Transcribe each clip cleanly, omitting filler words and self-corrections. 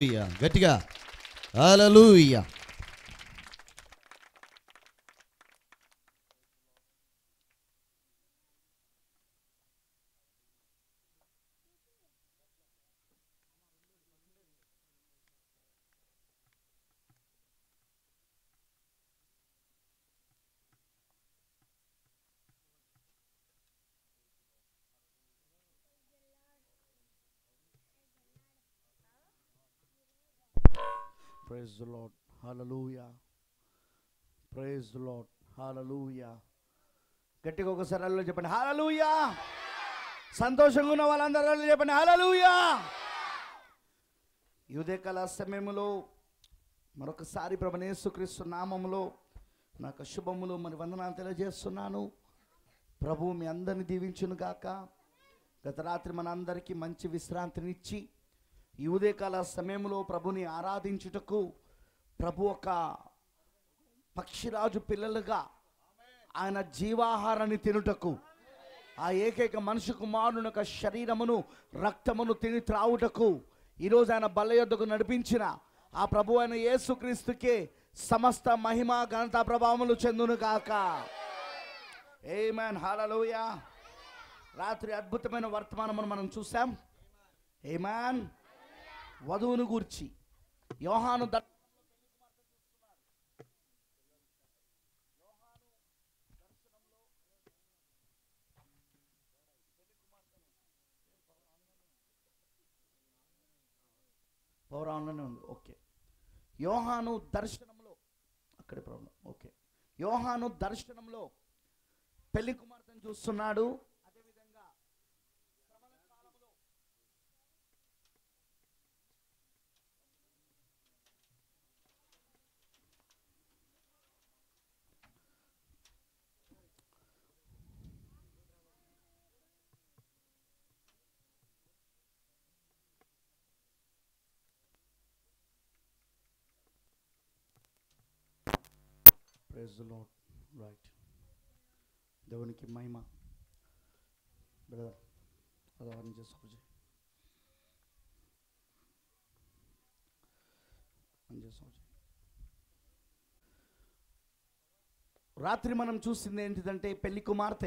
గట్టిగా హల్లెలూయా. Praise the Lord. Hallelujah. Praise the Lord. Hallelujah. గట్టిగా ఒకసారి హల్లెలూయా చెప్పండి. హల్లెలూయా. సంతోషంగా ఉన్న వాళ్ళందరూ హల్లెలూయా చెప్పండి. హల్లెలూయా. ఈ ఉదయకాల సమయంలో మరొకసారి ప్రభువైన యేసుక్రీస్తు నామములో నాకు శుభములు మరి వందనాలు తెలియజేస్తున్నాను. ప్రభు మీ అందరిని దీవించును గాక. గత రాత్రి మన అందరికీ మంచి విశ్రాంతినిచ్చి ఈ ఉదయకాల సమయంలో ప్రభుని ఆరాధించుటకు ప్రభు ఒక పక్షిరాజు పిల్లలుగా ఆయన జీవాహారాన్ని తినుటకు ఆ ఏకైక మనుషు కుమారుని యొక్క శరీరమును రక్తమును తిని త్రావుటకు ఈరోజు ఆయన బల్ల యొద్దకు నడిపించిన ఆ ప్రభు అయిన యేసుక్రీస్తుకే సమస్త మహిమ ఘనత ప్రభావములు చెందును గాక. ఆమేన్. హల్లెలూయా. రాత్రి అద్భుతమైన వర్తమానమును మనం చూసాం. ఆమేన్. వధువును గూర్చి యోహాను పౌరాణంలోనే ఉంది. ఓకే. యోహాను దర్శనంలో అక్కడే ప్రాబ్లం. ఓకే. యోహాను దర్శనంలో పెళ్లి కుమార్తెను చూస్తున్నాడు. అదేవిధంగా శ్రమల కాలంలో ప్రైజ్ ది లార్డ్. రైట్. దేవునికి మహిమ. బ్రదర్ అదవరం చేసుకోవచ్చు. రాత్రి మనం చూసింది ఏంటిదంటే పెళ్లి కుమార్తె,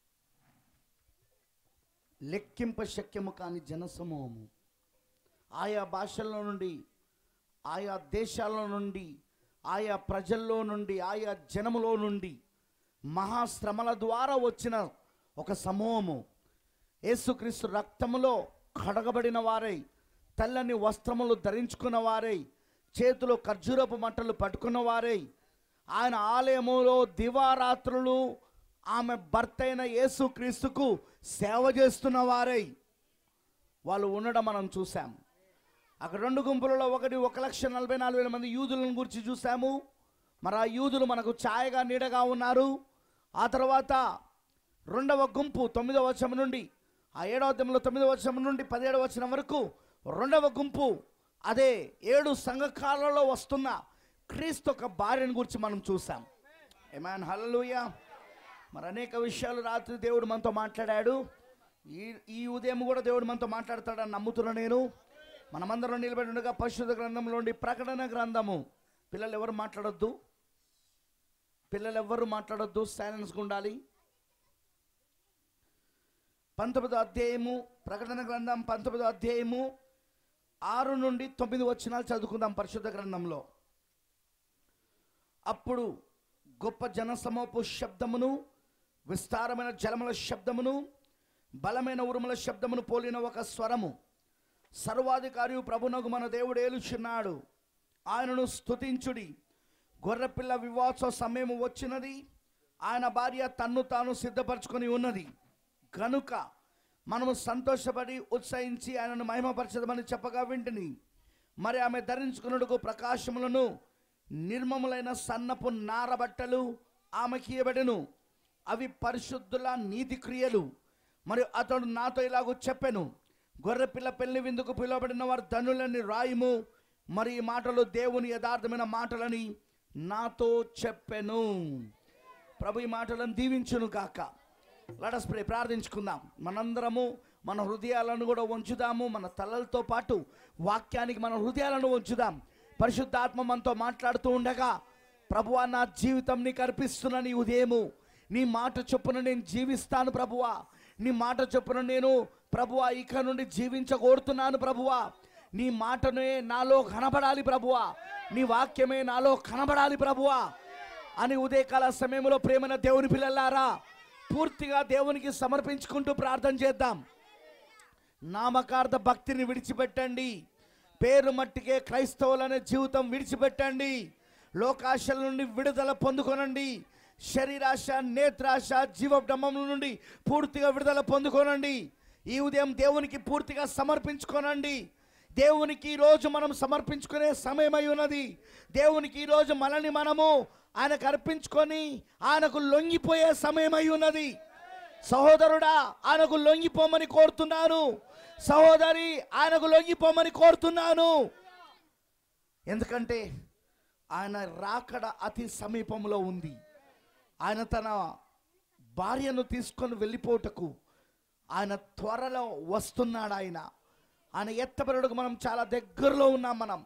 లెక్కింప శక్యము కాని జనసమూహము, ఆయా భాషల్లో నుండి, ఆయా దేశాల నుండి, ఆయా ప్రజల్లో నుండి, ఆయా జనములో నుండి మహాశ్రమల ద్వారా వచ్చిన ఒక సమూహము. యేసుక్రీస్తు రక్తములో కడగబడిన వారై, తెల్లని వస్త్రములు ధరించుకున్న వారై, చేతిలో ఖర్జూరపు మంటలు పట్టుకున్న వారై, ఆయన ఆలయములో దివారాత్రులు ఆమె భర్త అయిన యేసుక్రీస్తుకు సేవ చేస్తున్న వారై వాళ్ళు ఉండడం మనం చూసాం. అక్కడ రెండు గుంపులలో ఒకటి 1,44,000 మంది యూదులను గురించి చూసాము. మరి ఆ యూదులు మనకు ఛాయగా నీడగా ఉన్నారు. ఆ తర్వాత రెండవ గుంపు 9వ వచనం నుండి ఆ 7వ అధ్యాయంలో 9వ వచనం నుండి 17వ వచనం వరకు రెండవ గుంపు అదే 7 సంఘకాలలో వస్తున్న క్రీస్తు ఒక భార్యను గురించి మనం చూసాం. ఆమేన్. హల్లెలూయా. మరి అనేక విషయాలు రాత్రి దేవుడు మనతో మాట్లాడాడు. ఈ ఉదయం కూడా దేవుడు మనతో మాట్లాడతాడని నమ్ముతున్నా నేను. మనమందరం నిలబడి ఉండగా పరిశుద్ధ గ్రంథంలోని ప్రకటన గ్రంథము. పిల్లలు ఎవరు మాట్లాడొద్దు, సైలెన్స్గా ఉండాలి. 19వ అధ్యాయము, ప్రకటన గ్రంథం 19వ అధ్యాయము 6 నుండి 9 వచనాలు చదువుకుందాం పరిశుద్ధ గ్రంథంలో. అప్పుడు గొప్ప జనసమూహపు శబ్దమును, విస్తారమైన జలముల శబ్దమును, బలమైన ఉరుముల శబ్దమును పోలిన ఒక స్వరము, సర్వాధికారియు ప్రభునగు మన దేవుడు ఏలుచున్నాడు, ఆయనను స్తుతించుడి, గొర్రెపిల్ల వివాహోత్సవ సమయం వచ్చినది, ఆయన భార్య తన్ను తాను సిద్ధపరచుకొని ఉన్నది కనుక మనము సంతోషపడి ఉత్సహించి ఆయనను మహిమపరచదమని చెప్పగా వింటిని. మరి ఆమె ధరించుకున్నట్టుకు ప్రకాశములను, నిర్మములైన సన్నపు నారబట్టలు ఆమెకి ఇవ్వబడెను. అవి పరిశుద్ధుల నీతి క్రియలు. మరియు అతడు నాతో ఇలాగూ చెప్పెను, గొర్రెపిల్ల పెళ్లి విందుకు పిలువబడిన వారు ధనులని రాయుము. మరి ఈ మాటలు దేవుని యథార్థమైన మాటలని నాతో చెప్పెను. ప్రభు ఈ మాటలను దీవించును కాక. Let us pray. ప్రార్థించుకుందాం. మనందరము మన హృదయాలను కూడా ఉంచుదాము. మన తలలతో పాటు వాక్యానికి మన హృదయాలను ఉంచుదాం. పరిశుద్ధాత్మ మనతో మాట్లాడుతూ ఉండగా, ప్రభువా నా జీవితం నీకు అర్పిస్తున్నా, నీ ఉదయము నీ మాట చొప్పున నేను జీవిస్తాను ప్రభువా. నీ మాట చొప్పున నేను ప్రభువా ఇక నుండి జీవించగోరుతున్నాను ప్రభువా. నీ మాటనే నాలో కనబడాలి ప్రభువా, నీ వాక్యమే నాలో కనబడాలి ప్రభువా అని ఉదయకాల సమయంలో ప్రేమైన దేవుని పిల్లలారా పూర్తిగా దేవునికి సమర్పించుకుంటూ ప్రార్థన చేద్దాం. నామకార్థ భక్తిని విడిచిపెట్టండి. పేరు మట్టికే క్రైస్తవులనే జీవితం విడిచిపెట్టండి. లోకాశల నుండి విడుదల పొందుకొనండి. శరీరాశ, నేత్రాశ, జీవబ్రహ్మం నుండి పూర్తిగా విడుదల పొందుకోనండి. ఈ ఉదయం దేవునికి పూర్తిగా సమర్పించుకోనండి. దేవునికి ఈరోజు మనం సమర్పించుకునే సమయమై ఉన్నది. దేవునికి ఈరోజు మనల్ని మనము ఆయనకు అర్పించుకొని ఆయనకు లొంగిపోయే సమయమై ఉన్నది. సహోదరుడా, ఆయనకు లొంగిపోమని కోరుతున్నాను. సహోదరి, ఆయనకు లొంగిపోమని కోరుతున్నాను. ఎందుకంటే ఆయన రాకడ అతి సమీపంలో ఉంది. ఆయన తన భార్యను తీసుకొని వెళ్ళిపోటకు ఆయన త్వరలో వస్తున్నాడు. ఆయన ఎత్తబడుటకు మనం చాలా దగ్గరలో ఉన్నాం మనం.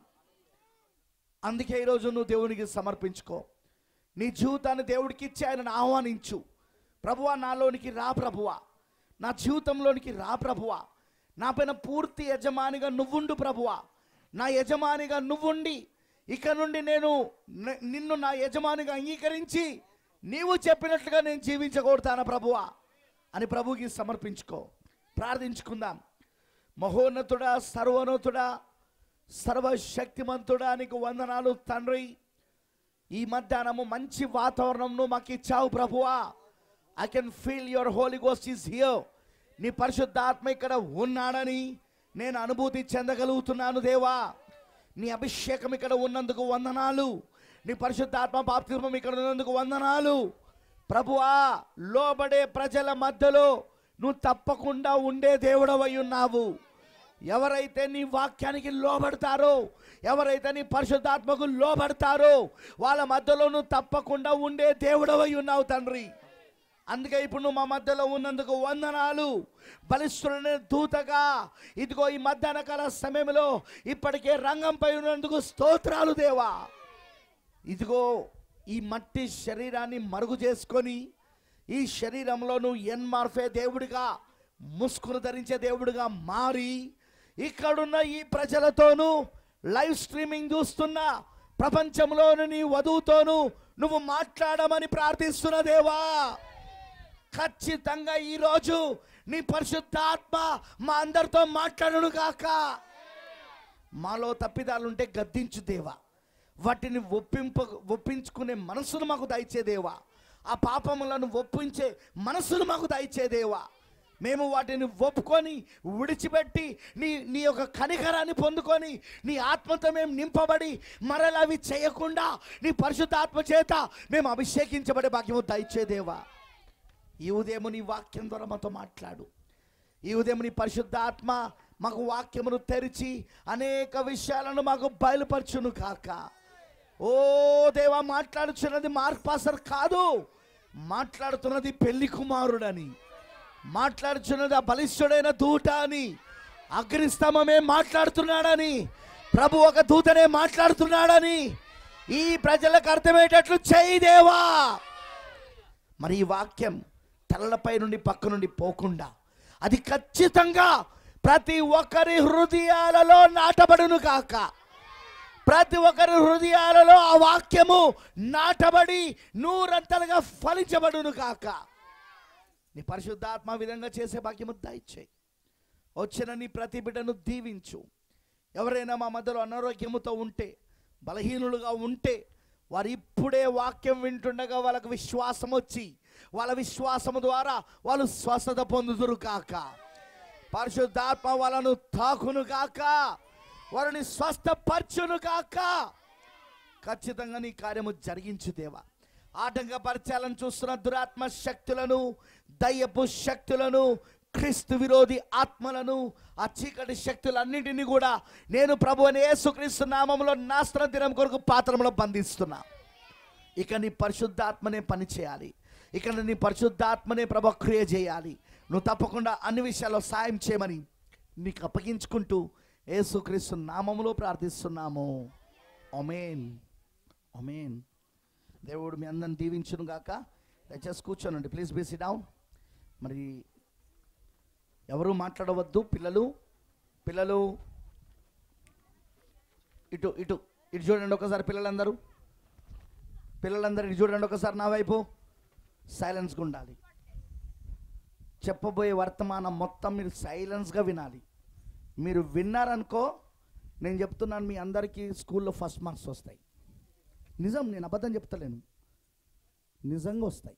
అందుకే ఈరోజు నువ్వు దేవునికి సమర్పించుకో. నీ జీవితాన్ని దేవుడికి ఇచ్చి ఆయనను ఆహ్వానించు. ప్రభువా నాలోనికి రా ప్రభువా, నా జీవితంలోనికి రా ప్రభువా, నా పైన పూర్తి యజమానిగా నువ్వుండు ప్రభువా. నా యజమానిగా నువ్వుండి ఇక నుండి నేను నిన్ను నా యజమానిగా అంగీకరించి నీవు చెప్పినట్లుగా నేను జీవించకూడతాను ప్రభువా అని ప్రభువుకి సమర్పించుకో. ప్రార్థించుకుందాం. మహోన్నతుడా, సర్వోన్నతుడా, సర్వశక్తిమంతుడా, నీకు వందనాలు తండ్రి. ఈ మధ్యాహ్నము మంచి వాతావరణంను మాకు ఇచ్చావు ప్రభువా. I can feel your holy ghost is here. నీ పరిశుద్ధాత్మ ఇక్కడ ఉన్నాడని నేను అనుభూతి చెందగలుగుతున్నాను దేవా. నీ అభిషేకం ఇక్కడ ఉన్నందుకు వందనాలు. నీ పరిశుద్ధాత్మ బాప్తిస్మం ఇక్కడ ఉన్నందుకు వందనాలు ప్రభువా. లోబడే ప్రజల మధ్యలో నువ్వు తప్పకుండా ఉండే దేవుడవై ఉన్నావు. ఎవరైతే నీ వాక్యానికి లోబడతారో, ఎవరైతే నీ పరిశుద్ధాత్మకు లోబడతారో వాళ్ళ మధ్యలో నువ్వు తప్పకుండా ఉండే దేవుడవై ఉన్నావు తండ్రి. అందుకే ఇప్పుడు నువ్వు మా మధ్యలో ఉన్నందుకు వందనాలు. బలిష్ఠుడైన దూతగా ఇదిగో ఈ మధ్యాహ్న కాల సమయంలో ఇప్పటికే రంగంపై ఉన్నందుకు స్తోత్రాలు దేవా. ఇదిగో ఈ మట్టి శరీరాన్ని మరుగు చేసుకొని ఈ శరీరంలో నువ్వు ఎన్మార్ఫే దేవుడిగా, ముసుగును ధరించే దేవుడిగా మారి ఇక్కడున్న ఈ ప్రజలతోనూ లైవ్ స్ట్రీమింగ్ చూస్తున్న ప్రపంచంలోని నీ వధువుతోనూ నువ్వు మాట్లాడమని ప్రార్థిస్తున్న దేవా. ఖచ్చితంగా ఈరోజు నీ పరిశుద్ధాత్మ మా అందరితో మాట్లాడును కాక. మాలో తప్పిదాలుంటే గద్దించు దేవా. వాటిని ఒప్పించుకునే మనసును మాకు దయచేదేవా. ఆ పాపములను ఒప్పించే మనసును మాకు దయచేదేవా. మేము వాటిని ఒప్పుకొని విడిచిపెట్టి నీ యొక్క కనికరాన్ని పొందుకొని నీ ఆత్మతో మేము నింపబడి మరలా అవి చేయకుండా నీ పరిశుద్ధాత్మ చేత మేము అభిషేకించబడే భాగ్యము దయచేదేవా. ఈ ఉదయం నీ వాక్యం ద్వారా మాతో మాట్లాడు. ఈ ఉదయం నీ పరిశుద్ధాత్మ మాకు వాక్యమును తెరిచి అనేక విషయాలను మాకు బయలుపరచును కాక. ఓ దేవా, మాట్లాడుచున్నది మార్క్ పాస్టర్ కాదు, మాట్లాడుతున్నది పెళ్లి కుమారుడని, మాట్లాడుచున్నది ఆ బలిష్ఠుడైన దూత అని, అగ్నిస్తంభమే మాట్లాడుతున్నాడని, ప్రభు ఒక దూతనే మాట్లాడుతున్నాడని ఈ ప్రజలకు అర్థమయ్యేటట్లు చేయి దేవా. మరి ఈ వాక్యం తలలపై నుండి పక్క నుండి పోకుండా అది ఖచ్చితంగా ప్రతి ఒక్కరి హృదయాలలో నాటబడును కాక. ప్రతి ఒక్కరి హృదయాలలో ఆ వాక్యము నాటబడి నూరంతలుగా ఫలించబడును కాక. నీ పరిశుద్ధాత్మ విధంగా చేసే భాగ్యము దయచేయి. వచ్చిన నీ ప్రతి బిడ్డను దీవించు. ఎవరైనా మా మధ్యలో అనారోగ్యముతో ఉంటే, బలహీనులుగా ఉంటే, వారు ఇప్పుడే వాక్యం వింటుండగా వాళ్ళకు విశ్వాసం వచ్చి వాళ్ళ విశ్వాసము ద్వారా వాళ్ళు స్వస్థత పొందుదురు కాక. పరిశుద్ధాత్మ వాళ్ళను తాకును కాక, వారిని స్వస్థపరచును కాక. ఖచ్చితంగా నీ కార్యము జరిగించు దేవా. ఆటంకపరచాలని చూస్తున్న దురాత్మ శక్తులను, దయ్యపు శక్తులను, క్రీస్తు విరోధి ఆత్మలను, ఆ చీకటి శక్తులన్నింటినీ కూడా నేను ప్రభు అని యేసుక్రీస్తు నామములో నాశన దినం కొరకు పాత్రలో బంధిస్తున్నా. ఇక నీ పరిశుద్ధాత్మనే పని చేయాలి. ఇక్కడ నీ పరిశుద్ధాత్మనే ప్రభు క్రియ చేయాలి. నువ్వు తప్పకుండా అన్ని విషయాల్లో సాయం చేయమని నీకు అప్పగించుకుంటూ యేసుక్రీస్తు నామములో ప్రార్థిస్తున్నాము. ఆమేన్, ఆమేన్. దేవుడు మీ అందరిని దీవించును గాక. దయచేసి కూర్చోనండి, ప్లీజ్ బీ సిట్ డౌన్. మరి ఎవరు మాట్లాడవద్దు. పిల్లలు ఇటు ఇటు ఇటు చూడండి ఒకసారి. పిల్లలందరూ ఇటు చూడండి ఒకసారి నా వైపు. సైలెన్స్గా ఉండాలి. చెప్పబోయే వర్తమానం మొత్తం మీరు సైలెన్స్గా వినాలి. మీరు విన్నారనుకో, నేను చెప్తున్నాను, మీ అందరికీ స్కూల్లో ఫస్ట్ మార్క్స్ వస్తాయి. నిజం, నేను అబద్ధం చెప్తలేను, నిజంగా వస్తాయి.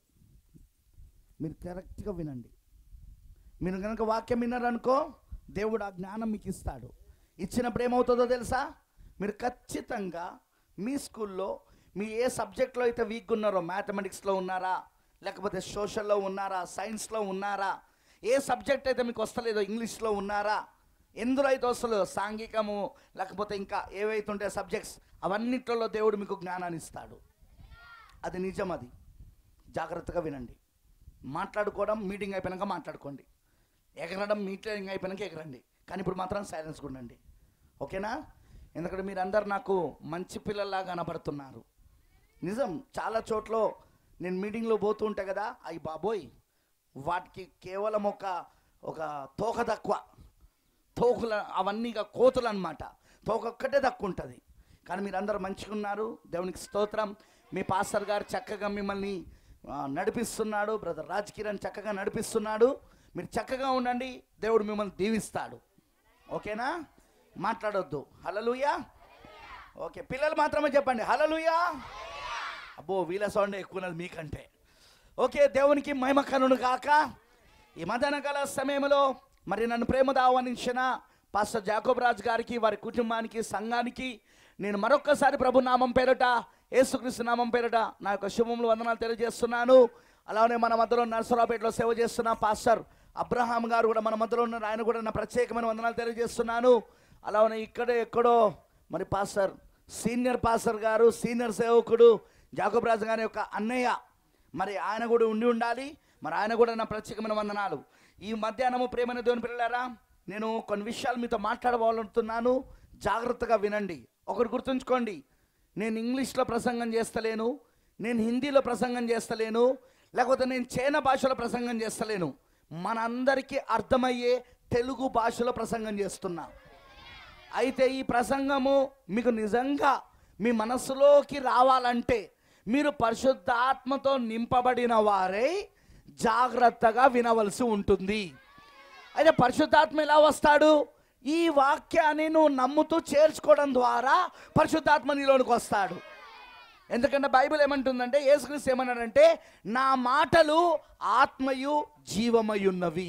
మీరు కరెక్ట్గా వినండి. మీరు కనుక వాక్యం విన్నారనుకో, దేవుడు ఆ జ్ఞానం మీకు ఇస్తాడు. ఇచ్చినప్పుడు ఏమవుతుందో తెలుసా? మీరు ఖచ్చితంగా మీ స్కూల్లో మీ ఏ సబ్జెక్ట్లో అయితే వీక్గా ఉన్నారో, మ్యాథమెటిక్స్లో ఉన్నారా, లేకపోతే సోషల్లో ఉన్నారా, సైన్స్లో ఉన్నారా, ఏ సబ్జెక్ట్ అయితే మీకు వస్తలేదో, ఇంగ్లీష్లో ఉన్నారా, ఎందులో అయితే వస్తలేదో, సాంఘికము లేకపోతే ఇంకా ఏవైతే ఉంటే సబ్జెక్ట్స్, అవన్నిట్లలో దేవుడు మీకు జ్ఞానాన్ని ఇస్తాడు. అది నిజం. అది జాగ్రత్తగా వినండి. మాట్లాడుకోవడం మీటింగ్ అయిపోయినాక మాట్లాడుకోండి, ఎగరడం మీటింగ్ అయిపోయినాక ఎగరండి, కానీ ఇప్పుడు మాత్రం సైలెన్స్గా ఉండండి. ఓకేనా? ఎందుకంటే మీరందరూ నాకు మంచి పిల్లల్లా కనబడుతున్నారు. నిజం, చాలా చోట్ల నేను మీటింగ్లో పోతూ ఉంటా కదా, అయ్యి బాబోయ్, వాటికి కేవలం ఒక తోక తక్కువ, తోకుల అవన్నీ కోతులు అన్నమాట. తోక ఒక్కటే తక్కువ ఉంటుంది. కానీ మీరందరూ మంచిగా ఉన్నారు, దేవునికి స్తోత్రం. మీ పాస్టర్ గారు చక్కగా మిమ్మల్ని నడిపిస్తున్నాడు, బ్రదర్ రాజ్ కిరణ్ చక్కగా నడిపిస్తున్నాడు. మీరు చక్కగా ఉండండి, దేవుడు మిమ్మల్ని దీవిస్తాడు. ఓకేనా? మాట్లాడొద్దు. హల్లెలూయా. ఓకే, పిల్లలు మాత్రమే చెప్పండి హల్లెలూయా. అబ్బో, వీళ్ళ సౌండ్ ఎక్కువ ఉన్నది మీకంటే. ఓకే, దేవునికి మహిమ కలుగును గాక. ఈ మధ్యాహ్నకాల సమయంలో మరి నన్ను ప్రేమతో ఆహ్వానించిన పాస్టర్ జాకోబ్ రాజ్ గారికి, వారి కుటుంబానికి, సంఘానికి నేను మరొక్కసారి ప్రభు నామం పేరట, యేసుక్రీస్తు నామం పేరట నా యొక్క శుభములు వందనాలు తెలియజేస్తున్నాను. అలానే మన మధ్యలో నర్సరావుపేటలో సేవ చేస్తున్న పాస్టర్ అబ్రహాం గారు కూడా మన మధ్యలో ఉన్నారు. ఆయన కూడా నా ప్రత్యేకమైన వందనాలు తెలియజేస్తున్నాను. అలానే ఇక్కడే ఎక్కడో మరి పాస్టర్, సీనియర్ పాస్టర్ గారు, సీనియర్ సేవకుడు జాకోబ్ రాజు గారి యొక్క అన్నయ్య, మరి ఆయన కూడా ఉండాలి. మరి ఆయన కూడా నా ప్రత్యేకమైన వందనాలు. ఈ మధ్యాహ్నము ప్రేమైన దేవుని పిల్లలారా, నేను కొన్ని విషయాలు మీతో మాట్లాడవాలనుతున్నాను. జాగ్రత్తగా వినండి. ఒకటి గుర్తుంచుకోండి, నేను ఇంగ్లీష్లో ప్రసంగం చేస్తలేను, నేను హిందీలో ప్రసంగం చేస్తలేను, లేకపోతే నేను చైనా భాషలో ప్రసంగం చేస్తలేను. మనందరికీ అర్థమయ్యే తెలుగు భాషలో ప్రసంగం చేస్తున్నా. అయితే ఈ ప్రసంగము మీకు నిజంగా మీ మనసులోకి రావాలంటే మీరు పరిశుద్ధాత్మతో నింపబడిన వారై జాగ్రత్తగా వినవలసి ఉంటుంది. అయితే పరిశుద్ధాత్మ ఎలా వస్తాడు? ఈ వాక్యాన్ని నువ్వు నమ్ముతూ చేర్చుకోవడం ద్వారా పరిశుద్ధాత్మ నీలోనికి వస్తాడు. ఎందుకంటే బైబిల్ ఏమంటుందంటే, యేసుక్రీస్తు ఏమన్నాడంటే, నా మాటలు ఆత్మయు జీవమయున్నవి.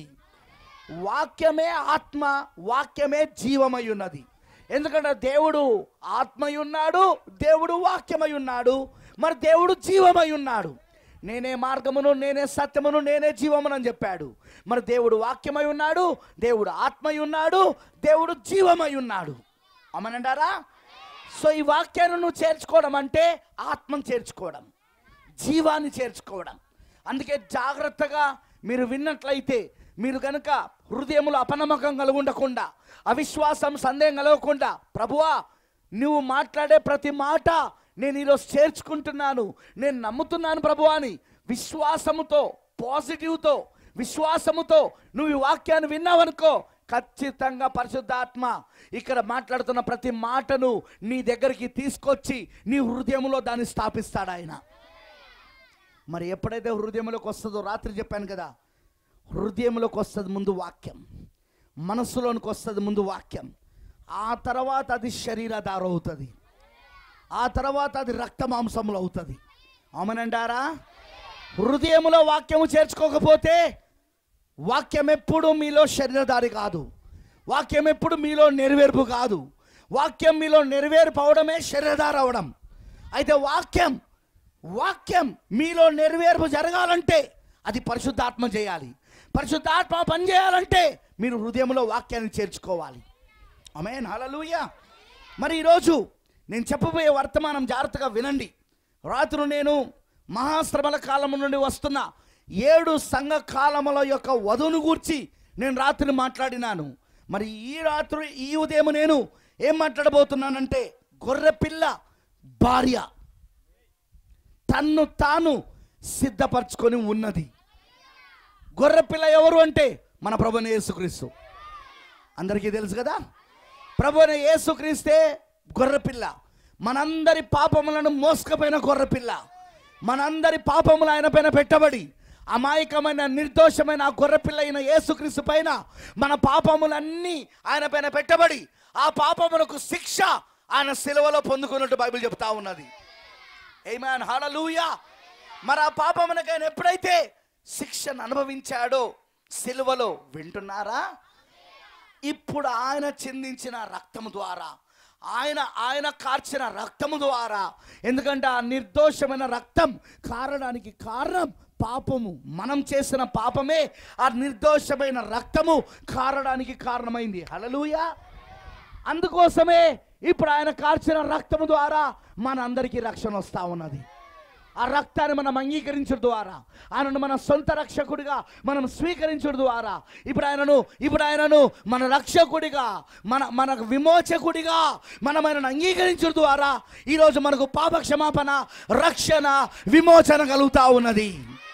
వాక్యమే ఆత్మ, వాక్యమే జీవమై ఉన్నది. ఎందుకంటే దేవుడు ఆత్మై ఉన్నాడు, దేవుడు వాక్యమై ఉన్నాడు, మరి దేవుడు జీవమై ఉన్నాడు. నేనే మార్గమును, నేనే సత్యమును, నేనే జీవమును అని చెప్పాడు. మరి దేవుడు వాక్యమై ఉన్నాడు, దేవుడు ఆత్మై ఉన్నాడు, దేవుడు జీవమై ఉన్నాడు. అమనంటారా? సో ఈ వాక్యాన్ని నువ్వు చేర్చుకోవడం అంటే ఆత్మను చేర్చుకోవడం, జీవాన్ని చేర్చుకోవడం. అందుకే జాగ్రత్తగా మీరు విన్నట్లయితే, మీరు కనుక హృదయంలో అపనమ్మకం కలిగి ఉండకుండా, అవిశ్వాసం, సందేహం కలగకుండా, ప్రభువా నువ్వు మాట్లాడే ప్రతి మాట నేను ఈరోజు చేర్చుకుంటున్నాను, నేను నమ్ముతున్నాను ప్రభువా అని విశ్వాసముతో, పాజిటివ్తో, విశ్వాసముతో నువ్వు ఈ వాక్యాన్ని విన్నావనుకో, ఖచ్చితంగా పరిశుద్ధాత్మ ఇక్కడ మాట్లాడుతున్న ప్రతి మాటను నీ దగ్గరికి తీసుకొచ్చి నీ హృదయంలో దాన్ని స్థాపిస్తాడు ఆయన. మరి ఎప్పుడైతే హృదయంలోకి వస్తుందో, రాత్రి చెప్పాను కదా, హృదయంలోకి వస్తుంది ముందు వాక్యం, మనస్సులోనికి వస్తుంది ముందు వాక్యం, ఆ తర్వాత అది శరీరధార అవుతుంది, ఆ తర్వాత అది రక్త మాంసములు అవుతుంది. అవునంటారా? హృదయంలో వాక్యము చేర్చుకోకపోతే వాక్యం ఎప్పుడు మీలో శరీరధారి కాదు, వాక్యం ఎప్పుడు మీలో నెరవేర్పు కాదు. వాక్యం మీలో నెరవేర్పవడమే శరీరధార అవడం. అయితే వాక్యం మీలో నెరవేర్పు జరగాలంటే అది పరిశుద్ధాత్మ చేయాలి. పరిశుద్ధాత్మ పనిచేయాలంటే మీరు హృదయంలో వాక్యాన్ని చేర్చుకోవాలి. ఆమేన్, హల్లెలూయా. మరి ఈరోజు నేను చెప్పబోయే వర్తమానం జాగ్రత్తగా వినండి. రాత్రి నేను మహాశ్రమల కాలము నుండి వస్తున్న 7 సంఘ కాలముల యొక్క వధువును గూర్చి నేను రాత్రి మాట్లాడినాను. మరి ఈ ఉదయం నేను ఏం మాట్లాడబోతున్నానంటే, గొర్రెపిల్ల భార్య తన్ను తాను సిద్ధపరచుకొని ఉన్నది. గొర్రెపిల్ల ఎవరు అంటే మన ప్రభువైన యేసుక్రీస్తు. అందరికీ తెలుసు కదా, ప్రభువైన యేసుక్రీస్తే గొర్రెపిల్ల. మనందరి పాపములను మోసుకుపోయిన గొర్రెపిల్ల. మనందరి పాపములు ఆయన పైన పెట్టబడి, అమాయకమైన నిర్దోషమైన ఆ గొర్రెపిల్ల అయిన యేసుక్రీస్తు పైన మన పాపములన్నీ ఆయన పైన పెట్టబడి, ఆ పాపములకు శిక్ష ఆయన సిలువలో పొందుకున్నట్టు బైబిల్ చెప్తా ఉన్నది. ఆమేన్, హల్లెలూయా. మరి ఆ పాపమునకు ఆయన ఎప్పుడైతే శిక్షను అనుభవించాడో సిలువలో, వింటున్నారా? ఇప్పుడు ఆయన చిందించిన రక్తము ద్వారా, ఆయన కార్చిన రక్తము ద్వారా, ఎందుకంటే ఆ నిర్దోషమైన రక్తం కారడానికి కారణం పాపము. మనం చేసిన పాపమే ఆ నిర్దోషమైన రక్తము కారడానికి కారణమైంది. హల్లెలూయా. అందుకోసమే ఇప్పుడు ఆయన కార్చిన రక్తము ద్వారా మనందరికీ రక్షణ వస్తూ ఉన్నది. ఆ రక్తాన్ని మనం అంగీకరించడం ద్వారా, ఆయనను మన సొంత రక్షకుడిగా మనం స్వీకరించడం ద్వారా, ఇప్పుడు ఆయనను మన రక్షకుడిగా, మన విమోచకుడిగా మనం ఆయనను అంగీకరించడం ద్వారా ఈరోజు మనకు పాప క్షమాపణ, రక్షణ, విమోచన కలుగుతూ ఉన్నది.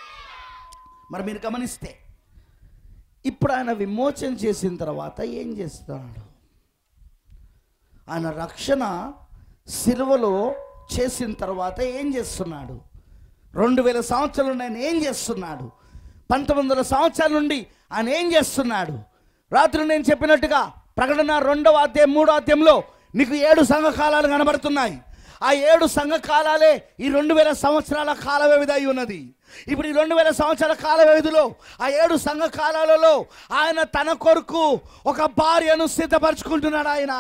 మరి మీరు గమనిస్తే, ఇప్పుడు ఆయన విమోచన చేసిన తర్వాత ఏం చేస్తున్నాడు? ఆయన రక్షణ సిలువలో చేసిన తర్వాత ఏం చేస్తున్నాడు? 2000 సంవత్సరాల నుండి ఆయన ఏం చేస్తున్నాడు? 1900 సంవత్సరాల నుండి ఆయన ఏం చేస్తున్నాడు? రాత్రి నేను చెప్పినట్టుగా ప్రకటన 2వ అధ్యాయం 3వ అధ్యాయంలో నీకు 7 సంఘకాలాలు కనబడుతున్నాయి. ఆ 7 సంఘకాలాలే ఈ 2000 సంవత్సరాల కాల వ్యవధి అయి ఉన్నది. ఇప్పుడు ఈ 2000 సంవత్సరాల కాల వ్యవధిలో ఆ 7 సంఘకాలాలలో ఆయన తన కొరకు ఒక భార్యను సిద్ధపరచుకుంటున్నాడు. ఆయన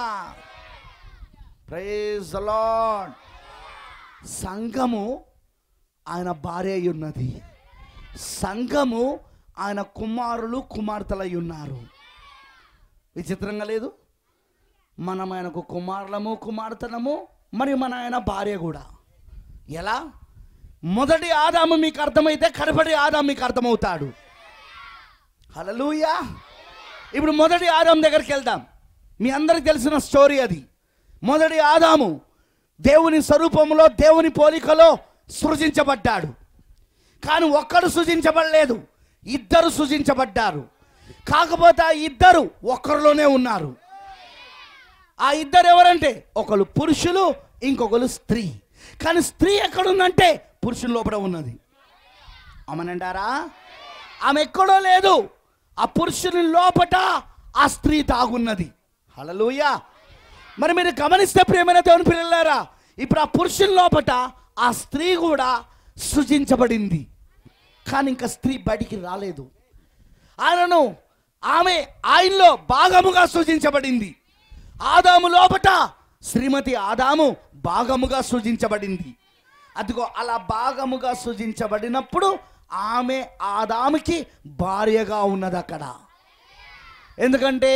ప్రైజ్ ది లార్డ్. సంఘము ఆయన భార్య అయి ఉన్నది. సంఘము ఆయన కుమారులు కుమార్తెలు అయి ఉన్నారు. విచిత్రంగా లేదు? మనం ఆయనకు కుమారులము కుమార్తెలము, మరియు మన ఆయన భార్య కూడా. ఎలా? మొదటి ఆదాము మీకు అర్థమైతే కడపటి ఆదాము మీకు అర్థమవుతాడు. హల్లెలూయా. ఇప్పుడు మొదటి ఆదాము దగ్గరికి వెళ్దాం. మీ అందరికి తెలిసిన స్టోరీ అది. మొదటి ఆదాము దేవుని స్వరూపంలో, దేవుని పోలికలో సృజించబడ్డాడు. కానీ ఒక్కడు సృజించబడలేదు, 2 సృజించబడ్డారు. కాకపోతే ఆ 2 ఒక్కరిలోనే ఉన్నారు. ఆ 2 ఎవరంటే, ఒకరు పురుషులు, ఇంకొకరు స్త్రీ. కానీ స్త్రీ ఎక్కడుందంటే పురుషుల లోపల ఉన్నది. అమనంటారా? ఆమె ఎక్కడో లేదు, ఆ పురుషుని లోపట ఆ స్త్రీ తాగున్నది. హల్లెలూయా. మరి మీరు గమనిస్తే ప్రియమైన దేవుని పిల్లలారా, ఇప్పుడు ఆ పురుషుని లోపట ఆ స్త్రీ కూడా సృజించబడింది. కానీ ఇంకా స్త్రీ బయటికి రాలేదు. ఆయనలో భాగముగా సృజించబడింది. ఆదాము లోపట శ్రీమతి ఆదాము భాగముగా సృజించబడింది. అదిగో అలా భాగముగా సృజించబడినప్పుడు ఆమె ఆదాముకి భార్యగా ఉన్నది అక్కడ. ఎందుకంటే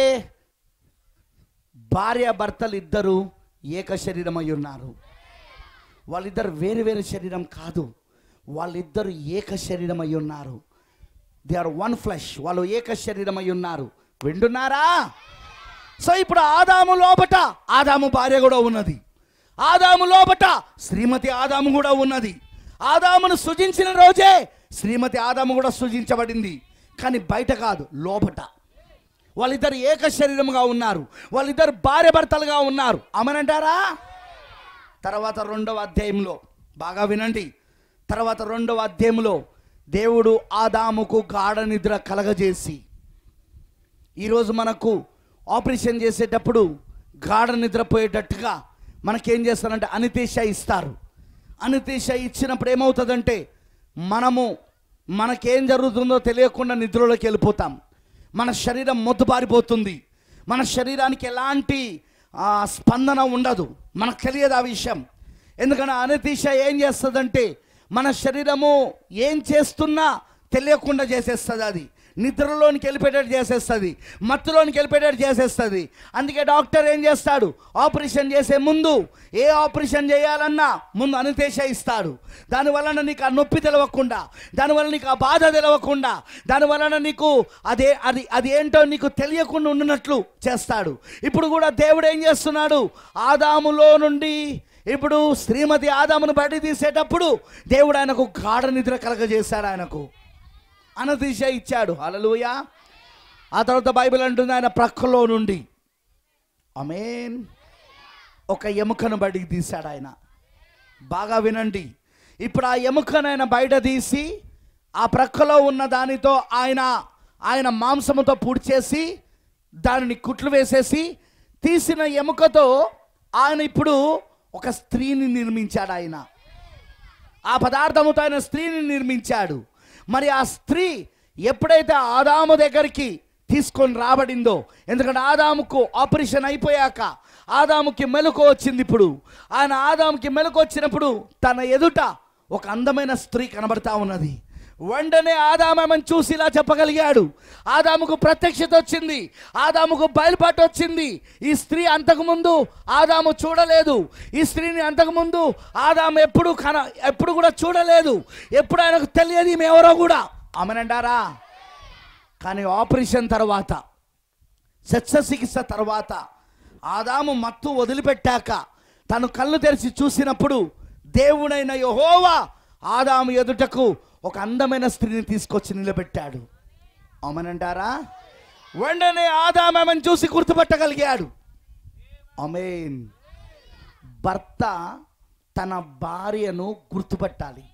భార్య భర్తలు ఇద్దరు ఏక శరీరమై ఉన్నారు. వాళ్ళిద్దరు వేరు వేరు శరీరం కాదు, వాళ్ళిద్దరు ఏక శరీరమై ఉన్నారు. They are one flesh. వాళ్ళు ఏక శరీరమై ఉన్నారు. వింటున్నారా? సో ఇప్పుడు ఆదాము లోపట ఆదాము భార్య కూడా ఉన్నది. ఆదాము లోపట శ్రీమతి ఆదాము కూడా ఉన్నది. ఆదామును సృజించిన రోజే శ్రీమతి ఆదాము కూడా సృజించబడింది. కానీ బయట కాదు, లోపట. వాళ్ళిద్దరు ఏక శరీరముగా ఉన్నారు. వాళ్ళిద్దరు భార్య భర్తలుగా ఉన్నారు. అమనంటారా? తర్వాత 2వ అధ్యాయంలో బాగా వినండి. తర్వాత 2వ అధ్యాయంలో దేవుడు ఆదాముకు గాఢ నిద్ర కలగజేసి, ఈరోజు మనకు ఆపరేషన్ చేసేటప్పుడు గాఢ నిద్రపోయేటట్టుగా మనకేం చేస్తారంటే అనెస్థీషియా ఇస్తారు. అనెస్థీషియా ఇచ్చినప్పుడు ఏమవుతుందంటే మనకేం జరుగుతుందో తెలియకుండా నిద్రలోకి వెళ్ళిపోతాం. మన శరీరం మొద్దుబారిపోతుంది. మన శరీరానికి ఎలాంటి స్పందన ఉండదు. మనకు తెలియదు ఆ విషయం. ఎందుకంటే అనెస్థీషియా ఏం చేస్తుందంటే మన శరీరము ఏం చేస్తున్నా తెలియకుండా చేసేస్తుంది. అది నిద్రలోనికి వెళ్ళిపోయేటట్టు చేసేస్తుంది, మత్తులోనికి వెళ్ళిపోయేటట్టు చేసేస్తుంది. అందుకే డాక్టర్ ఏం చేస్తాడు, ఆపరేషన్ చేసే ముందు ఏ ఆపరేషన్ చేయాలన్నా ముందు అనస్థీషియా ఇస్తాడు. దానివలన నీకు ఆ నొప్పి తెలవకుండా, దానివల్ల నీకు ఆ బాధ తెలవకుండా, దానివలన నీకు అది ఏంటో నీకు తెలియకుండా ఉండినట్లు చేస్తాడు. ఇప్పుడు కూడా దేవుడు ఏం చేస్తున్నాడు, ఆదాములో నుండి ఇప్పుడు శ్రీమతి ఆదామును బయట తీసేటప్పుడు దేవుడు ఆయనకు గాఢ నిద్ర కలగజేశాడు, ఆయనకు అనస్థీషియా ఇచ్చాడు. హల్లెలూయా. ఆ తర్వాత బైబిల్ అంటుంది ఆయన ప్రక్కలో నుండి ఆమేన్ ఒక ఎముకను బయటికి తీశాడు ఆయన. బాగా వినండి, ఇప్పుడు ఆ ఎముకను ఆయన బయట తీసి ఆ ప్రక్కలో ఉన్న దానితో ఆయన మాంసముతో పూడ్చేసి దానిని కుట్లు వేసేసి తీసిన ఎముకతో ఆయన ఇప్పుడు ఒక స్త్రీని నిర్మించాడు. ఆయన ఆ పదార్థముతో ఆయన స్త్రీని నిర్మించాడు. మరి ఆ స్త్రీ ఎప్పుడైతే ఆదాము దగ్గరికి తీసుకొని రాబడిందో, ఎందుకంటే ఆదాముకు ఆపరేషన్ అయిపోయాక ఆదాముకి మెలకు వచ్చింది. ఇప్పుడు ఆయన ఆదాముకి మెలకు వచ్చినప్పుడు తన ఎదుట ఒక అందమైన స్త్రీ కనబడతా ఉన్నది. వెంటనే ఆదామని చూసి ఇలా చెప్పగలిగాడు, ఆదాముకు ప్రత్యక్షత వచ్చింది, ఆదాముకు బయలుపాటు వచ్చింది. ఈ స్త్రీ అంతకుముందు ఆదాము చూడలేదు, ఈ స్త్రీని అంతకుముందు ఆదాము ఎప్పుడు కూడా చూడలేదు, ఎప్పుడు ఆయనకు తెలియదు ఈమె ఎవరో కూడా. ఆమెనంటారా? కానీ ఆపరేషన్ తర్వాత, శస్త్రచికిత్స తర్వాత ఆదాము మత్తు వదిలిపెట్టాక తను కళ్ళు తెరిచి చూసినప్పుడు దేవుడైన యెహోవా ఆదాము ఎదుటకు ఒక అందమైన స్త్రీని తీసుకొచ్చి నిలబెట్టాడు. ఆమెనంటారా? వెంటనే ఆదామని చూసి గుర్తుపట్టగలిగాడు. ఆమేన్. భర్త తన భార్యను గుర్తుపట్టాలి.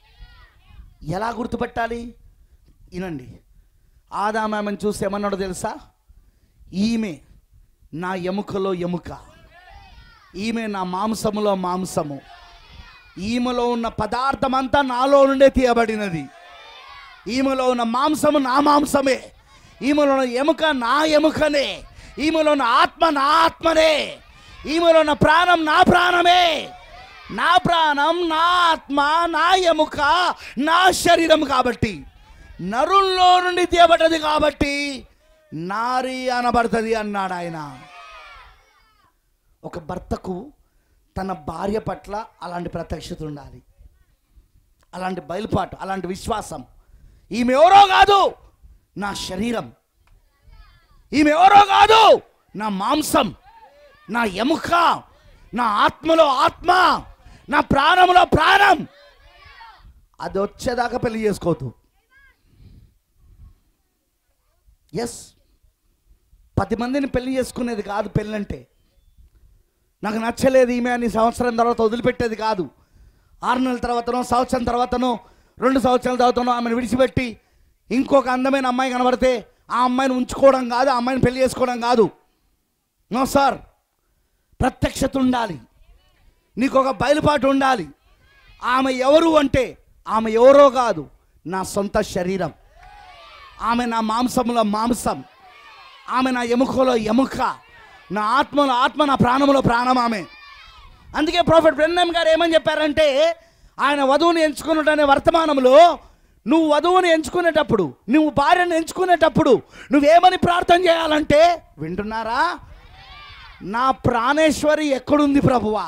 ఎలా గుర్తుపట్టాలి? వినండి. ఆదామని చూసి ఏమన్నాడో తెలుసా? ఈమె నా ఎముకలో ఎముక, ఈమె నా మాంసములో మాంసము, ఈమెలో ఉన్న పదార్థం అంతా నాలో నుండే తీయబడినది, ఈమెలో ఉన్న మాంసము నా మాంసమే, ఈమెలో ఉన్న ఎముక నా ఎముకనే, ఈమెలో ఉన్న ఆత్మ నా ఆత్మనే, ఈమెలో ఉన్న ప్రాణం నా ప్రాణమే, నా ప్రాణం నా ఆత్మ నా ఎముక నా శరీరం కాబట్టి, నరుల్లో నుండి తీయబడ్డది కాబట్టి నారి అనబడుతుంది అన్నాడు ఆయన. ఒక భర్తకు తన భార్య పట్ల అలాంటి ప్రత్యక్షత ఉండాలి, అలాంటి బయలుపాటు, అలాంటి విశ్వాసం. ఈమె ఎవరో కాదు నా శరీరం, ఈమె ఎవరో కాదు నా మాంసం, నా ఎముక, నా ఆత్మలో ఆత్మ, నా ప్రాణంలో ప్రాణం. అది వచ్చేదాకా పెళ్లి చేసుకోవద్దు. ఎస్, 10 మందిని పెళ్లి చేసుకునేది కాదు పెళ్ళంటే. నాకు నచ్చలేదు ఈమె అని సంవత్సరం తర్వాత వదిలిపెట్టేది కాదు. 6 నెలల తర్వాతనో, సంవత్సరం తర్వాతనో, 2 సంవత్సరాల తర్వాతనో ఆమెను విడిచిపెట్టి ఇంకొక అందమైన అమ్మాయి కనబడితే ఆ అమ్మాయిని ఉంచుకోవడం కాదు, ఆ అమ్మాయిని పెళ్లి చేసుకోవడం కాదు. నో సార్, ప్రత్యక్షత ఉండాలి, నీకు ఒక బయలుపాటు ఉండాలి. ఆమె ఎవరు అంటే ఆమె ఎవరో కాదు నా సొంత శరీరం, ఆమె నా మాంసములో మాంసం, ఆమె నా ఎముకలో ఎముక, నా ఆత్మలో ఆత్మ, నా ప్రాణములో ప్రాణం ఆమె. అందుకే ప్రొఫెట్ బ్రెన్హమ్ గారు ఏమని చెప్పారంటే, ఆయన వధువుని ఎంచుకున్నటనే వర్తమానంలో నువ్వు వధువుని ఎంచుకునేటప్పుడు, నువ్వు భార్యను ఎంచుకునేటప్పుడు నువ్వేమని ప్రార్థన చేయాలంటే, వింటున్నారా? నా ప్రాణేశ్వరి ఎక్కడుంది ప్రభువా?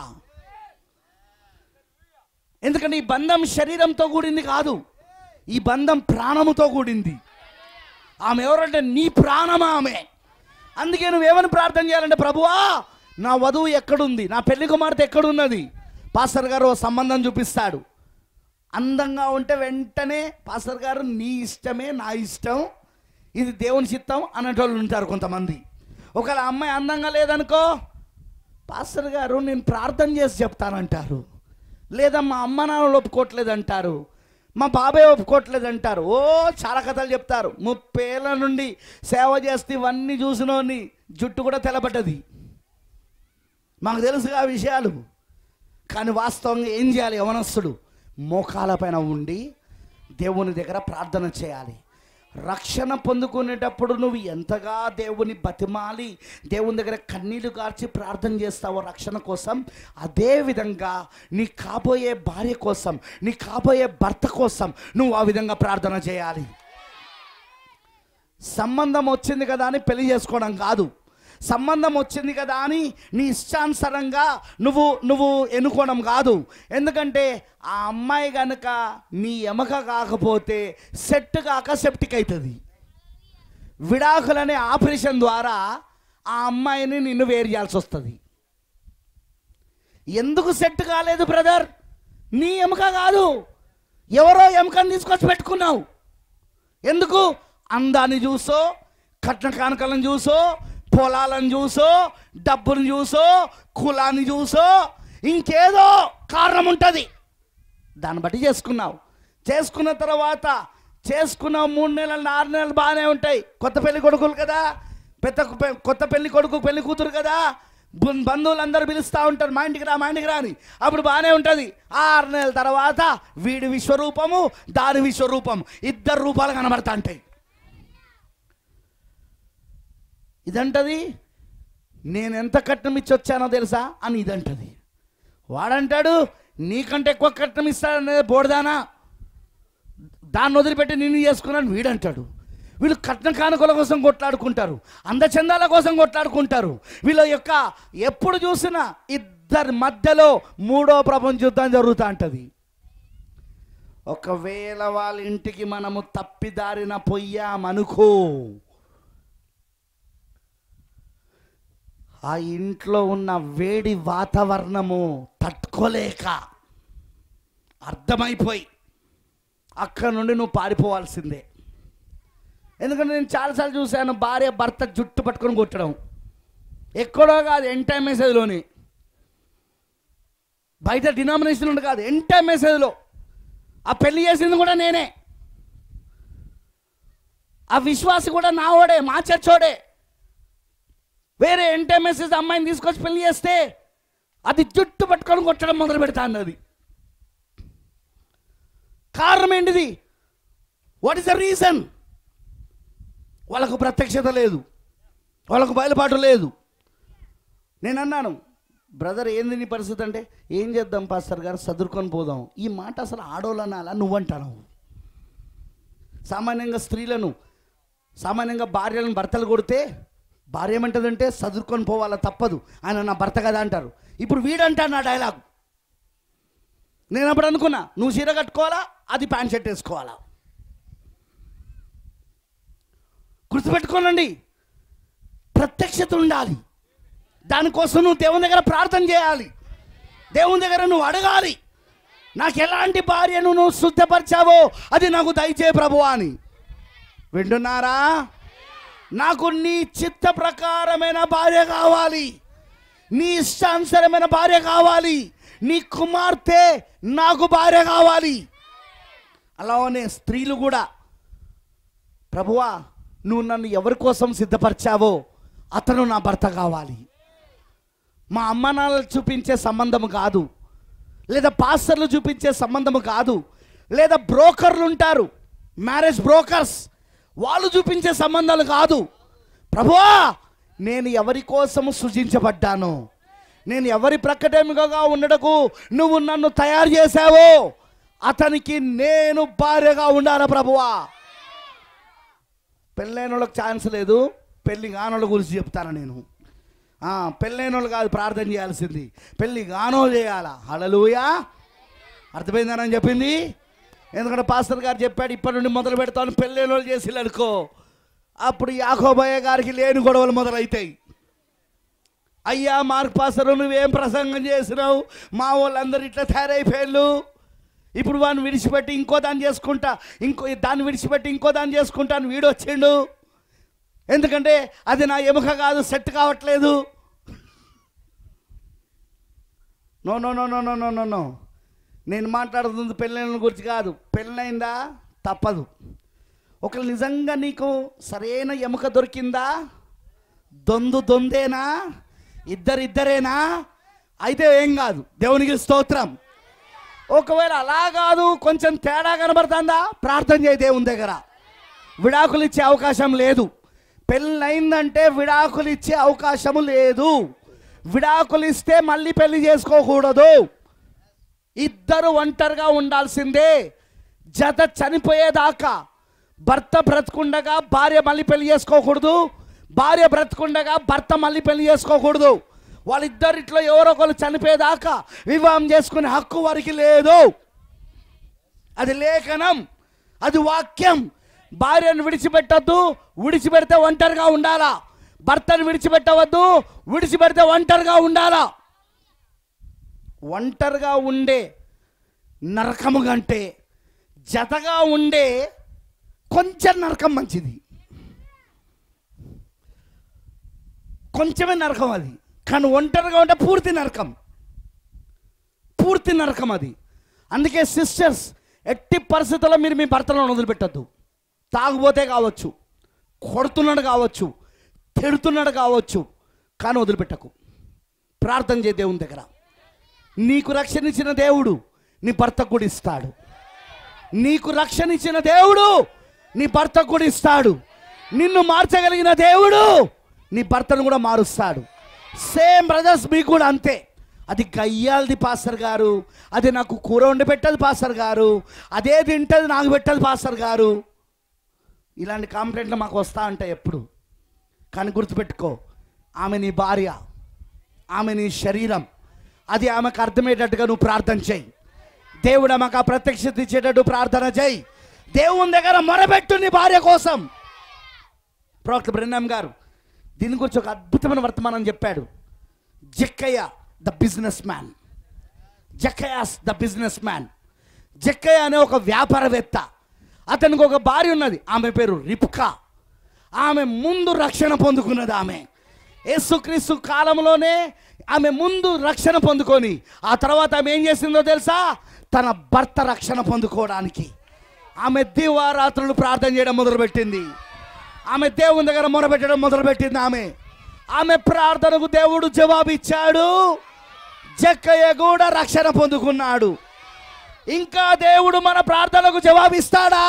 ఎందుకంటే ఈ బంధం శరీరంతో కూడింది కాదు, ఈ బంధం ప్రాణముతో కూడింది. ఆమె ఎవరంటే నీ ప్రాణమా ఆమె. అందుకే నువ్వేమని ప్రార్థన చేయాలంటే, ప్రభువా నా వధువు ఎక్కడుంది, నా పెళ్లి కుమార్తె ఎక్కడున్నది? పాస్టర్ గారు సంబంధం చూపిస్తాడు, అందంగా ఉంటే వెంటనే పాస్టర్ గారు నీ ఇష్టమే నా ఇష్టం, ఇది దేవుని చిత్తం అనేటోళ్ళు ఉంటారు కొంతమంది. ఒకవేళ అమ్మాయి అందంగా లేదనుకో, పాస్టర్ గారు నేను ప్రార్థన చేసి చెప్తానంటారు, లేదా మా అమ్మ నాన్న ఒప్పుకోవట్లేదంటారు, మా బాబాయ్ ఒప్పుకోవట్లేదంటారు. చాలా కథలు చెప్తారు. 30 ఏళ్ళ నుండి సేవ చేస్తే ఇవన్నీ చూసినోని జుట్టు కూడా తెల్లబడ్డది. మాకు తెలుసుగా ఆ విషయాలు. కానీ వాస్తవంగా ఏం చేయాలి? యవనస్తుడు మోకాల పైన ఉండి దేవుని దగ్గర ప్రార్థన చేయాలి. రక్షణ పొందుకునేటప్పుడు నువ్వు ఎంతగా దేవుని బతిమాలి దేవుని దగ్గర కన్నీళ్లు కార్చి ప్రార్థన చేస్తావో రక్షణ కోసం, అదే విధంగా నీ కాబోయే భార్య కోసం, నీ కాబోయే భర్త కోసం నువ్వు ఆ విధంగా ప్రార్థన చేయాలి. సంబంధం వచ్చింది కదా అని పెళ్లి చేసుకోవడం కాదు. సంబంధం వచ్చింది కదా అని నీ ఇష్టానుసారంగా నువ్వు ఎన్నుకోవడం కాదు. ఎందుకంటే ఆ అమ్మాయి కనుక నీ ఎమక కాకపోతే సెట్ కాక సెప్టిక్ అవుతుంది. విడాకులనే ఆపరేషన్ ద్వారా ఆ అమ్మాయిని నిన్ను వేరు చేయాల్సి వస్తుంది. ఎందుకు సెట్ కాలేదు బ్రదర్? నీ ఎముక కాదు, ఎవరో ఎముకని తీసుకొచ్చి పెట్టుకున్నావు. ఎందుకు? అందాన్ని చూసో, కట్న కానుకలను చూసో, పొలాలను చూసో, డబ్బును చూసో, కులాన్ని చూసో, ఇంకేదో కారణం ఉంటుంది, దాన్ని బట్టి చేసుకున్నావు. చేసుకున్న తర్వాత చేసుకున్న 3 నెలలు 6 నెలలు బాగానే ఉంటాయి. కొత్త పెళ్లి కొడుకులు కదా, కొత్త పెళ్లి కొడుకు పెళ్లి కూతురు కదా, బంధువులందరూ పిలుస్తూ ఉంటారు, మా ఇంటికి రా మా ఇంటికి రా అని. అప్పుడు బాగానే ఉంటుంది. 6 నెలల తర్వాత వీడి విశ్వరూపము దాని విశ్వరూపం, 2 రూపాలు కనబడతా ఉంటాయి. ఇదంటది నేను ఎంత కట్నం ఇచ్చి వచ్చానో తెలుసా అని ఇదంటది. వాడంటాడు నీకంటే ఎక్కువ కట్నం ఇస్తాడనే బోడదానా, దాన్ని వదిలిపెట్టి నిన్ను చేసుకున్నాను వీడంటాడు. వీళ్ళు కట్న కానుకల కోసం కొట్లాడుకుంటారు, అందచందాల కోసం కొట్లాడుకుంటారు. వీళ్ళ యొక్క ఎప్పుడు చూసినా ఇద్దరి మధ్యలో 3వ ప్రపంచ యుద్ధం జరుగుతూ ఉంటుంది. ఒకవేళ వాళ్ళ ఇంటికి మనము తప్పిదారిన పోయామనుకో, ఆ ఇంట్లో ఉన్న వేడి వాతావరణము తట్టుకోలేక అర్థమైపోయి అక్కడ నుండి నువ్వు పారిపోవాల్సిందే. ఎందుకంటే నేను చాలాసార్లు చూశాను, భార్య భర్త జుట్టు పట్టుకొని కొట్టడం. ఎక్కడో కాదు, ఎంటైర్ మెసేజ్లోని, బయట డినామినేషన్ ఉండి కాదు, ఎంటైర్ మెసేజ్లో. ఆ పెళ్లి చేసింది కూడా నేనే, ఆ విశ్వాసి కూడా నా ఓడే, మా చర్చోడే. వేరే ఎంటైర్ మెసేజ్ అమ్మాయిని తీసుకొచ్చి పెళ్లి చేస్తే అది జుట్టు పట్టుకొని కొట్టడం మొదలు పెడతా అన్నది. కారణం ఏంటిది? What is the reason? వాళ్ళకు ప్రత్యక్షత లేదు, వాళ్ళకు బయలుపాటు లేదు. నేను అన్నాను, బ్రదర్ ఏంది నీ పరిస్థితి అంటే, ఏం చేద్దాం పాస్టర్ గారు చదువుకొని పోదాం. ఈ మాట అసలు ఆడోళ్ళనాలా నువ్వంటాను. సామాన్యంగా స్త్రీలను, సామాన్యంగా భార్యలను భర్తలు కొడితే భార్య ఏమంటుందంటే చదువుకొని పోవాలా, తప్పదు, ఆయన నా భర్త కదా అంటారు. ఇప్పుడు వీడంటాడు నా డైలాగ్. నేను అప్పుడు అనుకున్నా, నువ్వు చీర కట్టుకోవాలా, అది ప్యాంట్ షర్ట్ వేసుకోవాలా. గుర్తుపెట్టుకోనండి, ప్రత్యక్షత ఉండాలి. దానికోసం నువ్వు దేవుని దగ్గర ప్రార్థన చేయాలి, దేవుని దగ్గర నువ్వు అడగాలి. నాకు ఎలాంటి భార్యను నువ్వు శుద్ధపరిచావో అది నాకు దయచే ప్రభువా అని. వింటున్నారా? నాకు నీ చిత్త ప్రకారమైన భార్య కావాలి, నీ ఇష్టానుసరమైన భార్య కావాలి, నీ కుమార్తె నాకు భార్య కావాలి. అలానే స్త్రీలు కూడా, ప్రభువా నువ్వు నన్ను ఎవరి కోసం సిద్ధపరిచావో అతను నా భర్త కావాలి. మా అమ్మ నాన్నలు చూపించే సంబంధం కాదు, లేదా పాస్టర్లు చూపించే సంబంధం కాదు, లేదా బ్రోకర్లు ఉంటారు, మ్యారేజ్ బ్రోకర్స్, వాళ్ళు చూపించే సంబంధాలు కాదు. ప్రభువా నేను ఎవరి కోసము సృజించబడ్డాను, నేను ఎవరి ప్రకటనగా ఉండటకు నువ్వు నన్ను తయారు చేశావో అతనికి నేను భార్యగా ఉండాలి ప్రభువా. పెళ్ళైన వాళ్ళకి ఛాన్స్ లేదు, పెళ్ళి కానోళ్ళ గురించి చెప్తాను నేను. పెళ్ళైన వాళ్ళు కాదు ప్రార్థన చేయాల్సింది, పెళ్ళి గానో చేయాలా. హల్లెలూయా. అర్థమైందని చెప్పింది. ఎందుకంటే పాస్టర్ గారు చెప్పాడు, ఇప్పటి నుండి మొదలు పెడతాను పెళ్ళైన వాళ్ళు చేసి అనుకో, అప్పుడు యాకోబయ్య గారికి లేని గొడవలు మొదలవుతాయి. అయ్యా మార్క్ పాస్టర్ నువ్వేం ప్రసంగం చేసినావు, మా వాళ్ళందరూ ఇట్లా తయారైపోయాళ్ళు, ఇప్పుడు వాడిని విడిచిపెట్టి ఇంకో దాన్ని చేసుకుంటా, దాన్ని విడిచిపెట్టి ఇంకో దాన్ని చేసుకుంటాను వీడు వచ్చిండు, ఎందుకంటే అది నా ఎముక కాదు, సెట్ కావట్లేదు. No no no no no no no no నేను మాట్లాడుతుంది పెళ్ళైన గురించి కాదు. పెళ్ళైందా తప్పదు. ఒకళ్ళు నిజంగా నీకు సరైన ఎముక దొరికిందా, దొందేనా, ఇద్దరేనా, అయితే ఏం కాదు, దేవునికి స్తోత్రం. ఒకవేళ అలా కాదు, కొంచెం తేడా కనబడుతుందా, ప్రార్థన చేయి దేవుని దగ్గర. విడాకులు ఇచ్చే అవకాశం లేదు. పెళ్ళైందంటే విడాకులు ఇచ్చే అవకాశము లేదు. విడాకులు ఇస్తే మళ్ళీ పెళ్లి చేసుకోకూడదు. ఇద్దరు ఒంటరిగా ఉండాల్సిందే. జత చనిపోయేదాకా భర్త బ్రతుకుండగా భార్య మళ్ళీ పెళ్లి చేసుకోకూడదు, భార్య బ్రతుకుండగా భర్త మళ్ళీ పెళ్లి చేసుకోకూడదు. వాళ్ళిద్దరిట్లో ఎవరో ఒకరు చనిపోయేదాకా వివాహం చేసుకునే హక్కు వారికి లేదు. అది లేఖనం, అది వాక్యం. భార్యను విడిచిపెట్టద్దు, విడిచిపెడితే ఒంటరిగా ఉండాలా. భర్తను విడిచిపెట్టవద్దు, విడిచిపెడితే ఒంటరిగా ఉండాలా. ఒంటరిగా ఉండే నరకము కంటే జతగా ఉండే కొంచెం నరకం మంచిది. కొంచెమే నరకం అది, కానీ ఒంటరిగా ఉంటే పూర్తి నరకం, పూర్తి నరకం అది. అందుకే సిస్టర్స్, ఎట్టి పరిస్థితుల్లో మీరు మీ భర్తలను వదిలిపెట్టద్దు. తాగుబోతే కావచ్చు, కొడుతున్నాడు కావచ్చు, తిడుతున్నాడు కావచ్చు, కానీ వదిలిపెట్టకు. ప్రార్థన చేయ దేవుని దగ్గర. నీకు రక్షణ ఇచ్చిన దేవుడు నీ భర్తకు కూడా ఇస్తాడు. నీకు రక్షణ ఇచ్చిన దేవుడు నీ భర్తకు కూడా ఇస్తాడు. నిన్ను మార్చగలిగిన దేవుడు నీ భర్తను కూడా మారుస్తాడు. సేమ్ బ్రదర్స్, మీకు కూడా అంతే. అది గయ్యాలది పాస్టర్ గారు, అది నాకు కూర వండి పెట్టదు పాస్టర్ గారు, అదే తింటది నాకు పెట్టదు పాస్టర్ గారు, ఇలాంటి కాంప్లైంట్లు మాకు వస్తూ ఉంటాయి ఎప్పుడు. కానీ గుర్తుపెట్టుకో, ఆమె నీ భార్య, ఆమె నీ శరీరం. అది ఆమెకు అర్థమయ్యేటట్టుగా నువ్వు ప్రార్థన చేయి. దేవుడు ఆమెకు ఆ ప్రత్యక్షత ఇచ్చేటట్టు ప్రార్థన చేయి. దేవుని దగ్గర మొరబెట్టు నీ భార్య కోసం. ప్రవక్త బ్రెన్హామ్ గారు దీని గురించి ఒక అద్భుతమైన వర్తమానం చెప్పాడు. జక్కయ్య the business man. Zacchaeus the business man. జక్కయ్య అనే ఒక వ్యాపారవేత్త. అతనికి ఒక భార్య ఉన్నది, ఆమె పేరు రిబ్కా. ఆమె ముందు రక్షణ పొందుకున్నది. ఆమె యేసుక్రీస్తు కాలంలోనే ఆమె ముందు రక్షణ పొందుకొని ఆ తర్వాత ఆమె ఏం చేసిందో తెలుసా? తన భర్త రక్షణ పొందుకోవడానికి ఆమె దివారాత్రులు ప్రార్థన చేయడం మొదలుపెట్టింది. ఆమె దేవుని దగ్గర మొరబెట్టడం మొదలుపెట్టింది. ఆమె ప్రార్థనకు దేవుడు జవాబు ఇచ్చాడు. జక్కయ్య కూడా రక్షణ పొందుకున్నాడు. ఇంకా దేవుడు మన ప్రార్థనకు జవాబిస్తాడా?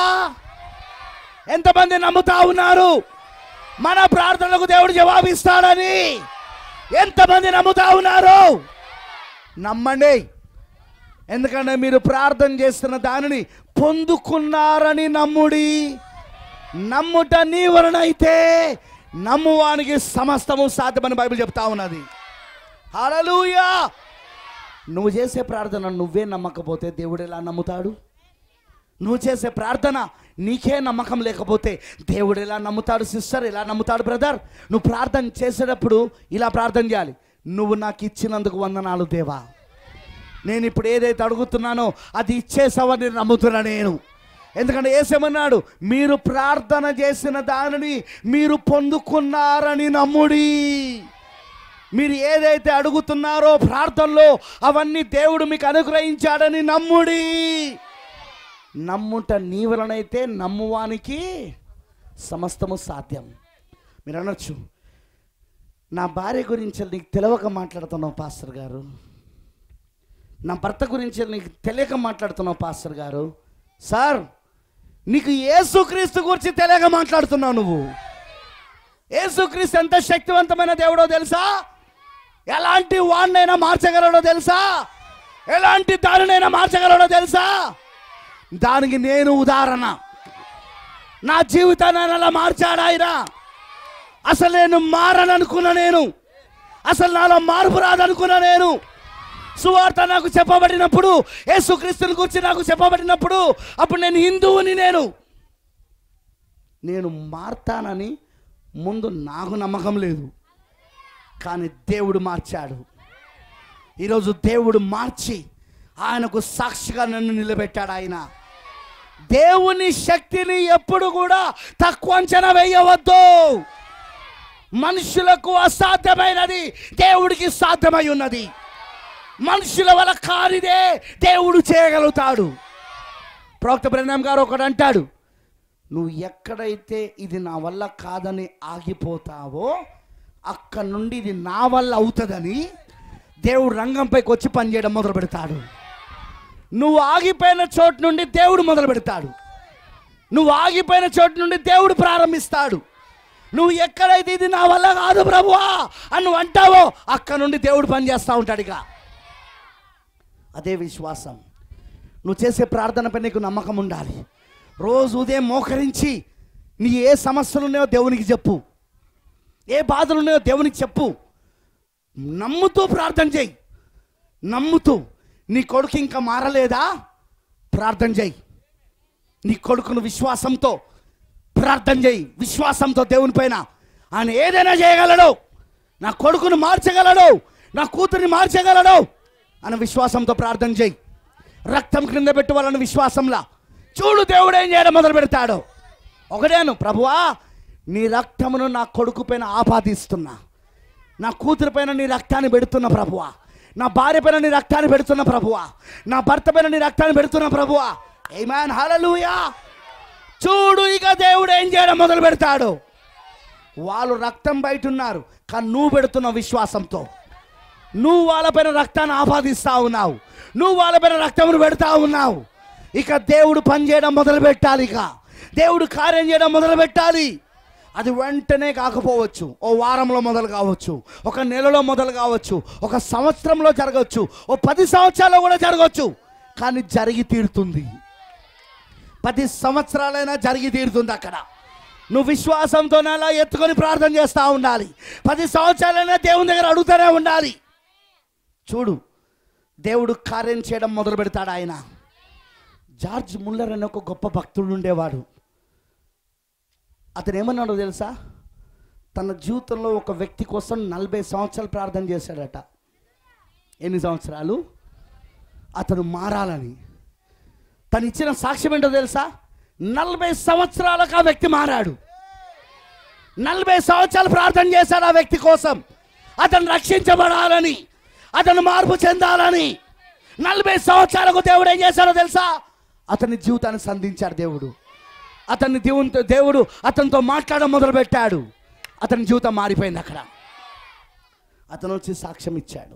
ఎంతమంది నమ్ముతా ఉన్నారు మన ప్రార్థనలకు దేవుడు జవాబిస్తాడని? ఎంతమంది నమ్ముతా ఉన్నారు? నమ్మండి. ఎందుకంటే మీరు ప్రార్థన చేస్తున్న దానిని పొందుకున్నారని నమ్ముడి. నమ్ముట నీ వలన అయితే నమ్మువానికి సమస్తము సాధ్యమని బైబిల్ చెప్తా ఉన్నది. హల్లెలూయా. నువ్వు చేసే ప్రార్థన నువ్వే నమ్మకపోతే దేవుడు ఎలా నమ్ముతాడు? నువ్వు చేసే ప్రార్థన నీకే నమ్మకం లేకపోతే దేవుడు ఎలా నమ్ముతాడు? సిస్టర్, ఎలా నమ్ముతాడు? బ్రదర్, నువ్వు ప్రార్థన చేసేటప్పుడు ఇలా ప్రార్థన చేయాలి. నువ్వు నాకు ఇచ్చినందుకు వందనాలు దేవా. నేను ఇప్పుడు ఏదైతే అడుగుతున్నానో అది ఇచ్చేసావని నమ్ముతున్నా నేను. ఎందుకంటే యేసేమన్నాడు, మీరు ప్రార్థన చేసిన దానిని మీరు పొందుకున్నారని నమ్ముడి. మీరు ఏదైతే అడుగుతున్నారో ప్రార్థనలో అవన్నీ దేవుడు మీకు అనుగ్రహించాడని నమ్ముడి. నమ్ముట నీ వలనైతే నమ్మువానికి సమస్తము సాధ్యం. మీరు అనొచ్చు, నా భార్య గురించి నీకు తెలియక మాట్లాడుతున్నావు పాస్టర్ గారు, నా భర్త గురించి నీకు తెలియక మాట్లాడుతున్నావు పాస్టర్ గారు. సార్, నీకు యేసుక్రీస్తు గురించి తెలియక మాట్లాడుతున్నావు. నువ్వు యేసుక్రీస్తు ఎంత శక్తివంతమైన దేవుడో తెలుసా? ఎలాంటి వాడినైనా మార్చగలడో తెలుసా? ఎలాంటి దానినైనా మార్చగలడో తెలుసా? దానికి నేను ఉదాహరణ. నా జీవితాన్ని అలా మార్చాడు ఆయన. అసలు నేను మారననుకున్నా, నేను అసలు నాలో మార్పు రాదనుకున్నా. నేను సువార్త నాకు చెప్పబడినప్పుడు, యేసుక్రీస్తుని గురించి నాకు చెప్పబడినప్పుడు అప్పుడు నేను హిందువుని, నేను మారతానని ముందు నాకు నమ్మకం లేదు. కానీ దేవుడు మార్చాడు. ఈరోజు దేవుడు మార్చి ఆయనకు సాక్షిగా నన్ను నిలబెట్టాడు. ఆయన దేవుని శక్తిని ఎప్పుడు కూడా తక్కువ అంచనా వేయవద్దు. మనుషులకు అసాధ్యమైనది దేవుడికి సాధ్యమై ఉన్నది. మనుషుల వల్ల కానిదే దేవుడు చేయగలుగుతాడు. ప్రవక్త బ్రెన్హామ్ గారు ఒకడు అంటాడు, నువ్వు ఎక్కడైతే ఇది నా వల్ల కాదని ఆగిపోతావో అక్కడ నుండి ఇది నా వల్ల అవుతుందని దేవుడు రంగంపైకి వచ్చి పనిచేయడం మొదలు పెడతాడు. నువ్వు ఆగిపోయిన చోటు నుండి దేవుడు మొదలు పెడతాడు. నువ్వు ఆగిపోయిన చోటు నుండి దేవుడు ప్రారంభిస్తాడు. నువ్వు ఎక్కడైతే ఇది నా వల్ల కాదు ప్రభువా అని నువ్వు అంటావో అక్కడ నుండి దేవుడు పనిచేస్తూ ఉంటాడు. ఇక అదే విశ్వాసం. నువ్వు చేసే ప్రార్థనపై నీకు నమ్మకం ఉండాలి. రోజు ఉదయం మోకరించి నీ ఏ సమస్యలు ఉన్నాయో దేవునికి చెప్పు, ఏ బాధలు ఉన్నాయో దేవునికి చెప్పు. నమ్ముతూ ప్రార్థన చేయి. నమ్ముతూ నీ కొడుకు ఇంకా మారలేదా, ప్రార్థన చేయి. నీ కొడుకును విశ్వాసంతో ప్రార్థన చేయి. విశ్వాసంతో దేవుని పైన ఆయన ఏదైనా చేయగలడు, నా కొడుకును మార్చగలడు, నా కూతురిని మార్చగలడు అని విశ్వాసంతో ప్రార్థన చేయి. రక్తం క్రింద పెట్టి వాళ్ళని విశ్వాసంలా చూడు దేవుడు ఏం చేయడం మొదలు పెడతాడు. ఒకటేను, ప్రభువా నీ రక్తమును నా కొడుకు పైన ఆపాదిస్తున్నా, నా కూతురు పైన నీ రక్తాన్ని పెడుతున్న ప్రభువా, నా భార్య పైన నీ రక్తాన్ని పెడుతున్న ప్రభువా, నా భర్త పైన నీ రక్తాన్ని పెడుతున్న ప్రభువా. ఆమేన్, హల్లెలూయా. చూడు ఇక దేవుడు ఏం చేయడం మొదలు పెడతాడు. వాళ్ళు రక్తం బయట ఉన్నారు, కానీ నువ్వు పెడుతున్న విశ్వాసంతో నువ్వు వాళ్ళపైన రక్తాన్ని ఆపాదిస్తూ ఉన్నావు, నువ్వు వాళ్ళపైన రక్తమును పెడతా ఉన్నావు. ఇక దేవుడు పని చేయడం మొదలు పెట్టాలి. ఇక దేవుడు కార్యం చేయడం మొదలు పెట్టాలి. అది వెంటనే కాకపోవచ్చు, ఓ వారంలో మొదలు కావచ్చు, ఒక నెలలో మొదలు కావచ్చు, ఒక సంవత్సరంలో జరగవచ్చు, ఓ 10 సంవత్సరాల్లో కూడా జరగవచ్చు, కానీ జరిగి తీరుతుంది. 10 సంవత్సరాలైనా జరిగి తీరుతుంది. అక్కడ నువ్వు విశ్వాసంతో అలా ఎత్తుకొని ప్రార్థన చేస్తూ ఉండాలి. 10 సంవత్సరాలైనా దేవుని దగ్గర అడుగుతూనే ఉండాలి. చూడు దేవుడు కార్యం చేయడం మొదలు పెడతాడు. ఆయన జార్జ్ ముల్లర్ అనే ఒక గొప్ప భక్తుడు ఉండేవాడు. అతను ఏమన్నాడో తెలుసా? తన జీవితంలో ఒక వ్యక్తి కోసం 40 సంవత్సరాలు ప్రార్థన చేశాడట. ఎన్ని సంవత్సరాలు? అతను మారాలని. తను ఇచ్చిన సాక్ష్యం ఏంటో తెలుసా? 40 సంవత్సరాలకు ఆ వ్యక్తి మారాడు. 40 సంవత్సరాలు ప్రార్థన చేశాడు ఆ వ్యక్తి కోసం. అతను రక్షించబడాలని, అతను మార్పు చెందాలని. 40 సంవత్సరాలకు దేవుడు ఏం చేశాడో తెలుసా? అతని జీవితాన్ని సంధించాడు దేవుడు. దేవుడు అతనితో మాట్లాడడం మొదలుపెట్టాడు. అతని జీవితం మారిపోయింది. అక్కడ అతను వచ్చి సాక్ష్యం ఇచ్చాడు.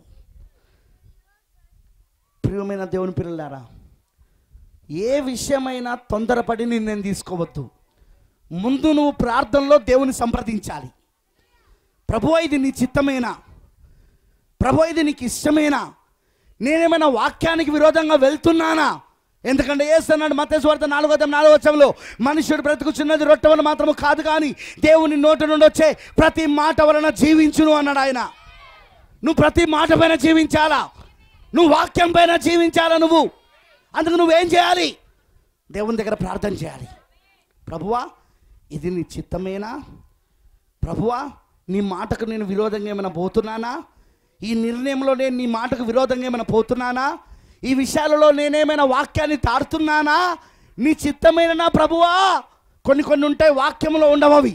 ప్రియమైన దేవుని పిల్లలారా, ఏ విషయమైనా తొందరపడి నిర్ణయం తీసుకోవద్దు. ముందు నువ్వు ప్రార్థనలో దేవుని సంప్రదించాలి. ప్రభువా ఇది నీ చిత్తమేనా? ప్రభువా ఇది నీకు ఇష్టమేనా? నేనేమైనా వాక్యానికి విరోధంగా వెళ్తున్నానా? ఎందుకంటే యేసు అన్నాడు మత్తయి సువార్త 4:4 మనుష్యుడు బ్రతుకుచున్నది రొట్టె వలన మాత్రము కాదు, కానీ దేవుని నోటి నుండి వచ్చే ప్రతి మాట వలన జీవించును అన్నాడు ఆయన. నువ్వు ప్రతి మాట పైన జీవించాలా, నువ్వు వాక్యం పైన జీవించాలా. నువ్వు అందుకు నువ్వేం చేయాలి? దేవుని దగ్గర ప్రార్థన చేయాలి. ప్రభువా ఇది నీ చిత్తమేనా? ప్రభువా నీ మాటకు నేను విరోధంగా ఏమైనా పోతున్నానా? ఈ నిర్ణయంలో నేను నీ మాటకు విరోధంగా ఏమైనా పోతున్నానా? ఈ విషయాలలో నేనేమైనా వాక్యాన్ని తాడుతున్నానా? నీ చిత్తమేనా ప్రభువా? కొన్ని ఉంటాయి వాక్యంలో ఉండవవి.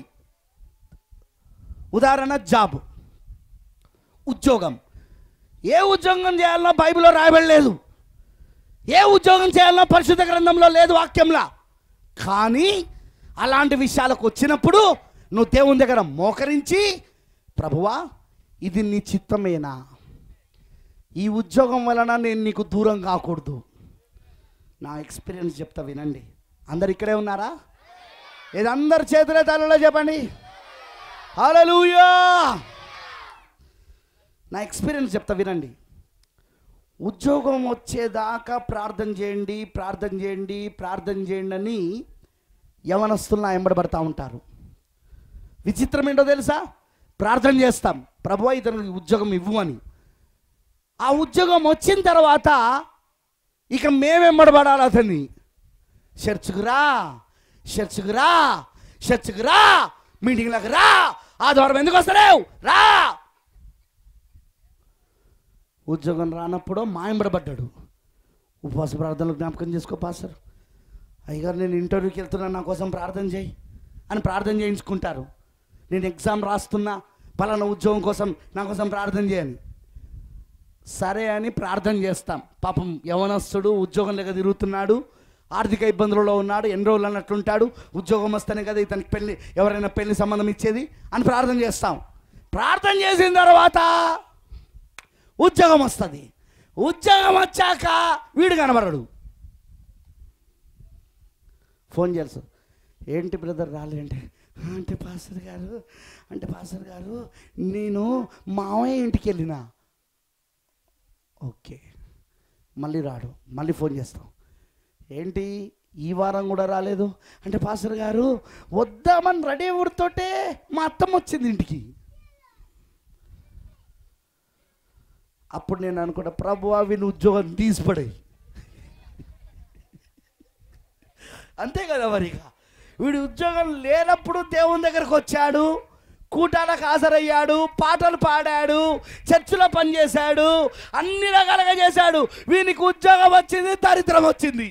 ఉదాహరణ జాబ్, ఉద్యోగం. ఏ ఉద్యోగం చేయాలన్నా బైబిల్లో రాయబడలేదు. ఏ ఉద్యోగం చేయాలన్నా పరిశుద్ధ గ్రంథంలో లేదు, వాక్యంలా. కానీ అలాంటి విషయాలకు వచ్చినప్పుడు నువ్వు దేవుని దగ్గర మోకరించి, ప్రభువా ఇది నీ చిత్తమేనా? ఈ ఉద్యోగం వలన నేను నీకు దూరం కాకూడదు. నా ఎక్స్పీరియన్స్ చెప్తా వినండి. అందరు ఇక్కడే ఉన్నారా? ఇది అందరు చేతులే తలలో చెప్పండి. హల్లెలూయా. నా ఎక్స్పీరియన్స్ చెప్తా వినండి. ఉద్యోగం వచ్చేదాకా ప్రార్థన చేయండి, ప్రార్థన చేయండి, ప్రార్థన చేయండి అని యవనస్తులు నా వెంబడబడతా ఉంటారు. విచిత్రం ఏంటో తెలుసా? ప్రార్థన చేస్తాం, ప్రభువా ఇతనికి ఉద్యోగం ఇవ్వు అని. ఆ ఉద్యోగం వచ్చిన తర్వాత ఇక మేమెంబడబడాలి అతన్ని. చర్చ్కు రా, చర్చ్కు రా, చర్చ్కు రా, మీటింగ్లకు రా, ఆదివారం ఎందుకు వస్తలేవు రా. ఉద్యోగం రానప్పుడు మాయంబడబడ్డాడు. ఉపవాస ప్రార్థనలు జ్ఞాపకం చేసుకో పాస్టర్, అయ్యగారు నేను ఇంటర్వ్యూకి వెళ్తున్నా నా కోసం ప్రార్థన చేయి అని ప్రార్థన చేయించుకుంటారు. నేను ఎగ్జామ్ రాస్తున్నా, పలానా ఉద్యోగం కోసం నా కోసం ప్రార్థన చేయని. సరే అని ప్రార్థన చేస్తాం. పాపం యవనస్తుడు ఉద్యోగం లేక తిరుగుతున్నాడు, ఆర్థిక ఇబ్బందులలో ఉన్నాడు, ఎన్ని రోజులు అన్నట్లుంటాడు. ఉద్యోగం వస్తేనే కదా ఇతనికి పెళ్ళి, ఎవరైనా పెళ్లి సంబంధం ఇచ్చేది అని ప్రార్థన చేస్తాం. ప్రార్థన చేసిన తర్వాత ఉద్యోగం వస్తుంది. ఉద్యోగం వచ్చాక వీడు కనబడడు. ఫోన్ చేస్తారు, ఏంటి బ్రదర్ రాలేంటే? అంటే పాస్టర్ గారు నేను మావయ్య ఇంటికి వెళ్ళినా. ఓకే, మళ్ళీ రాడు. మళ్ళీ ఫోన్ చేస్తాం, ఏంటి ఈ వారం కూడా రాలేదు అంటే పాస్టర్ గారు వద్దామని రెడీ ఊరితోటే మా అత్తమ్మ వచ్చింది ఇంటికి. అప్పుడు నేను అనుకుంటా, ప్రభు వీని ఉద్యోగం తీసిపడాయి. అంతే కదా మరిగా. వీడి ఉద్యోగం లేనప్పుడు దేవుని దగ్గరకు వచ్చాడు, కూటాలకు హాజరయ్యాడు, పాటలు పాడాడు, చర్చిలో పనిచేశాడు, అన్ని రకాలుగా చేశాడు. వీనికి ఉద్యోగం వచ్చింది, దరిద్రం వచ్చింది.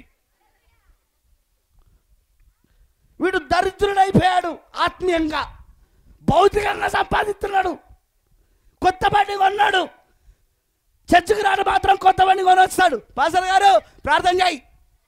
వీడు దరిద్రుడైపోయాడు. ఆత్మీయంగా భౌతికంగా సంపాదిస్తున్నాడు. కొత్త బండి కొన్నాడు, చర్చికి రాడు మాత్రం కొత్త బండి కొనొస్తాడు. పాస్టర్ గారు ప్రార్థన చేయి.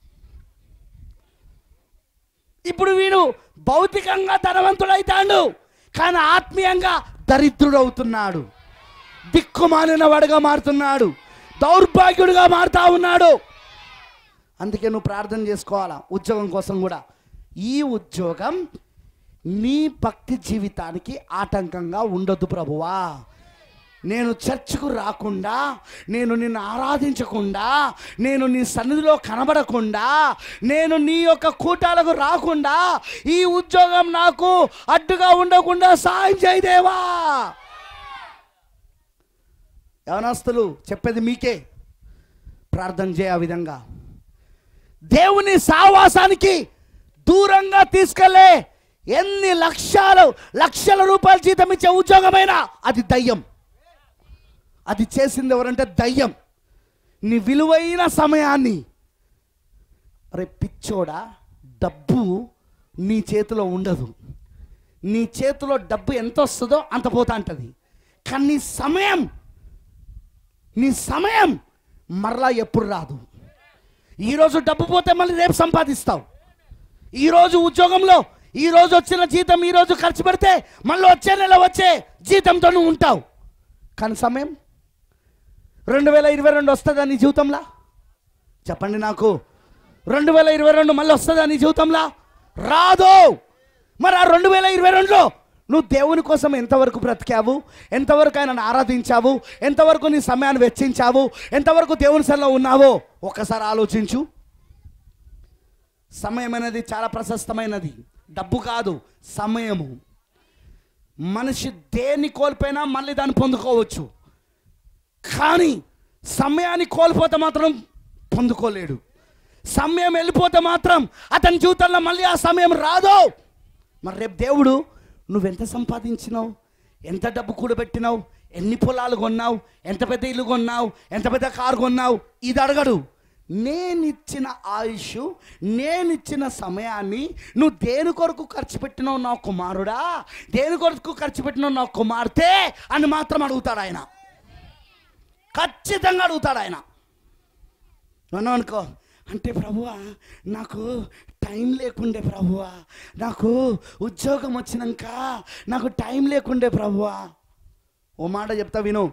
ఇప్పుడు వీడు భౌతికంగా ధనవంతుడైతాడు, కానీ ఆత్మీయంగా దరిద్రుడవుతున్నాడు. దిక్కుమాలిన వాడుగా మారుతున్నాడు, దౌర్భాగ్యుడిగా మారుతా ఉన్నాడు. అందుకే నువ్వు ప్రార్థన చేసుకోవాలా ఉద్యోగం కోసం కూడా. ఈ ఉద్యోగం నీ భక్తి జీవితానికి ఆటంకంగా ఉండొద్దు ప్రభువా. నేను చర్చ్కు రాకుండా, నేను నిన్ను ఆరాధించకుండా, నేను నీ సన్నిధిలో కనబడకుండా, నేను నీ యొక్క కూటాలకు రాకుండా ఈ ఉద్యోగం నాకు అడ్డుగా ఉండకుండా సాయం చేయదేవా. యవనస్తులు చెప్పేది మీకే, ప్రార్థన చేయ. ఆ విధంగా దేవుని సావాసానికి దూరంగా తీసుకెళ్ళే ఎన్ని లక్షల రూపాయల జీతం ఇచ్చే ఉద్యోగమైనా అది దయ్యం. అది చేసింది ఎవరంటే దయ్యం. నీ విలువైన సమయాన్ని, అరే పిచ్చోడా, డబ్బు నీ చేతిలో ఉండదు. నీ చేతిలో డబ్బు ఎంత వస్తుందో అంత పోతా ఉంటుంది. కానీ నీ సమయం మరలా ఎప్పుడు రాదు. ఈరోజు డబ్బు పోతే మళ్ళీ రేపు సంపాదిస్తావు. ఈరోజు ఉద్యోగంలో ఈరోజు వచ్చిన జీతం ఈరోజు ఖర్చు పెడితే మళ్ళీ వచ్చే నెల వచ్చే జీతంతో నువ్వు ఉంటావు. కానీ సమయం 2022 వస్తుందా నీ జీవితంలో? చెప్పండి నాకు. 2022 మళ్ళీ వస్తుందా నీ జీవితంలో? రాదు. మరి ఆ 2022లో నువ్వు దేవుని కోసం ఎంతవరకు బ్రతికావు, ఎంతవరకు ఆయనను ఆరాధించావు, ఎంతవరకు నీ సమయాన్ని వెచ్చించావు, ఎంతవరకు దేవుని సన్నిధిలో ఉన్నావో ఒకసారి ఆలోచించు. సమయం అనేది చాలా ప్రశస్తమైనది, డబ్బు కాదు, సమయము. మనిషి దేన్ని కోల్పోయినా మళ్ళీ దాన్ని పొందుకోవచ్చు, కానీ సమయాన్ని కోల్పోతే మాత్రం పొందుకోలేడు. సమయం వెళ్ళిపోతే మాత్రం అతని జీవితంలో మళ్ళీ ఆ సమయం రాదు. మరి రేపు దేవుడు నువ్వెంత సంపాదించినావు, ఎంత డబ్బు కూడబెట్టినావు, ఎన్ని పొలాలు కొన్నావు, ఎంత పెద్ద ఇల్లు కొన్నావు, ఎంత పెద్ద కారు కొన్నావు, ఇది అడగడు. నేనిచ్చిన ఆయుష్, నేనిచ్చిన సమయాన్ని నువ్వు దేని కొరకు ఖర్చు పెట్టినావు నా కుమారుడా, దేని కొరకు ఖర్చు పెట్టినావు నా కుమార్తె అని మాత్రం అడుగుతాడు ఆయన. ఖచ్చితంగా అడుగుతాడు ఆయన. మనం అనుకో అంటే ప్రభువా నాకు టైం లేకుండే, ప్రభువా నాకు ఉద్యోగం వచ్చినాక నాకు టైం లేకుండే ప్రభువా. ఓ మాట చెప్తా విను.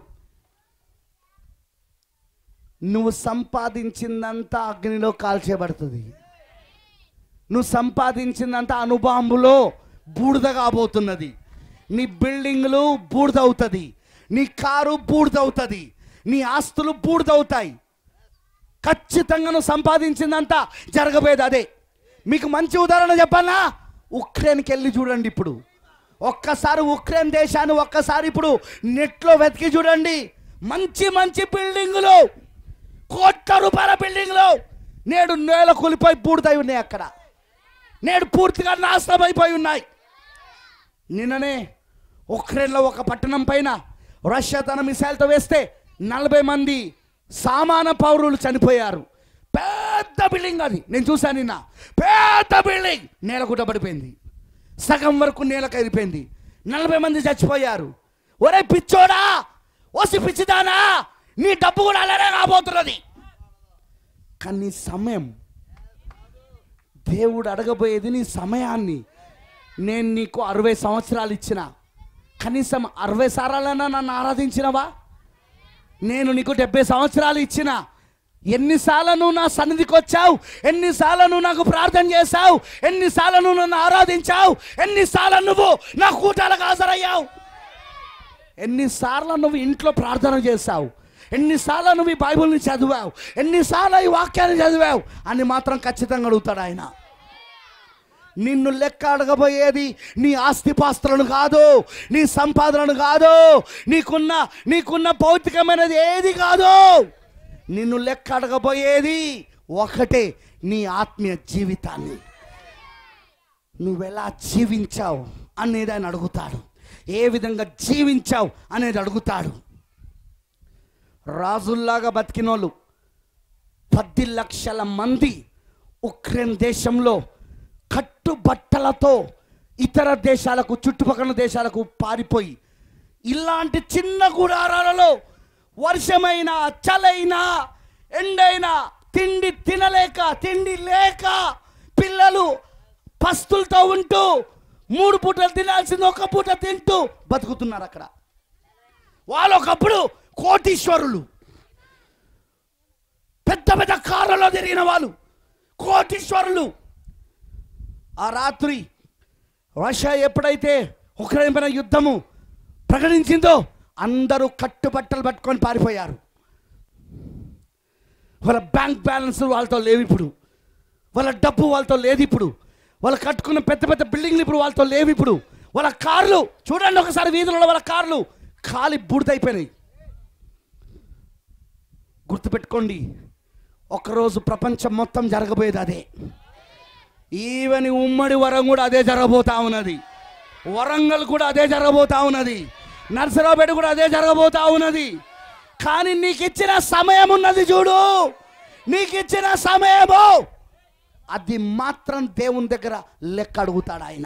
నువ్వు సంపాదించిందంతా అగ్నిలో కాల్చేయబడుతుంది. నువ్వు సంపాదించిందంతా అణుబాంబులో బూడిద కాబోతున్నది. నీ బిల్డింగ్లు బూడిదవుతుంది, నీ కారు బూడిదవుతుంది, నీ ఆస్తులు బూడిదవుతాయి. ఖచ్చితంగా నువ్వు సంపాదించిందంతా జరగబోయేది అదే. మీకు మంచి ఉదాహరణ చెప్పాలా? ఉక్రెయిన్కి వెళ్ళి చూడండి. ఇప్పుడు ఒక్కసారి ఉక్రెయిన్ దేశాన్ని ఒక్కసారి ఇప్పుడు నెట్లో వెతికి చూడండి. మంచి మంచి బిల్డింగులు, కోట్ల రూపాయల బిల్డింగ్లు నేడు నేల కూలిపోయి బూడిదై ఉన్నాయి. అక్కడ నేడు పూర్తిగా నాశనం అయిపోయి ఉన్నాయి. నిన్ననే ఉక్రెయిన్లో ఒక పట్టణం పైన రష్యా తన మిసైల్తో వేస్తే 40 మంది సామాన్య పౌరులు చనిపోయారు. పెద్ద బిల్డింగ్ అది, నేను చూశాను నిన్న. పెద్ద బిల్డింగ్ నేల గుట్టబడిపోయింది, సగం వరకు నేలకు అయిపోయింది, 40 మంది చచ్చిపోయారు. ఒరే పిచ్చోడా, ఓసి పిచ్చిదానా, నీ డబ్బు కూడా అలానే రాబోతున్నది. కానీ సమయం, దేవుడు అడగబోయేది నీ సమయాన్ని. నేను నీకు 60 సంవత్సరాలు ఇచ్చిన, కనీసం 60 సార్లైనా నన్ను ఆరాధించినవా? నేను నీకు 70 సంవత్సరాలు ఇచ్చిన, ఎన్నిసార్లు నువ్వు నా సన్నిధికి వచ్చావు, ఎన్నిసార్లు నువ్వు నాకు ప్రార్థన చేశావు, ఎన్నిసార్లు నువ్వు నన్ను ఆరాధించావు, ఎన్నిసార్లు నువ్వు నా కూటాలకు హాజరయ్యావు, ఎన్నిసార్లు నువ్వు ఇంట్లో ప్రార్థన చేశావు, ఎన్నిసార్లు నువ్వు ఈ బైబిల్ని చదివావు, ఎన్నిసార్లు ఈ వాక్యాన్ని చదివావు అని మాత్రం ఖచ్చితంగా అడుగుతాడు ఆయన. నిన్ను లెక్క అడగబోయేది నీ ఆస్తిపాస్తులను కాదు, నీ సంపాదనను కాదు, నీకున్న భౌతికమైనది ఏది కాదు. నిన్ను లెక్క అడగబోయేది ఒకటే, నీ ఆత్మీయ జీవితాన్ని నువ్వెలా జీవించావు అనేది ఆయన అడుగుతాడు. ఏ విధంగా జీవించావు అనేది అడుగుతాడు. రాజుల్లాగా బతికినోళ్ళు 10 లక్షల మంది ఉక్రెయిన్ దేశంలో కట్టుబట్టలతో ఇతర దేశాలకు, చుట్టుపక్కల దేశాలకు పారిపోయి ఇలాంటి చిన్న గుడారాలలో వర్షమైనా, చలైనా, ఎండైనా తిండి తినలేక, తిండి లేక పిల్లలు పస్తులతో ఉంటూ 3 పూటలు తినాల్సింది 1 పూట తింటూ బతుకుతున్నారు అక్కడ. వాళ్ళు ఒకప్పుడు కోటీశ్వరులు, పెద్ద పెద్ద కారులో తిరిగిన వాళ్ళు కోటీశ్వరులు. ఆ రాత్రి రష్యా ఎప్పుడైతే ఉక్రెయిన్ పైన యుద్ధము ప్రకటించిందో అందరూ కట్టుబట్టలు పట్టుకొని పారిపోయారు. వాళ్ళ బ్యాంక్ బ్యాలెన్స్ వాళ్ళతో లేవు ఇప్పుడు, వాళ్ళ డబ్బు వాళ్ళతో లేదు ఇప్పుడు, వాళ్ళు కట్టుకున్న పెద్ద పెద్ద బిల్డింగ్లు ఇప్పుడు వాళ్ళతో లేవు ఇప్పుడు, వాళ్ళ కార్లు చూడండి ఒకసారి వీధులలో వాళ్ళ కార్లు ఖాళీ బూడిదైపోయినాయి. గుర్తుపెట్టుకోండి, ఒకరోజు ప్రపంచం మొత్తం జరగబోయేది అదే. ఈవెన్ ఉమ్మడి వరం కూడా అదే జరగబోతా ఉన్నది, వరంగల్ కూడా అదే జరగబోతా ఉన్నది, నర్సరావుపేట కూడా అదే జరగబోతా ఉన్నది. కానీ నీకు ఇచ్చిన సమయం ఉన్నది చూడు, నీకు ఇచ్చిన సమయము అది మాత్రం దేవుని దగ్గర లెక్క అడుగుతాడు ఆయన.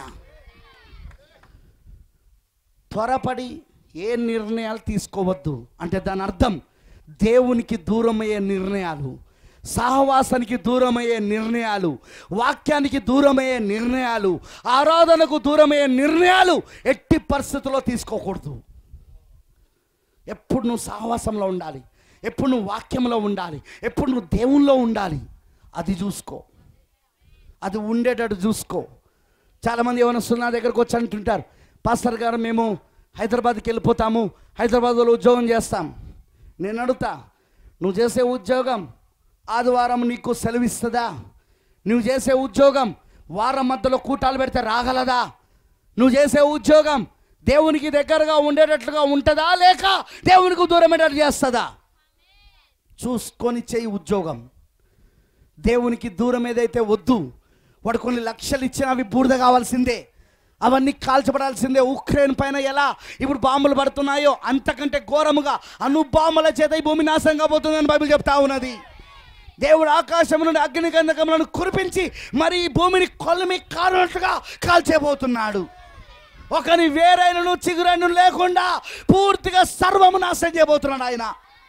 త్వరపడి ఏ నిర్ణయాలు తీసుకోవద్దు అంటే దాని అర్థం దేవునికి దూరమయ్యే నిర్ణయాలు, సహవాసానికి దూరమయ్యే నిర్ణయాలు, వాక్యానికి దూరమయ్యే నిర్ణయాలు, ఆరాధనకు దూరమయ్యే నిర్ణయాలు ఎట్టి పరిస్థితుల్లో తీసుకోకూడదు. ఎప్పుడు నువ్వు సహవాసంలో ఉండాలి, ఎప్పుడు నువ్వు వాక్యంలో ఉండాలి, ఎప్పుడు నువ్వు దేవుల్లో ఉండాలి. అది చూసుకో, అది ఉండేటట్టు చూసుకో. చాలామంది ఏమైనా సున్నా దగ్గరకు వచ్చి అంటుంటారు, పాస్టర్ గారు మేము హైదరాబాద్కి వెళ్ళిపోతాము, హైదరాబాద్లో ఉద్యోగం చేస్తాం. నేను అడుగుతా, నువ్వు చేసే ఉద్యోగం ఆదివారం నీకు సెలవిస్తుందా? నువ్వు చేసే ఉద్యోగం వారం మధ్యలో కూటాలు పెడితే రాగలదా? నువ్వు చేసే ఉద్యోగం దేవునికి దగ్గరగా ఉండేటట్లుగా ఉంటుందా, లేక దేవునికి దూరమేటట్టు చేస్తుందా? చూసుకొని చెయ్యి ఉద్యోగం. దేవునికి దూరం ఏదైతే వద్దు, వాడు కొన్ని లక్షలు ఇచ్చినా అవి బూడిద కావాల్సిందే, అవన్నీ కాల్చబడాల్సిందే. ఉక్రెయిన్ పైన ఎలా ఇప్పుడు బాంబులు పడుతున్నాయో అంతకంటే ఘోరముగా అణుబాంబుల చేత ఈ భూమి నాశనం కాబోతుందని బైబిల్ చెప్తా ఉన్నది. దేవుడు ఆకాశం నుండి అగ్ని గంధకములను కురిపించి మరి ఈ భూమిని కొలిమి కారునట్లుగా కాల్చేయబోతున్నాడు. ఒకని వేరైనను చిగురైన లేకుండా పూర్తిగా సర్వము నాశనం చేయబోతున్నాడు ఆయన.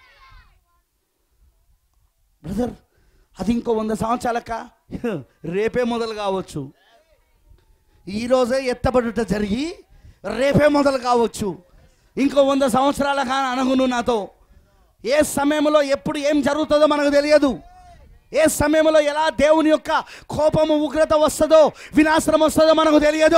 బ్రదర్, అది ఇంకో 100 సంవత్సరాలక రేపే మొదలు కావచ్చు. ఈరోజే ఎత్తబడుట జరిగి రేపే మొదలు కావచ్చు. ఇంకో 100 సంవత్సరాల కానీ అనగును నాతో. ఏ సమయంలో ఎప్పుడు ఏం జరుగుతుందో మనకు తెలియదు. ఏ సమయంలో ఎలా దేవుని యొక్క కోపము, ఉగ్రత వస్తుందో, వినాశనం వస్తుందో మనకు తెలియదు.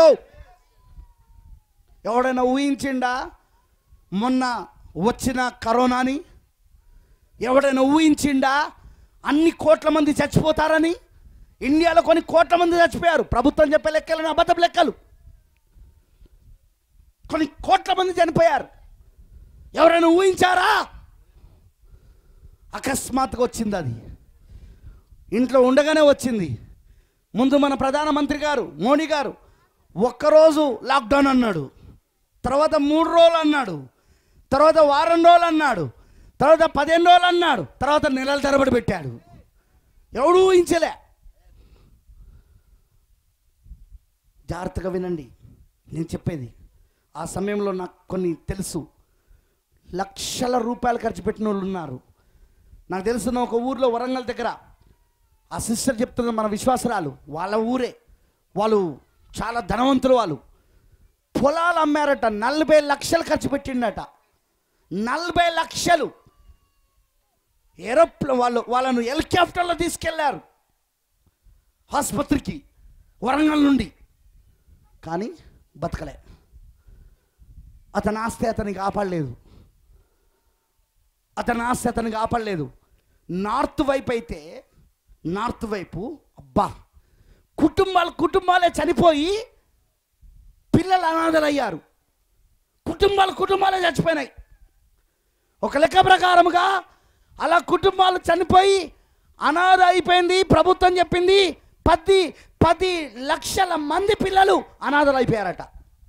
ఎవడైనా ఊహించిండా మొన్న వచ్చిన కరోనాని? ఎవడైనా ఊహించిండా అన్ని కోట్ల మంది చచ్చిపోతారని? ఇండియాలో కొన్ని కోట్ల మంది చచ్చిపోయారు. ప్రభుత్వం చెప్పే లెక్కలు అబద్ధపు లెక్కలు. కొన్ని కోట్ల మంది చనిపోయారు. ఎవరైనా ఊహించారా? అకస్మాత్తుగా వచ్చింది. అది ఇంట్లో ఉండగానే వచ్చింది. ముందు మన ప్రధానమంత్రి గారు మోడీ గారు ఒక్కరోజు లాక్డౌన్ అన్నాడు, తర్వాత 3 రోజులు అన్నాడు, తర్వాత వారం రోజులు అన్నాడు, తర్వాత 15 రోజులు అన్నాడు, తర్వాత నెలల తరబడి పెట్టాడు. ఎవడు ఊహించలే. జాగ్రత్తగా వినండి నేను చెప్పేది. ఆ సమయంలో నాకు కొన్ని తెలుసు. లక్షల రూపాయలు ఖర్చు పెట్టిన వాళ్ళు ఉన్నారు. నాకు తెలుసున్న ఒక ఊర్లో వరంగల్ దగ్గర ఆ సిస్టర్ చెప్తున్న మన విశ్వాసరాలు, వాళ్ళ ఊరే, వాళ్ళు చాలా ధనవంతులు. వాళ్ళు పొలాలు అమ్మారట. 40 లక్షలు ఖర్చు పెట్టిండట. 40 లక్షలు. వాళ్ళను హెలికాప్టర్లో తీసుకెళ్లారు ఆసుపత్రికి వరంగల్ నుండి. కానీ బతకలే. అతని ఆస్తి అతనికి కాపాడలేదు. అతని ఆస్తి అతను కాపాడలేదు. నార్త్ వైపు అయితే, నార్త్ వైపు అబ్బా కుటుంబాలే చనిపోయి పిల్లలు అనాథలయ్యారు. కుటుంబాలే చచ్చిపోయినాయి. ఒక లెక్క ప్రకారముగా అలా కుటుంబాలు చనిపోయి అనాథ అయిపోయింది. ప్రభుత్వం చెప్పింది 10 లక్షల మంది పిల్లలు అనాథలు అయిపోయారట.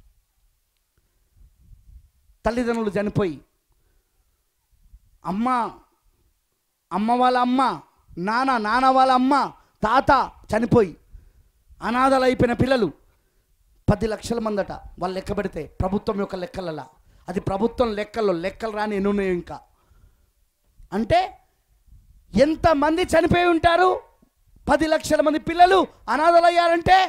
తల్లిదండ్రులు చనిపోయి, అమ్మ వాళ్ళ అమ్మ, నాన్న వాళ్ళ అమ్మ, తాత చనిపోయి అనాథలు అయిపోయిన పిల్లలు 10 లక్షల మంది అట. వాళ్ళు లెక్క పెడితే ప్రభుత్వం యొక్క లెక్కలలా, అది ప్రభుత్వం లెక్కలు రాని ఎన్ని ఉన్నాయో ఇంకా. అంటే ఎంతమంది చనిపోయి ఉంటారు? 10 లక్షల మంది పిల్లలు అనాథలు అయ్యారంటే,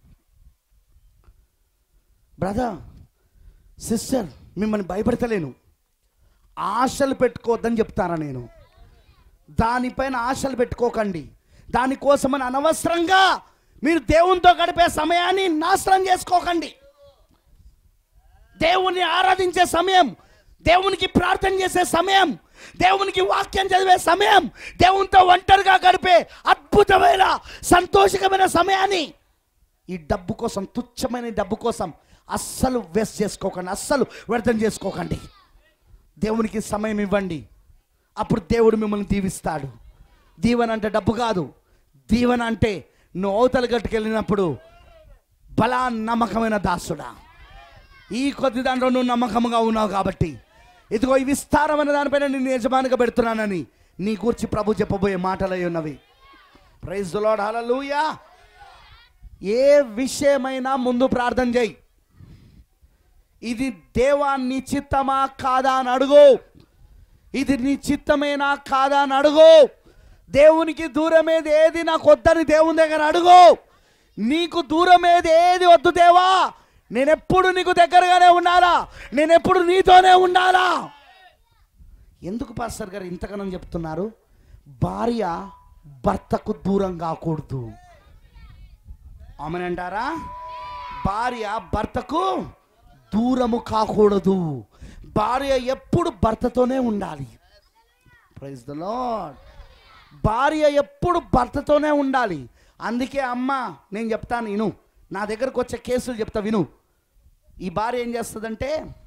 బ్రదర్ సిస్టర్ మిమ్మల్ని భయపెడతలేను, ఆశలు పెట్టుకోవద్దని చెప్తారా నేను. దానిపైన ఆశలు పెట్టుకోకండి. దానికోసమని అనవసరంగా మీరు దేవునితో గడిపే సమయాన్ని నాశనం చేసుకోకండి. దేవుణ్ణి ఆరాధించే సమయం, దేవునికి ప్రార్థన చేసే సమయం, దేవునికి వాక్యం చదివే సమయం, దేవునితో ఒంటరిగా గడిపే అద్భుతమైన సంతోషకరమైన సమయాన్ని ఈ డబ్బు కోసం, తుచ్చమైన డబ్బు కోసం అస్సలు వేస్ట్ చేసుకోకండి, అస్సలు వ్యర్థం చేసుకోకండి. దేవునికి సమయం ఇవ్వండి. అప్పుడు దేవుడు మిమ్మల్ని దీవిస్తాడు. దీవెన అంటే డబ్బు కాదు. దీవెన అంటే నువ్వు అవతల గట్టుకెళ్ళినప్పుడు, బలా నమ్మకమైన దాసుడా, ఈ కొద్ది దాంట్లో నువ్వు నమ్మకంగా ఉన్నావు కాబట్టి ఇదిగో ఈ విస్తారమైన దానిపైన నేను యజమానిగా పెడుతున్నానని నీ గురించి ప్రభు చెప్పబోయే మాటలు అయి ఉన్నవి. Praise the Lord, hallelujah. ఏ విషయమైనా ముందు ప్రార్థన చేయి. ఇది దేవా నీ చిత్తమా కాదా అని అడుగు. ఇది నీ చిత్తమేనా కాదా అని అడుగు. దేవునికి దూరమేది ఏది నాకు వద్దని దేవుని దగ్గర అడుగు. నీకు దూరమేది ఏది వద్దు దేవా, నేనెప్పుడు నీకు దగ్గరగానే ఉండాలా, నేనెప్పుడు నీతోనే ఉండాలా. ఎందుకు పాస్టర్ గారు ఇంతకనం చెప్తున్నారు? భార్య భర్తకు దూరం కాకూడదు. ఆమెనంటారా? భార్య భర్తకు దూరము కాకూడదు. భార్య ఎప్పుడు భర్తతోనే ఉండాలి. Praise the Lord. భార్య ఎప్పుడు భర్తతోనే ఉండాలి. అందుకే అమ్మ నేను చెప్తాను విను, నా దగ్గరకు వచ్చే కేసులు చెప్తా విను. ఈ భార్య ఏం చేస్తుందంటే,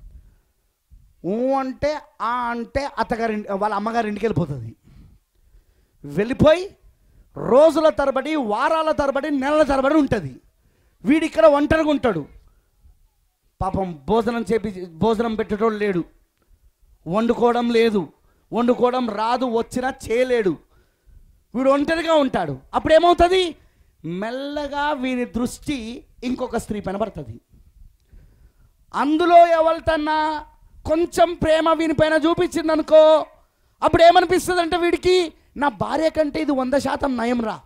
అంటే అంటే అత్తగారి వాళ్ళ అమ్మగారి ఇంటికి వెళ్ళిపోతుంది. వెళ్ళిపోయి రోజుల తరబడి, వారాల తరబడి, నెలల తరబడి ఉంటుంది. వీడిక్కడ ఒంటరిగా ఉంటాడు. పాపం భోజనం పెట్టేటోడు లేడు, వండుకోవడం లేదు, వండుకోవడం రాదు, వచ్చినా చేయలేడు. వీడు ఒంటరిగా ఉంటాడు. అప్పుడు ఏమవుతుంది? మెల్లగా వీని దృష్టి ఇంకొక స్త్రీ పైన పడుతుంది. అందులో ఎవరితన్నా కొంచెం ప్రేమ వీనిపైన చూపించింది అనుకో, అప్పుడు ఏమనిపిస్తుంది అంటే వీడికి, నా భార్య కంటే ఇది 100% నయం రా,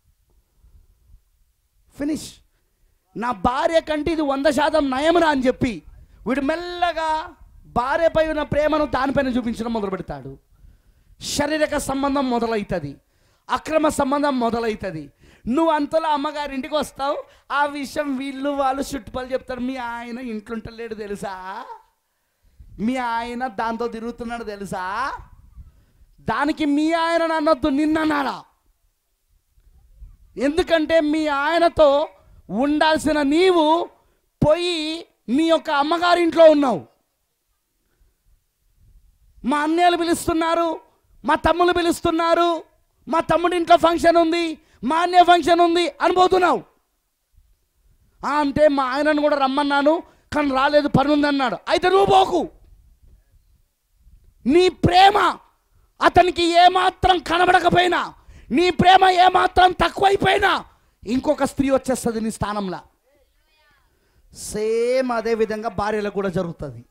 ఫినిష్, నా భార్య కంటే ఇది 100% నయం రా అని చెప్పి వీడు మెల్లగా భార్యపై ఉన్న ప్రేమను దానిపైన చూపించడం మొదలు పెడతాడు. శారీరక సంబంధం మొదలవుతుంది, అక్రమ సంబంధం మొదలవుతుంది. నువ్వు అంతలో అమ్మగారింటికి వస్తావు. ఆ విషయం వాళ్ళు చుట్టుపక్కల చెప్తారు, మీ ఆయన ఇంట్లో ఉంటలేడు తెలుసా, మీ ఆయన దాంతో తిరుగుతున్నాడు తెలుసా. దానికి మీ ఆయన అనొద్దు, నిన్నన్నాడా. ఎందుకంటే మీ ఆయనతో ఉండాల్సిన నీవు పోయి నీ యొక్క అమ్మగారింట్లో ఉన్నావు. మా అన్నయ్యలు పిలుస్తున్నారు, మా తమ్ముళ్ళు పిలుస్తున్నారు, మా తమ్ముడి ఇంట్లో ఫంక్షన్ ఉంది, మా అన్నయ్య ఫంక్షన్ ఉంది అనుపోతున్నావు. అంటే మా ఆయనను కూడా రమ్మన్నాను కానీ రాలేదు, పని ఉంది అన్నాడు. అయితే నువ్వు పోకు. నీ ప్రేమ అతనికి ఏమాత్రం కనబడకపోయినా, నీ ప్రేమ ఏమాత్రం తక్కువైపోయినా ఇంకొక స్త్రీ వచ్చేస్తుంది నీ స్థానంలో. సేమ్ అదే విధంగా భార్యలకు కూడా జరుగుతుంది.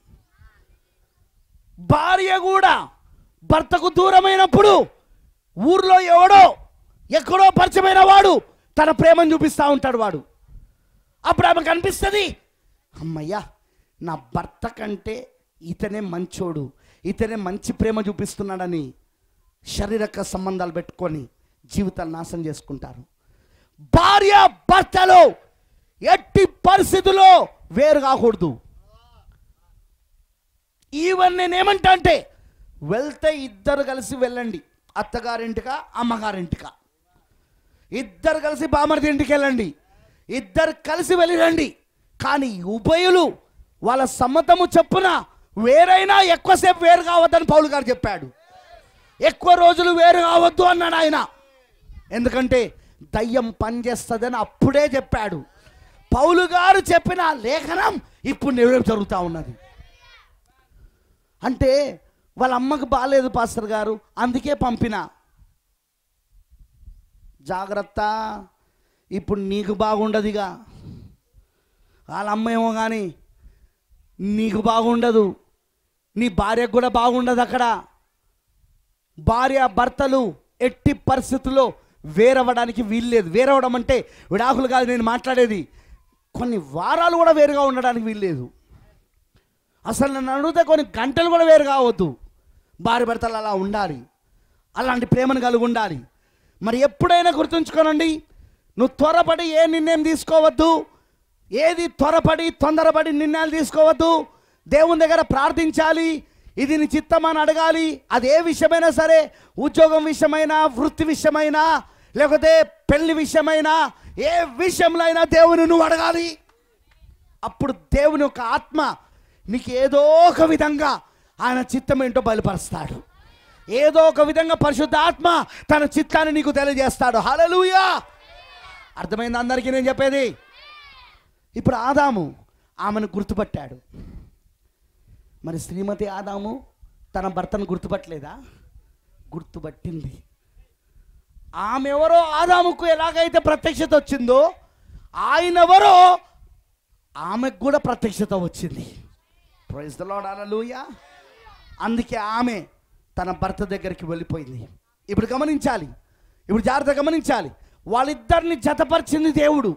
భార్య కూడా భర్తకు దూరమైనప్పుడు ఊర్లో ఎవడో ఎక్కడో పరిచయమైన వాడు తన ప్రేమను చూపిస్తూ ఉంటాడు. వాడు అప్పుడు ఆమెకు అనిపిస్తుంది, అమ్మయ్యా నా భర్త కంటే ఇతనే మంచోడు, ఇతనే మంచి ప్రేమ చూపిస్తున్నాడని శారీరక సంబంధాలు పెట్టుకొని జీవితాలు నాశనం చేసుకుంటారు. భార్య భర్తలో ఎట్టి పరిస్థితుల్లో వేరు కాకూడదు. ఈవెన్ నేనేమంటా అంటే వెళ్తే ఇద్దరు కలిసి వెళ్ళండి, అత్తగారింటికా అమ్మగారింటికా. ఇద్దరు కలిసి బామర్ది ఇంటికి వెళ్ళండి, ఇద్దరు కలిసి వెళ్ళిరండి. కానీ ఉభయులు వాళ్ళ సమ్మతము చెప్పున వేరైనా ఎక్కువసేపు వేరు కావద్దని పౌలు గారు చెప్పాడు. ఎక్కువ రోజులు వేరు కావద్దు అన్నాడు ఆయన. ఎందుకంటే దయ్యం పనిచేస్తుందని అప్పుడే చెప్పాడు. పౌలు గారు చెప్పిన లేఖనం ఇప్పుడు నెరవేరు జరుగుతూ ఉన్నది. అంటే వాళ్ళ అమ్మకు బాగాలేదు పాస్టర్ గారు, అందుకే పంపిన. జాగ్రత్త, ఇప్పుడు నీకు బాగుండదుగా. వాళ్ళ అమ్మ ఏమో కానీ నీకు బాగుండదు, నీ భార్యకు కూడా బాగుండదు. అక్కడ భార్య భర్తలు ఎట్టి పరిస్థితుల్లో వేరవ్వడానికి వీల్లేదు. వేరవడం అంటే విడాకులు కాదు నేను మాట్లాడేది, కొన్ని వారాలు కూడా వేరుగా ఉండడానికి వీల్లేదు. అసలు నన్ను అడిగితే కొన్ని గంటలు కూడా వేరు కావద్దు. భార్య భర్తలు అలా ఉండాలి, అలాంటి ప్రేమను కలిగి ఉండాలి. మరి ఎప్పుడైనా గుర్తుంచుకోనండి, నువ్వు త్వరపడి ఏ నిర్ణయం తీసుకోవద్దు, ఏది త్వరపడి తొందరపడి నిర్ణయాలు తీసుకోవద్దు. దేవుని దగ్గర ప్రార్థించాలి, ఇది నీ చిత్తమని అడగాలి. అది ఏ విషయమైనా సరే, ఉద్యోగం విషయమైనా, వృత్తి విషయమైనా, లేకపోతే పెళ్లి విషయమైనా, ఏ విషయంలో అయినా దేవుని నువ్వు అడగాలి. అప్పుడు దేవుని యొక్క ఆత్మ నీకు ఏదో ఒక విధంగా ఆయన చిత్తం ఏంటో బయలుపరుస్తాడు. ఏదో ఒక విధంగా పరిశుద్ధ ఆత్మ తన చిత్తాన్ని నీకు తెలియజేస్తాడు. హల్లెలూయా! అర్థమైంది అందరికీ నేను చెప్పేది? ఇప్పుడు ఆదాము ఆమెను గుర్తుపట్టాడు. మరి శ్రీమతి ఆదాము తన భర్తను గుర్తుపట్టలేదా? గుర్తుపట్టింది. ఆమె ఎవరో ఆదాముకు ఎలాగైతే ప్రత్యక్షత వచ్చిందో, ఆయన ఎవరో ఆమెకు కూడా ప్రత్యక్షత వచ్చింది. Praise the Lord, hallelujah. అందుకే ఆమె తన భర్త దగ్గరికి వెళ్ళిపోయింది. ఇప్పుడు గమనించాలి, ఇప్పుడు జాగ్రత్త గమనించాలి. వాళ్ళిద్దరిని జతపరిచింది దేవుడు.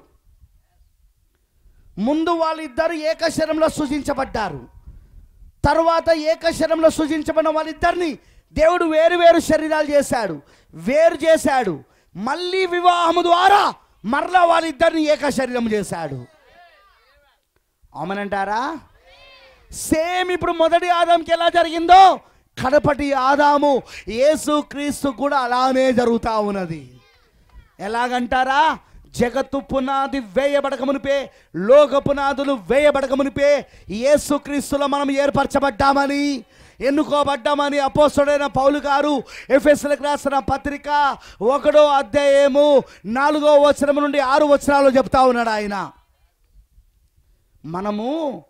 ముందు వాళ్ళిద్దరు ఏకశరీరంలో సృజించబడ్డారు. తర్వాత ఏకశరీరంలో సృజించబడిన వాళ్ళిద్దరిని దేవుడు వేరు వేరు శరీరాలు చేశాడు, వేరు చేశాడు. మళ్ళీ వివాహము ద్వారా మరలా వాళ్ళిద్దరిని ఏకశరీరం చేశాడు. అవునంటారా? సేమ్ ఇప్పుడు మొదటి ఆదాముకి ఎలా జరిగిందో కడపటి ఆదాము యేసు క్రీస్తు కూడా అలానే జరుగుతూ ఉన్నది. ఎలాగంటారా? జగత్తు పునాది వేయబడక మునిపే, లోక పునాదులు వేయబడక మునిపే యేసు క్రీస్తులో మనం ఏర్పరచబడ్డామని, ఎన్నుకోబడ్డామని అపోస్తలుడైన పౌలు గారు ఎఫెసీయులకు రాసిన పత్రిక 1వ అధ్యాయము 4వ వచనం నుండి 6 వచనాలు చెప్తా ఉన్నాడు ఆయన. మనము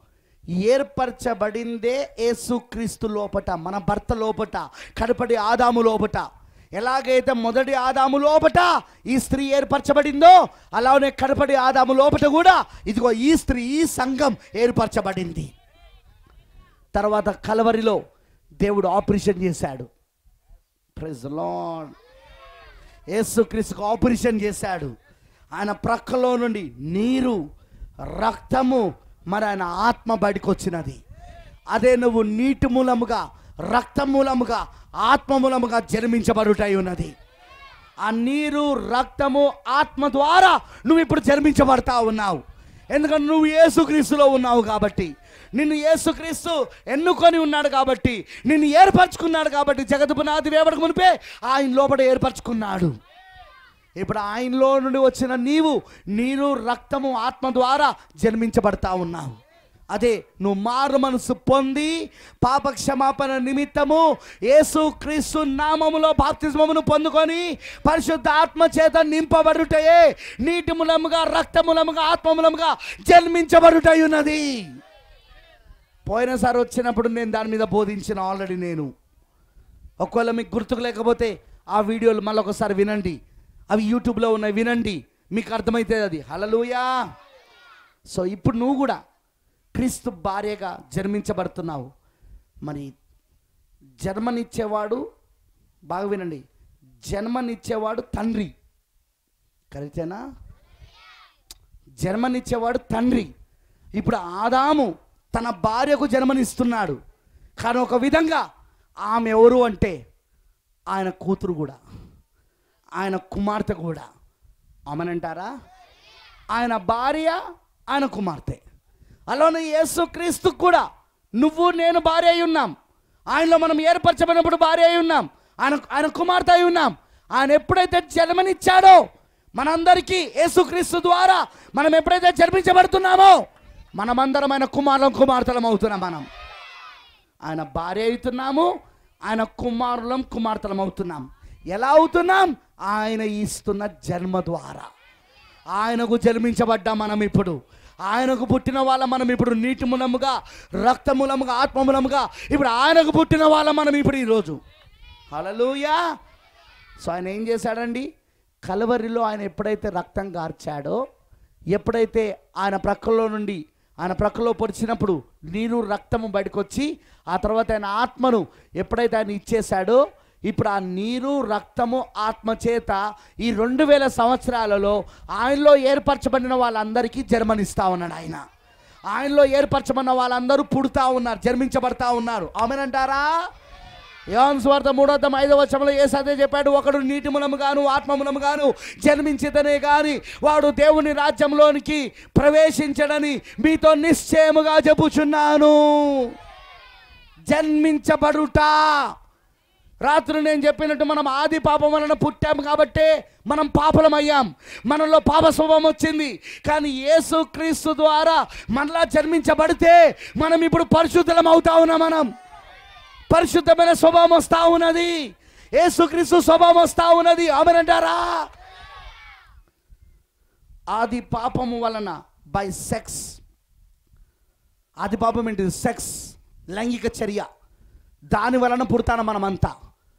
ఏర్పరచబడిందే యేసుక్రీస్తు లోపట, మన భర్త లోపట, కడపటి ఆదాము లోపట. ఎలాగైతే మొదటి ఆదాము లోపట ఈ స్త్రీ ఏర్పరచబడిందో, అలానే కడపటి ఆదాము లోపట కూడా ఇదిగో ఈ స్త్రీ, ఈ సంఘం ఏర్పరచబడింది. తర్వాత కలవరిలో దేవుడు ఆపరేషన్ చేశాడు. Praise the Lord. యేసుక్రీస్తుకు ఆపరేషన్ చేశాడు. ఆయన ప్రక్కలో నుండి నీరు, రక్తము, మరి ఆయన ఆత్మ బయటకు వచ్చినది. అదే నువ్వు నీటి మూలముగా, రక్త మూలముగా, ఆత్మ మూలముగా జన్మించబడుటై ఉన్నది. ఆ నీరు, రక్తము, ఆత్మ ద్వారా నువ్వు ఇప్పుడు జన్మించబడతా ఉన్నావు. ఎందుకంటే నువ్వు యేసుక్రీస్తులో ఉన్నావు కాబట్టి, నిన్ను యేసుక్రీస్తు ఎన్నుకొని ఉన్నాడు కాబట్టి, నిన్ను ఏర్పరచుకున్నాడు కాబట్టి, జగత్తు పునాది వేయబడక మునిపే ఆయన లోపల ఏర్పరచుకున్నాడు. ఇప్పుడు ఆయనలో నుండి వచ్చిన నీరు, రక్తము, ఆత్మ ద్వారా జన్మించబడతా ఉన్నావు. అదే నువ్వు మారు మనసు పొంది పాప క్షమాపణ నిమిత్తము యేసుక్రీస్తు నామములో బాప్తిస్మమును పొందుకొని పరిశుద్ధ ఆత్మ చేత నింపబడుటయే నీటి మూలముగా, రక్త మూలముగా, ఆత్మ మూలముగా జన్మించబడుటై ఉన్నది. పోయినసారి వచ్చినప్పుడు నేను దాని మీద బోధించిన ఆల్రెడీ. నేను ఒకవేళ మీకు గుర్తుకు లేకపోతే ఆ వీడియోలు మళ్ళీ ఒకసారి వినండి, అవి యూట్యూబ్లో ఉన్నాయి, వినండి, మీకు అర్థమవుతుంది అది. హల్లెలూయా. సో ఇప్పుడు నువ్వు కూడా క్రీస్తు భార్యగా జన్మించబడుతున్నావు. మరి జన్మనిచ్చేవాడు, బాగా వినండి, జన్మనిచ్చేవాడు తండ్రి. కరెక్టేనా? జన్మనిచ్చేవాడు తండ్రి. ఇప్పుడు ఆదాము తన భార్యకు జన్మనిస్తున్నాడు. కానీ ఒక విధంగా ఆమె ఎవరు అంటే ఆయన కూతురు కూడా, ఆయన కుమార్తె కూడా. ఆమెనంటారా? ఆయన భార్య, ఆయన కుమార్తె. అలానే యేసుక్రీస్తుకు కూడా నువ్వు నేను భార్య అయి ఉన్నాం. ఆయనలో మనం ఏర్పరచబడినప్పుడు భార్య అయి ఉన్నాం, ఆయన కుమార్తె అయి ఉన్నాం. ఆయన ఎప్పుడైతే జన్మనిచ్చాడో మనందరికీ యేసుక్రీస్తు ద్వారా మనం ఎప్పుడైతే జన్మించబడుతున్నామో మనమందరం ఆయన కుమార్తెలం అవుతున్నాం. మనం ఆయన భార్య అవుతున్నాము, ఆయన కుమార్తెలం అవుతున్నాం. ఎలా అవుతున్నాం? ఆయన ఇస్తున్న జన్మ ద్వారా. ఆయనకు జన్మించబడ్డా మనం ఇప్పుడు, ఆయనకు పుట్టిన వాళ్ళ మనం ఇప్పుడు, నీటి మూలముగా, రక్త మూలముగా, ఆత్మ మూలముగా ఇప్పుడు ఆయనకు పుట్టిన వాళ్ళ మనం ఇప్పుడు ఈరోజు. హల్లెలూయా. సో ఆయన ఏం చేశాడండి? కలవరిలో ఆయన ఎప్పుడైతే రక్తం గార్చాడో, ఎప్పుడైతే ఆయన ప్రక్కలో పొడిచినప్పుడు నీరు రక్తము బయటకు వచ్చి, ఆ తర్వాత ఆయన ఆత్మను ఎప్పుడైతే ఆయన ఇచ్చేశాడో, ఇప్పుడు ఆ నీరు రక్తము ఆత్మ చేత ఈ 2000 సంవత్సరాలలో ఆయనలో ఏర్పరచబడిన వాళ్ళందరికీ జన్మనిస్తా ఉన్నాడు. ఆయనలో ఏర్పరచబడిన వాళ్ళందరూ పుడతా ఉన్నారు, జన్మించబడతా ఉన్నారు. ఆమేనంటారా? యోహాను సువార్త 3:5 యేసు అదే చెప్పాడు, ఒకడు నీటి మూలముగాను ఆత్మ మూలముగాను జన్మించితేనే గాని వాడు దేవుని రాజ్యంలోనికి ప్రవేశించడని మీతో నిశ్చయముగా చెప్పుచున్నాను. జన్మించబడుట. రాత్రి నేను చెప్పినట్టు మనం ఆది పాపం వలన పుట్టాం కాబట్టి మనం పాపలమయ్యాం, మనలో పాప స్వభావం వచ్చింది. కానీ యేసుక్రీస్తు ద్వారా మనలా జన్మించబడితే మనం ఇప్పుడు పరిశుద్ధులం అవుతా ఉన్నాం. మనం పరిశుద్ధమైన స్వభావం వస్తూ ఉన్నది, యేసుక్రీస్తు స్వభావం వస్తూ ఉన్నది. ఆమేనంటారా? ఆది పాపము వలన బై సెక్స్. ఆది పాపం ఏంటిది? సెక్స్, లైంగిక చర్య. దాని వలన పుడతాను మనమంతా,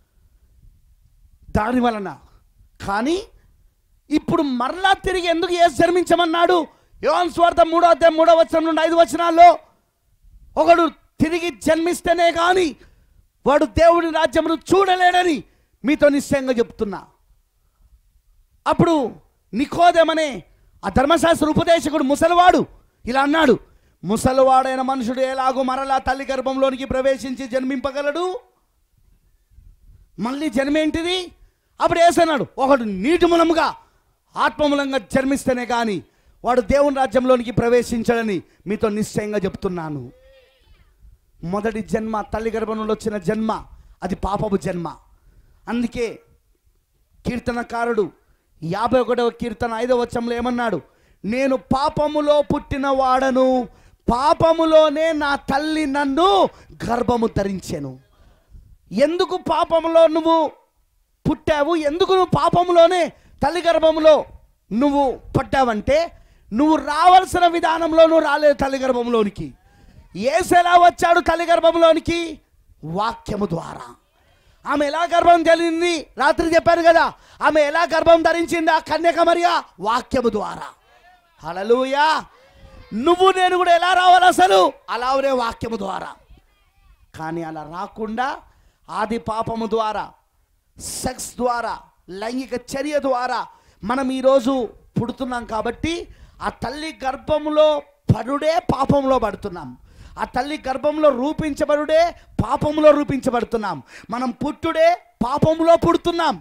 దాని వలన. కానీ ఇప్పుడు మరలా తిరిగి ఎందుకు యేసు జన్మించమన్నాడు? యోహాను సువార్త 3:3 నుండి 5 వచనాల్లో ఒకడు తిరిగి జన్మిస్తేనే కానీ వాడు దేవుని రాజ్యమును చూడలేడని మీతో నిశ్చయంగా చెప్తున్నా. అప్పుడు నికోదేమనే ఆ ధర్మశాస్త్ర ఉపదేశకుడు ముసలివాడు ఇలా అన్నాడు, ముసలివాడైన మనుషుడు ఎలాగో మరలా తల్లి గర్భంలోనికి ప్రవేశించి జన్మింపగలడు? మళ్ళీ జన్మేంటిది? అప్పుడు యేసన్నాడు, ఒకడు నీటి మూలముగా ఆత్మ మూలంగా జన్మిస్తేనే కానీ వాడు దేవుని రాజ్యంలోనికి ప్రవేశించడని మీతో నిశ్చయంగా చెప్తున్నాను. మొదటి జన్మ తల్లి గర్భం నుండి వచ్చిన జన్మ, అది పాపపు జన్మ. అందుకే కీర్తనకారుడు 51వ కీర్తన 5వ వచనంలో ఏమన్నాడు? నేను పాపములో పుట్టిన వాడను, పాపములోనే నా తల్లి నన్ను గర్భము ధరించెను. ఎందుకు పాపములో నువ్వు పుట్టావు? ఎందుకు నువ్వు పాపములోనే తల్లి గర్భంలో నువ్వు పడ్డావంటే, నువ్వు రావాల్సిన విధానంలో నువ్వు రాలేదు తల్లి గర్భంలోనికి. యేసు ఎలా వచ్చాడు తల్లి గర్భంలోనికి? వాక్యము ద్వారా. ఆమె ఎలా గర్భం ధరించింది? రాత్రి చెప్పాను కదా, ఆమె ఎలా గర్భం ధరించింది? ఆ కన్యక మరియా వాక్యము ద్వారా. హల్లెలూయా. నువ్వు నేను కూడా ఎలా రావాలి అసలు? అలానే వాక్యము ద్వారా. కానీ అలా రాకుండా ఆది పాపము ద్వారా, సెక్స్ ద్వారా, లైంగిక చర్య ద్వారా మనం ఈరోజు పుడుతున్నాం. కాబట్టి ఆ తల్లి గర్భంలో పడుడే పాపంలో పడుతున్నాం. ఆ తల్లి గర్భంలో రూపించబడుడే పాపంలో రూపించబడుతున్నాం. మనం పుట్టుడే పాపంలో పుడుతున్నాం,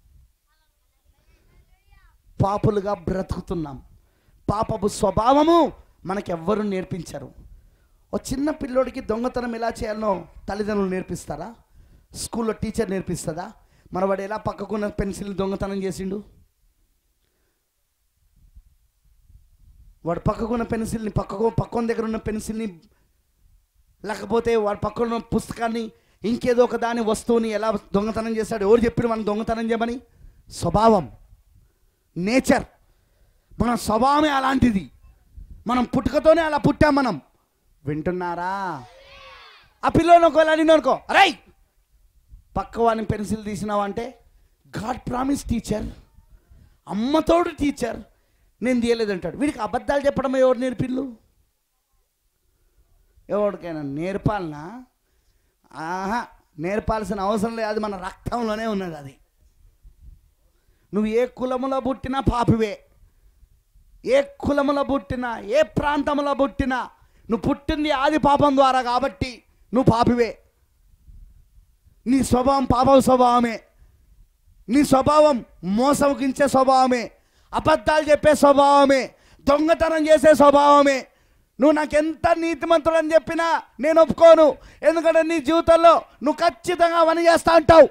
పాపులుగా బ్రతుకుతున్నాం. పాపపు స్వభావము మనకెవ్వరూ నేర్పించరు. ఓ చిన్న పిల్లోడికి దొంగతనం ఎలా చేయాలనో తల్లిదండ్రులు నేర్పిస్తారా? స్కూల్లో టీచర్ నేర్పిస్తుందా? మరి వాడు ఎలా పక్కకున్న పెన్సిల్ని దొంగతనం చేసిండు? వాడు పక్కకున్న పెన్సిల్ని పక్కన దగ్గర ఉన్న పెన్సిల్ని, లేకపోతే వాడు పక్కన ఉన్న పుస్తకాన్ని, ఇంకేదో ఒక దాని వస్తువుని ఎలా దొంగతనం చేశాడు? ఎవరు చెప్పారు మనం దొంగతనం చేయమని? స్వభావం, నేచర్. మన స్వభావమే అలాంటిది. మనం పుట్టుకతోనే అలా పుట్టాం. మనం వింటున్నారా? ఆ పిల్లని ఒకవేళ అడిగిననుకో, అరే పక్క వాడిని పెన్సిల్ తీసినావంటే, గాడ్ ప్రామిస్ టీచర్, అమ్మతోడు టీచర్, నేను తీయలేదంటాడు. వీడికి అబద్ధాలు చెప్పడం ఎవరు నేర్పిల్లు? ఎవరికైనా నేర్పాలనా? నేర్పాల్సిన అవసరం లేదు, అది మన రక్తంలోనే ఉన్నది. అది నువ్వు ఏ కులములో పుట్టినా పాపివే, ఏ కులములో పుట్టినా, ఏ ప్రాంతంలో పుట్టినా, నువ్వు పుట్టింది ఆది పాపం ద్వారా కాబట్టి నువ్వు పాపివే. నీ స్వభావం పాప స్వభావమే, నీ స్వభావం మోసగించే స్వభావమే, అబద్ధాలు చెప్పే స్వభావమే, దొంగతనం చేసే స్వభావమే. నువ్వు నాకెంత నీతిమంతుడు అని చెప్పినా నేను ఒప్పుకోను. ఎందుకంటే నీ జీవితంలో నువ్వు ఖచ్చితంగా అవన్నీ చేస్తా అంటావు.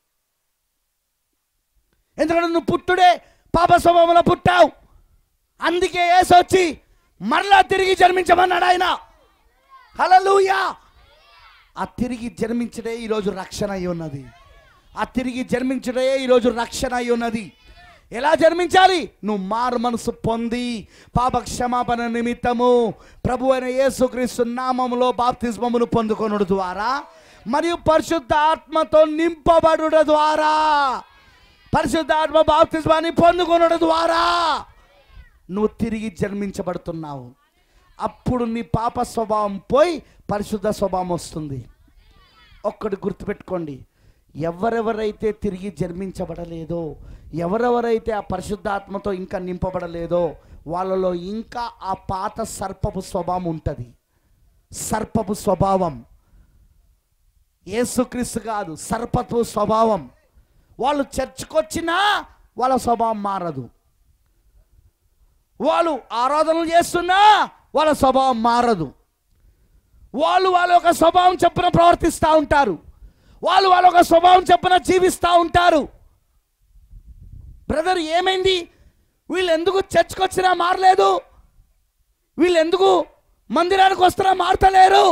ఎందుకంటే నువ్వు పుట్టుడే పాప స్వభావంలో పుట్టావు. అందుకే యేసు వచ్చి మరలా తిరిగి జన్మించమన్నాడు ఆయన. హల్లెలూయా. ఆ తిరిగి జన్మించడే ఈరోజు రక్షణ అయి ఉన్నది. ఆ తిరిగి జన్మించడే ఈరోజు రక్షణ అయి ఉన్నది. ఎలా జన్మించాలి? నువ్వు మారు మనసు పొంది పాప క్షమాపణ నిమిత్తము ప్రభు అయిన యేసుక్రీస్తు నామములో బాప్తిస్మమును పొందుకొనుట ద్వారా మరియు పరిశుద్ధ ఆత్మతో నింపబడుట ద్వారా, పరిశుద్ధ ఆత్మ బాప్తిస్మాన్ని పొందుకొనుట ద్వారా నువ్వు తిరిగి జన్మించబడుతున్నావు. అప్పుడు నీ పాప స్వభావం పోయి పరిశుద్ధ స్వభావం వస్తుంది. ఒక్కటి గుర్తుపెట్టుకోండి, ఎవరెవరైతే తిరిగి జన్మించబడలేదో, ఎవరెవరైతే ఆ పరిశుద్ధాత్మతో ఇంకా నింపబడలేదో వాళ్ళలో ఇంకా ఆ పాత సర్పపు స్వభావం ఉంటుంది. సర్పపు స్వభావం, యేసుక్రీస్తు కాదు, సర్పపు స్వభావం. వాళ్ళు చర్చికి వచ్చినా వాళ్ళ స్వభావం మారదు. వాళ్ళు ఆరాధనలు చేస్తున్నా వాళ్ళ స్వభావం మారదు. వాళ్ళు వాళ్ళ యొక్క స్వభావం చొప్పున ప్రవర్తిస్తూ ఉంటారు. వాళ్ళు వాళ్ళ యొక్క స్వభావం చొప్పున జీవిస్తూ ఉంటారు. బ్రదర్ ఏమైంది? వీళ్ళు ఎందుకు చర్చ్కి వచ్చినా మారలేదు? వీళ్ళు ఎందుకు మందిరానికి వస్తున్నా మారతలేరు?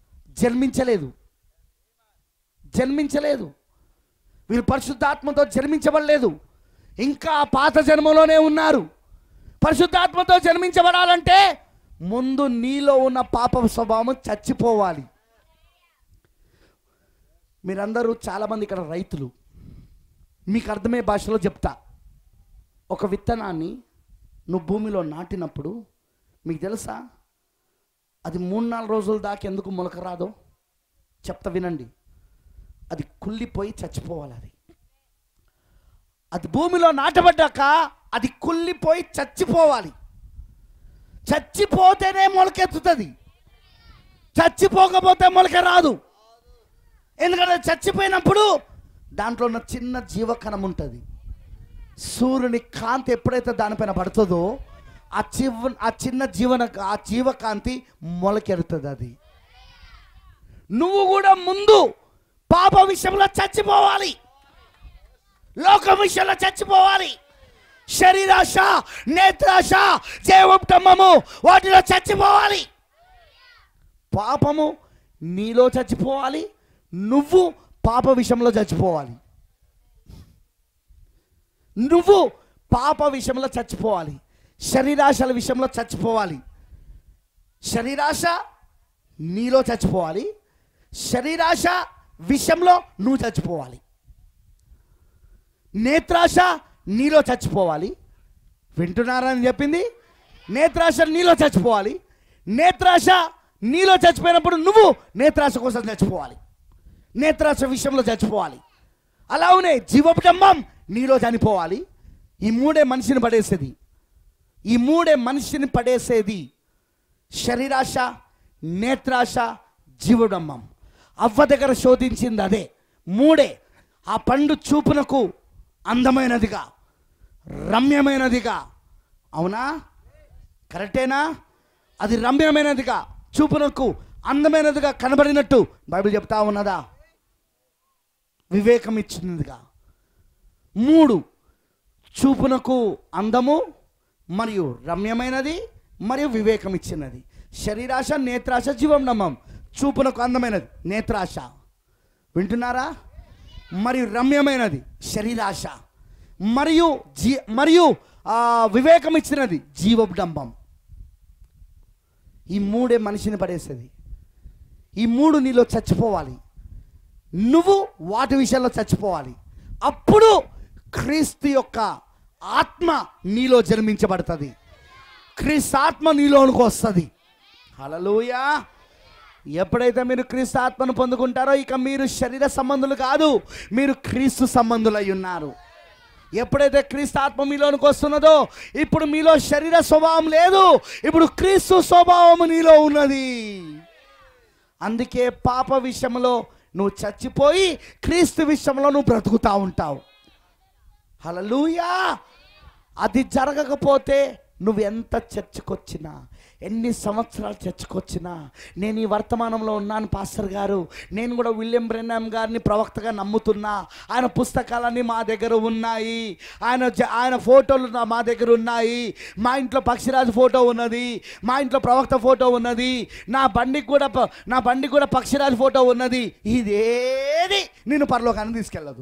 జన్మించలేదు. వీళ్ళు పరిశుద్ధాత్మతో జన్మించబడలేదు. ఇంకా పాత జన్మలోనే ఉన్నారు. పరిశుద్ధాత్మతో జన్మించబడాలంటే ముందు నీలో ఉన్న పాప స్వభావం చచ్చిపోవాలి. మీరందరూ చాలామంది ఇక్కడ రైతులు, మీకు అర్థమయ్యే భాషలో చెప్తా. ఒక విత్తనాన్ని నువ్వు భూమిలో నాటినప్పుడు మీకు తెలుసా అది 3-4 రోజుల దాకా ఎందుకు మొలక రాదో చెప్తా వినండి. అది కుళ్ళిపోయి చచ్చిపోవాలి. అది భూమిలో నాటబడ్డాక అది కుళ్ళిపోయి చచ్చిపోవాలి. చచ్చిపోతేనే మొలకెత్తుతుంది, చచ్చిపోకపోతే మొలక రాదు. ఎందుకంటే చచ్చిపోయినప్పుడు దాంట్లో ఉన్న చిన్న జీవకణం ఉంటుంది. సూర్యుని కాంతి ఎప్పుడైతే దానిపైన పడుతుందో ఆ చిన్న జీవకాంతి మొలకెడుతుంది. అది నువ్వు కూడా ముందు పాప విషయంలో చచ్చిపోవాలి, లోకం విషయంలో చచ్చిపోవాలి. శరీరాశ, నేత్రాశ, జీవోపటమ్మము వాటిలో చచ్చిపోవాలి. పాపము నీలో చచ్చిపోవాలి, నువ్వు పాప విషయంలో చచ్చిపోవాలి. నువ్వు పాప విషయంలో చచ్చిపోవాలి, శరీరాశల విషయంలో చచ్చిపోవాలి. శరీరాశ నీలో చచ్చిపోవాలి, శరీరాశ విషయంలో నువ్వు చచ్చిపోవాలి. నేత్రాశ నీలో చచ్చిపోవాలి. వింటున్నారని చెప్పింది. నేత్రాశ నీలో చచ్చిపోవాలి. నేత్రాశ నీలో చచ్చిపోయినప్పుడు నువ్వు నేత్రాశ కోసం చచ్చిపోవాలి, నేత్రాశ విషయంలో చచ్చిపోవాలి. అలానే జీవోపటంబం నీలో చనిపోవాలి. ఈ మూడే మనిషిని పడేసేది శరీరాశ, నేత్రాశ, జీవోపటంబం. అవ్వ దగ్గర శోధించింది అదే మూడే. ఆ పండు చూపునకు అందమైనదిగా, రమ్యమైనదిగా, అవునా? కరెక్టేనా? అది రమ్యమైనదిగా, చూపునకు అందమైనదిగా కనబడినట్టు బైబిల్ చెప్తా ఉన్నదా? వివేకం ఇచ్చినదిగా. 3 చూపునకు అందము మరియు రమ్యమైనది మరియు వివేకం ఇచ్చినది. శరీరాశ, నేత్రాశ, జీవోపటంబం. చూపునకు అందమైనది నేత్రాశ, వింటున్నారా? మరియు రమ్యమైనది శరీరాశ, మరియు వివేకం ఇచ్చినది జీవోపటంబం. ఈ మూడే మనిషిని పడేసేది. ఈ 3 నీలో చచ్చిపోవాలి. నువ్వు వాటి విషయంలో చచ్చిపోవాలి. అప్పుడు క్రీస్తు యొక్క ఆత్మ నీలో జన్మించబడుతుంది. క్రీస్తు ఆత్మ నీలోనికి వస్తుంది. హల్లెలూయా. ఎప్పుడైతే మీరు క్రీస్తు ఆత్మను పొందుకుంటారో ఇక మీరు శరీర సంబంధులు కాదు, మీరు క్రీస్తు సంబంధులై ఉన్నారు. ఎప్పుడైతే క్రీస్తు ఆత్మ మీలోనికి వస్తున్నదో ఇప్పుడు మీలో శరీర స్వభావం లేదు, ఇప్పుడు క్రీస్తు స్వభావం నీలో ఉన్నది. అందుకే పాప విషయంలో నువ్వు చచ్చిపోయి క్రీస్తు విషయంలో నువ్వు బ్రతుకుతా ఉంటావు. హల్లెలూయా. అది జరగకపోతే నువ్వు ఎంత చర్చకొచ్చినా, ఎన్ని సంవత్సరాలు చర్చకొచ్చినా నేను ఈ వర్తమానంలో ఉన్నాను పాస్టర్ గారు, నేను కూడా విలియం బ్రెన్హామ్ గారిని ప్రవక్తగా నమ్ముతున్నా, ఆయన పుస్తకాలన్నీ మా దగ్గర ఉన్నాయి, ఆయన ఫోటోలు మా దగ్గర ఉన్నాయి, మా ఇంట్లో పక్షిరాజు ఫోటో ఉన్నది, మా ఇంట్లో ప్రవక్త ఫోటో ఉన్నది, నా బండికి కూడా పక్షిరాజు ఫోటో ఉన్నది, ఇదేది నేను పరలోకానికి తీసుకెళ్ళదు.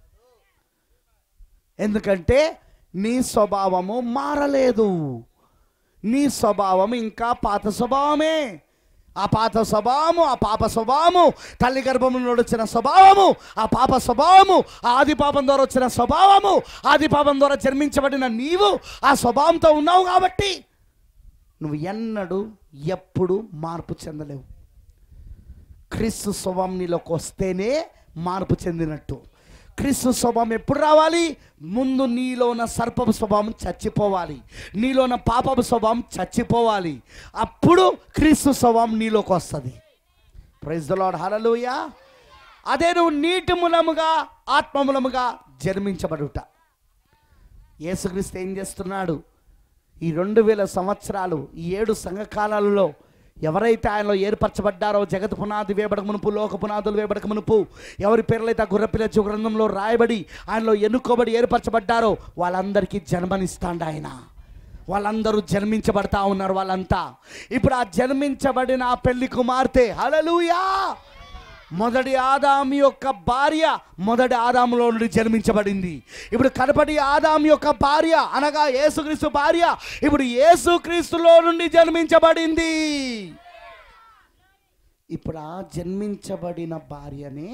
ఎందుకంటే నీ స్వభావము మారలేదు, నీ స్వభావం ఇంకా పాత స్వభావమే. ఆ పాత స్వభావము, ఆ పాప స్వభావము, తల్లి గర్భము నుండి వచ్చిన స్వభావము, ఆ పాప స్వభావము, ఆది పాపం ద్వారా వచ్చిన స్వభావము, ఆది పాపం ద్వారా జన్మించబడిన నీవు ఆ స్వభావంతో ఉన్నావు. కాబట్టి నువ్వు ఎన్నడూ ఎప్పుడు మార్పు చెందలేవు. క్రీస్తు స్వభావం నీలోకి వస్తేనే మార్పు చెందినట్టు. క్రీస్తు స్వభావం ఎప్పుడు రావాలి? ముందు నీలో ఉన్న సర్పపు స్వభావం చచ్చిపోవాలి, నీలో ఉన్న పాపపు స్వభావం చచ్చిపోవాలి, అప్పుడు క్రీస్తు స్వభావం నీలోకి వస్తుంది. Praise the Lord, hallelujah. అదే నువ్వు నీటి మూలముగా ఆత్మ మూలముగా జన్మించబడుట. యేసుక్రీస్తు ఏం చేస్తున్నాడు? ఈ 2000 సంవత్సరాలు, ఈ 7 సంఘకాలాలలో ఎవరైతే ఆయనలో ఏర్పరచబడ్డారో, జగత్ పునాది వేయబడక మునుపు, లోక పునాదులు వేయబడక మునుపు, ఎవరి పేర్లైతే ఆ గొర్రెపిల్ల జీవ గ్రంథంలో రాయబడి ఆయనలో ఎన్నుకోబడి ఏర్పరచబడ్డారో వాళ్ళందరికీ జన్మనిస్తాడు ఆయన. వాళ్ళందరూ జన్మించబడతా ఉన్నారు వాళ్ళంతా. ఇప్పుడు ఆ జన్మించబడిన ఆ పెళ్లి కుమార్తె, హల్లెలూయా, మొదటి ఆదాము యొక్క భార్య మొదటి ఆదాములో నుండి జన్మించబడింది. ఇప్పుడు కడపటి ఆదాము యొక్క భార్య అనగా యేసుక్రీస్తు భార్య ఇప్పుడు యేసుక్రీస్తులో నుండి జన్మించబడింది. ఇప్పుడు ఆ జన్మించబడిన భార్యనే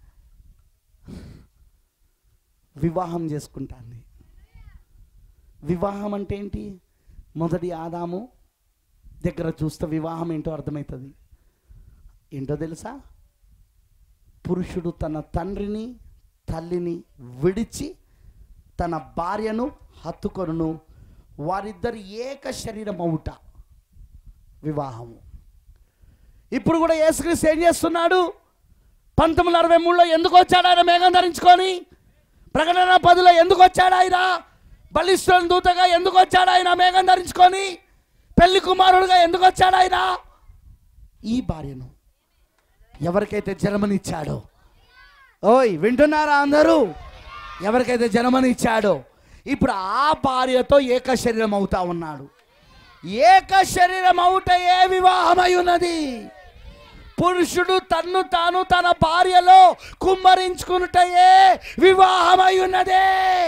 వివాహం చేసుకుంటాంది. వివాహం అంటే ఏంటి? మొదటి ఆదాము దగ్గర చూస్తే వివాహం ఏంటో అర్థమవుతుంది. ఏంటో తెలుసా? పురుషుడు తన తండ్రిని తల్లిని విడిచి తన భార్యను హత్తుకొనును, వారిద్దరు ఏక శరీరం అవుట వివాహము. ఇప్పుడు కూడా యేసుక్రీస్తు ఏం చేస్తున్నాడు? 1963లో ఎందుకు వచ్చాడు ఆయన మేఘం ధరించుకొని? ప్రకటన 10లో ఎందుకు వచ్చాడు ఆయన? బలిష్ఠుల దూతగా ఎందుకు వచ్చాడు ఆయన మేఘం ధరించుకొని? పెళ్లి కుమారుడుగా ఎందుకు వచ్చాడు ఆయన? ఈ భార్యను ఎవరికైతే జన్మనిచ్చాడో, ఓయ్ వింటున్నారా అందరూ? ఎవరికైతే జన్మనిచ్చాడో ఇప్పుడు ఆ భార్యతో ఏక శరీరం అవుతా ఉన్నాడు. ఏక శరీరం అవుటయే వివాహమై ఉన్నది. పురుషుడు తన్ను తాను తన భార్యలో కుమ్మరించుకున్నటయే వివాహమై ఉన్నదే.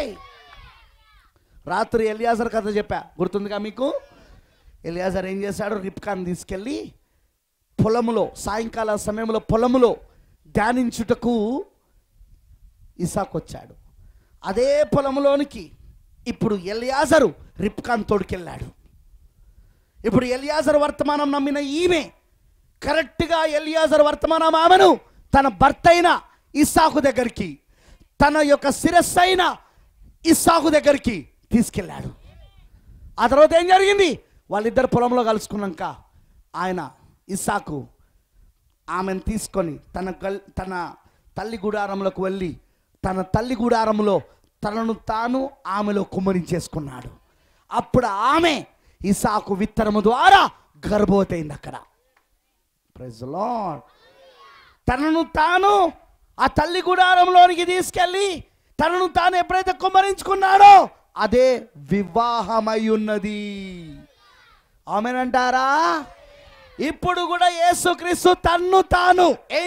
రాత్రి ఎలియాజర్ కథ చెప్పా, గుర్తుందిగా మీకు? ఎలియాజర్ ఏం చేశాడు? రిబ్కాను తీసుకెళ్ళి పొలములో, సాయంకాల సమయంలో పొలములో ధ్యానించుటకు ఇసాకు వచ్చాడు. అదే పొలంలోనికి ఇప్పుడు ఎలియాజరు రిబ్కాను తోడుకెళ్ళాడు. ఇప్పుడు ఎలియాజరు వర్తమానం నమ్మిన ఈమె కరెక్ట్గా ఎలియాజరు వర్తమానం ఆమెను తన భర్త అయిన ఇస్సాకు దగ్గరికి, తన యొక్క శిరస్సు అయిన ఇస్సాకు దగ్గరికి తీసుకెళ్ళాడు. ఆ తర్వాత ఏం జరిగింది? వాళ్ళిద్దరు పొలంలో కలుసుకున్నాక ఆయన ఇస్సాకు ఆమెను తీసుకొని తన తల్లి గుడారంలోకి వెళ్ళి తన తల్లి గుడారంలో తనను తాను ఆమెలో కుమ్మరించేసుకున్నాడు. అప్పుడు ఆమె ఇస్సాకు విత్తనము ద్వారా గర్భవతి అయింది. అక్కడ ప్రైజ్ ది లార్డ్. తనను తాను ఆ తల్లి గుడారంలోనికి తీసుకెళ్ళి తనను తాను ఎప్పుడైతే కుమ్మరించుకున్నాడో అదే వివాహమై ఉన్నది. ఆమేనంటారా? ఇప్పుడు కూడా యేసుక్రీస్తు తన్ను తాను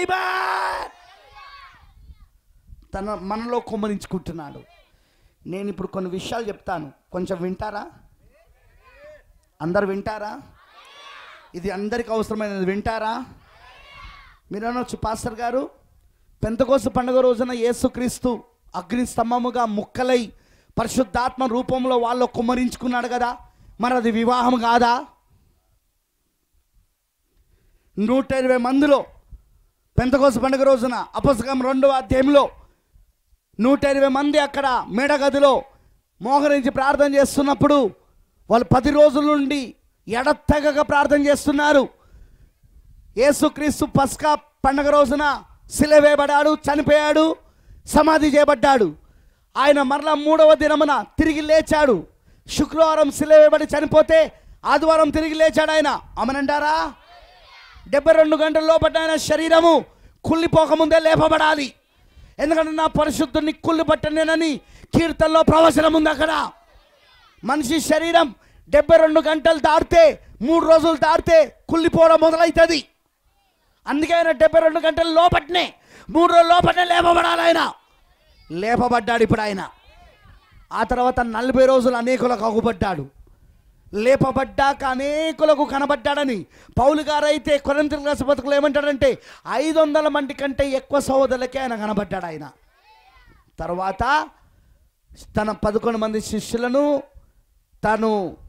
మనలో కుమ్మరించుకుంటున్నాడు. నేను ఇప్పుడు కొన్ని విషయాలు చెప్తాను, కొంచెం వింటారా? అందరు వింటారా? ఇది అందరికి అవసరమైనది, వింటారా? మీరు అనొచ్చు, పాస్టర్ గారు పెంతెకోస్తు పండుగ రోజున యేసుక్రీస్తు అగ్ని స్తంభముగా ముక్కలై పరిశుద్ధాత్మ రూపంలో వాళ్ళు కుమ్మరించుకున్నాడు కదా, మరి అది వివాహం కాదా? 120 మందిలో పెంతెకోస్తు పండుగ రోజున అపొస్తలుల 2వ అధ్యాయంలో 120 మంది అక్కడ మేడగదిలో మోకరించి ప్రార్థన చేస్తున్నప్పుడు వాళ్ళు 10 రోజుల నుండి ఎడతెగక ప్రార్థన చేస్తున్నారు. యేసుక్రీస్తు పస్కా పండుగ రోజున శిలువ వేయబడ్డాడు, చనిపోయాడు, సమాధి చేయబడ్డాడు. ఆయన మరలా 3వ దినమున తిరిగి లేచాడు. శుక్రవారం శిలువ వేయబడి చనిపోతే ఆదివారం తిరిగి లేచాడు ఆయన. ఆమెనంటారా? 72 గంటల లోపల ఆయన శరీరము కుళ్ళిపోకముందే లేపబడాలి. ఎందుకంటే నా పరిశుద్ధుని కుళ్ళి పట్టనేనని కీర్తనలో ప్రవచనం ఉంది. అక్కడ మనిషి శరీరం 72 గంటలు దాటితే, 3 రోజులు దాటితే కుళ్ళిపోవడం మొదలవుతుంది. అందుకే ఆయన 72 గంటల లోపట్నే, 3 రోజుల లోపట్నే లేపబడాలి. ఆయన లేపబడ్డాడు. ఇప్పుడు ఆయన ఆ తర్వాత 40 రోజులు అనేకులకు అగుపడ్డాడు. లేపబడ్డాక అనేకులకు కనబడ్డాడని పౌలు గారు అయితే కొరింథీయులకు రాసిన పత్రికలో ఏమంటాడంటే 500 మంది కంటే ఎక్కువ సహోదరులకే ఆయన కనబడ్డాడు. ఆయన తర్వాత తన 11 మంది శిష్యులను తను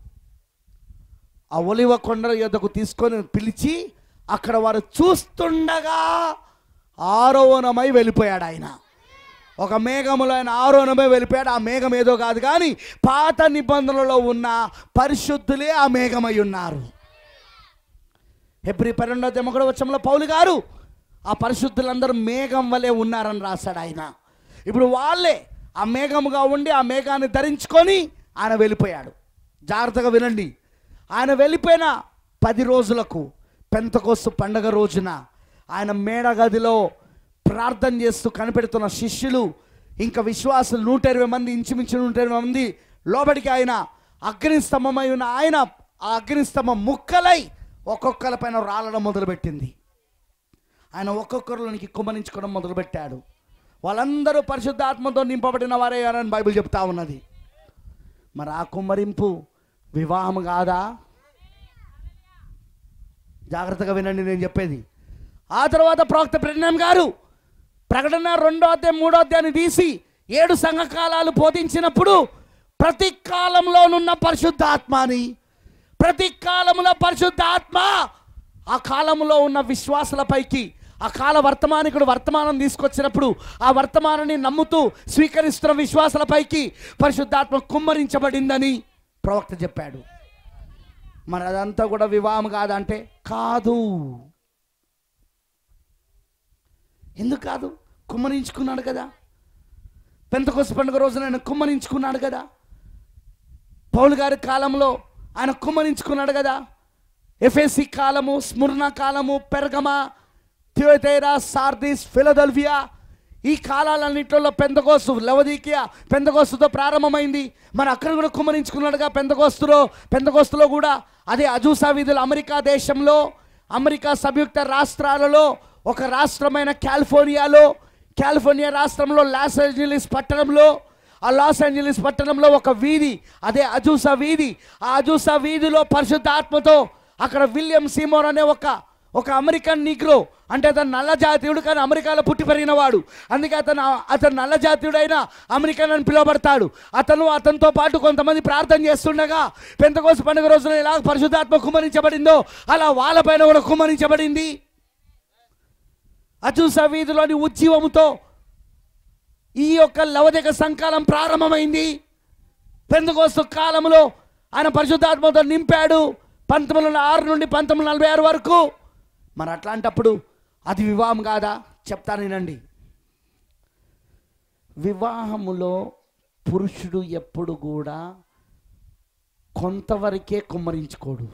ఆ ఒలివ కొండ యొద్దకు తీసుకొని పిలిచి అక్కడ వారు చూస్తుండగా ఆరోహణమై వెళ్ళిపోయాడు. ఆయన ఒక మేఘములో ఆయన ఆరోహణమై వెళ్ళిపోయాడు. ఆ మేఘం ఏదో కాదు కానీ పాత నిబంధనలలో ఉన్న పరిశుద్ధులే ఆ మేఘమై ఉన్నారు. హెబ్రీ 12:1 పౌలు గారు ఆ పరిశుద్ధులందరూ మేఘం వలె ఉన్నారని రాశాడు. ఆయన ఇప్పుడు వాళ్ళే ఆ మేఘముగా ఉండి ఆ మేఘాన్ని ధరించుకొని ఆయన వెళ్ళిపోయాడు. జాగ్రత్తగా వినండి. ఆయన వెళ్ళిపోయిన 10 రోజులకు పెంతెకోస్తు పండగ రోజున ఆయన మేడ గదిలో ప్రార్థన చేస్తూ కనిపెడుతున్న శిష్యులు ఇంకా విశ్వాసులు 120 మంది, ఇంచుమించు 120 మంది లోబడికి ఆయన అగ్నిస్తంభమై ఉన్న ఆయన ఆ అగ్నిస్తంభం ముక్కలై ఒక్కొక్కరి పైన రాలడం మొదలుపెట్టింది. ఆయన ఒక్కొక్కరిలోనికి కుమ్మరించుకోవడం మొదలుపెట్టాడు. వాళ్ళందరూ పరిశుద్ధాత్మతో నింపబడిన వారే అని బైబిల్ చెప్తా ఉన్నది. మరి ఆ కుమ్మరింపు వివాహం కాదా? జాగ్రత్తగా వినండి నేను చెప్పేది. ఆ తర్వాత ప్రవక్త బ్రహ్నం గారు ప్రకటన 2వ అధ్యాయం 3వ అధ్యాయాన్ని తీసి 7 సంఘకాలాలు బోధించినప్పుడు ప్రతి కాలంలోనున్న పరిశుద్ధాత్మని, ప్రతి కాలంలో పరిశుద్ధాత్మ ఆ కాలంలో ఉన్న విశ్వాసులపైకి ఆ కాల వర్తమానికుడు వర్తమానం తీసుకొచ్చినప్పుడు ఆ వర్తమానాన్ని నమ్ముతూ స్వీకరిస్తున్న విశ్వాసులపైకి పరిశుద్ధాత్మ కుమ్మరించబడిందని ప్రవక్త చెప్పాడు. మరి అదంతా కూడా వివాహం కాదంటే కాదు. ఎందుకు కాదు? కుమ్మరించుకున్నాడు కదా. పెంతెకోస్తు పండుగ రోజున ఆయన కుమ్మరించుకున్నాడు కదా. పౌలు గారి కాలంలో ఆయన కుమ్మరించుకున్నాడు కదా. ఎఫెసీ కాలము, స్ముర్నా కాలము, పెర్గమా, థియోతైరా, సార్దిస్, ఫిలదెల్ఫియా ఈ కాలాలన్నింటిలో పెంతెకోస్తు, లవదీకియా పెంతెకోస్తుతో ప్రారంభమైంది. మరి అక్కడ కూడా కుమ్మరించుకున్నాడుగా. పెంతెకోస్తులో కూడా అదే అజూసా వీధులు, అమెరికా దేశంలో, అమెరికా సంయుక్త రాష్ట్రాలలో ఒక రాష్ట్రమైన కాలిఫోర్నియా రాష్ట్రంలో లాస్ ఏంజలీస్ పట్టణంలో, ఆ లాస్ ఏంజలీస్ పట్టణంలో ఒక వీధి, అదే అజూసా వీధి. ఆ అజూసా వీధిలో పరిశుద్ధాత్మతో అక్కడ విలియం సీమోర్ అనే ఒక అమెరికన్ నీగ్రో, అంటే అతను నల్ల జాతీయుడు కానీ అమెరికాలో పుట్టి పెరిగినవాడు. అందుకే అతను నల్ల జాతీయుడైన అమెరికన్ అని పిలువబడతాడు. అతనితో పాటు కొంతమంది ప్రార్థన చేస్తుండగా పెంతెకోస్తు పండుగ రోజున ఎలా పరిశుద్ధాత్మ కుమ్మరించబడిందో అలా వాళ్ళపైన కూడా కుమ్మరించబడింది. అజూసా వీధిలోని ఉజ్జీవముతో ఈ యొక్క లవదిక సంకాలం ప్రారంభమైంది. పెంతెకోస్తు కాలంలో ఆయన పరిశుద్ధాత్మతో నింపాడు 1906 నుండి 1946 వరకు. మరి అట్లాంటప్పుడు అది వివాహం కాదా? చెప్తాను వినండి. వివాహములో పురుషుడు ఎప్పుడు కూడా కొంతవరకే కుమ్మరించుకోడు.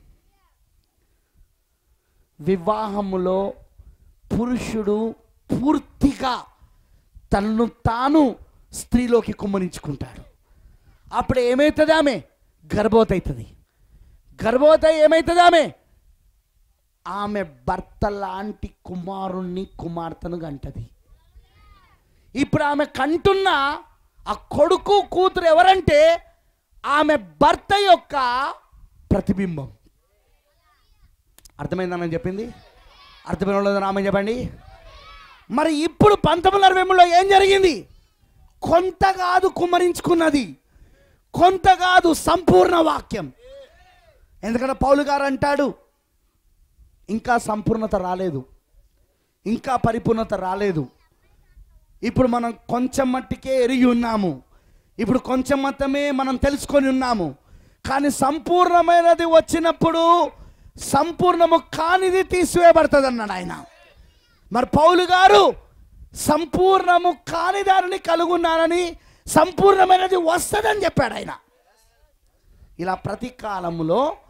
వివాహములో పురుషుడు పూర్తిగా తనను తాను స్త్రీలోకి కుమ్మరించుకుంటాడు. అప్పుడు ఏమవుతుంది? ఆమె గర్భవతి అవుతుంది. గర్భవతి ఏమవుతుంది? ఆమె భర్త లాంటి కుమార్తెను కంటది. ఇప్పుడు ఆమె కంటున్న ఆ కొడుకు కూతురు ఎవరంటే ఆమె భర్త యొక్క ప్రతిబింబం. అర్థమైందని చెప్పింది? అర్థమైన లేదని ఆమె చెప్పండి. మరి ఇప్పుడు 1923లో ఏం జరిగింది? కొంత కాదు కుమ్మరించుకున్నది, కొంత కాదు సంపూర్ణ వాక్యం. ఎందుకంటే పౌలు గారు అంటాడు ఇంకా సంపూర్ణత రాలేదు, ఇంకా పరిపూర్ణత రాలేదు. ఇప్పుడు మనం కొంచెం మట్టికే ఎరిగి ఉన్నాము, ఇప్పుడు కొంచెం మాత్రమే మనం తెలుసుకొని ఉన్నాము. కానీ సంపూర్ణమైనది వచ్చినప్పుడు సంపూర్ణము కానిది తీసివేయబడుతుంది అన్నాడు ఆయన. మరి పౌలు గారు సంపూర్ణము కాని దానిని కలుగున్నానని సంపూర్ణమైనది వస్తుందని చెప్పాడు ఆయన. ఇలా ప్రతి కాలంలో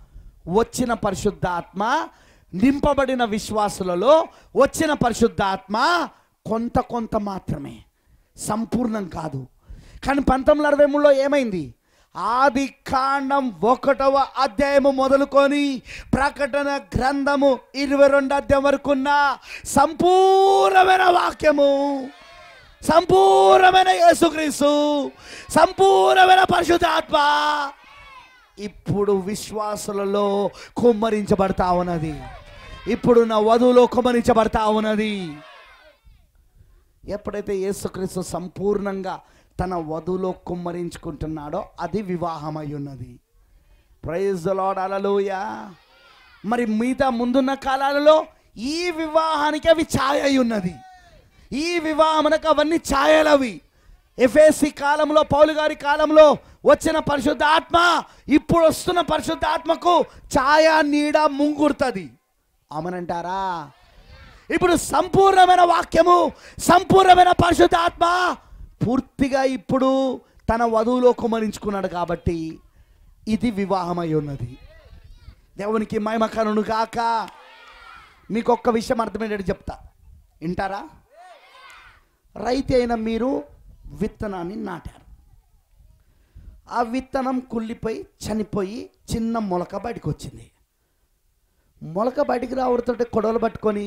వచ్చిన పరిశుద్ధాత్మ, నింపబడిన విశ్వాసులలో వచ్చిన పరిశుద్ధాత్మ కొంత మాత్రమే, సంపూర్ణం కాదు. కానీ 1963లో ఏమైంది? ఆది కాండం 1వ అధ్యాయము మొదలుకొని ప్రకటన గ్రంథము 22 అధ్యాయం వరకు ఉన్న సంపూర్ణమైన వాక్యము, సంపూర్ణమైన యేసుక్రీస్తు, సంపూర్ణమైన పరిశుద్ధాత్మ ఇప్పుడు విశ్వాసులలో కుమ్మరించబడతా ఉన్నది. ఇప్పుడు నా వధువులో కుమ్మరించబడతా ఉన్నది. ఎప్పుడైతే యేసుక్రీస్తు సంపూర్ణంగా తన వధువులో కుమ్మరించుకుంటున్నాడో అది వివాహమై ఉన్నది. Praise the Lord, hallelujah. మరి మిగతా ముందున్న కాలాలలో ఈ వివాహానికి అవి ఛాయ అయి ఉన్నది. ఈ వివాహమునకు అవన్నీ ఛాయలవి. ఎఫెసీ కాలంలో, పౌలు గారి కాలంలో వచ్చిన పరిశుద్ధ ఆత్మ ఇప్పుడు వస్తున్న పరిశుద్ధ ఆత్మకు ఛాయ, నీడ, ముంగుర్తుంది. అవునంటారా? ఇప్పుడు సంపూర్ణమైన వాక్యము, సంపూర్ణమైన పరిశుద్ధ ఆత్మ పూర్తిగా ఇప్పుడు తన వధువులో కుమ్మరించుకున్నాడు కాబట్టి ఇది వివాహమై ఉన్నది. దేవునికి మహిమ కలుగును గాక. మీకు ఒక్క విషయం అర్థమయ్యేటట్టు చెప్తా, వింటారా? రైతు అయిన మీరు విత్తనాన్ని నాటారు. ఆ విత్తనం కుళ్ళిపోయి చనిపోయి చిన్న మొలక బయటకు వచ్చింది. మొలక బయటికి రావడంతో కొడవలు పట్టుకొని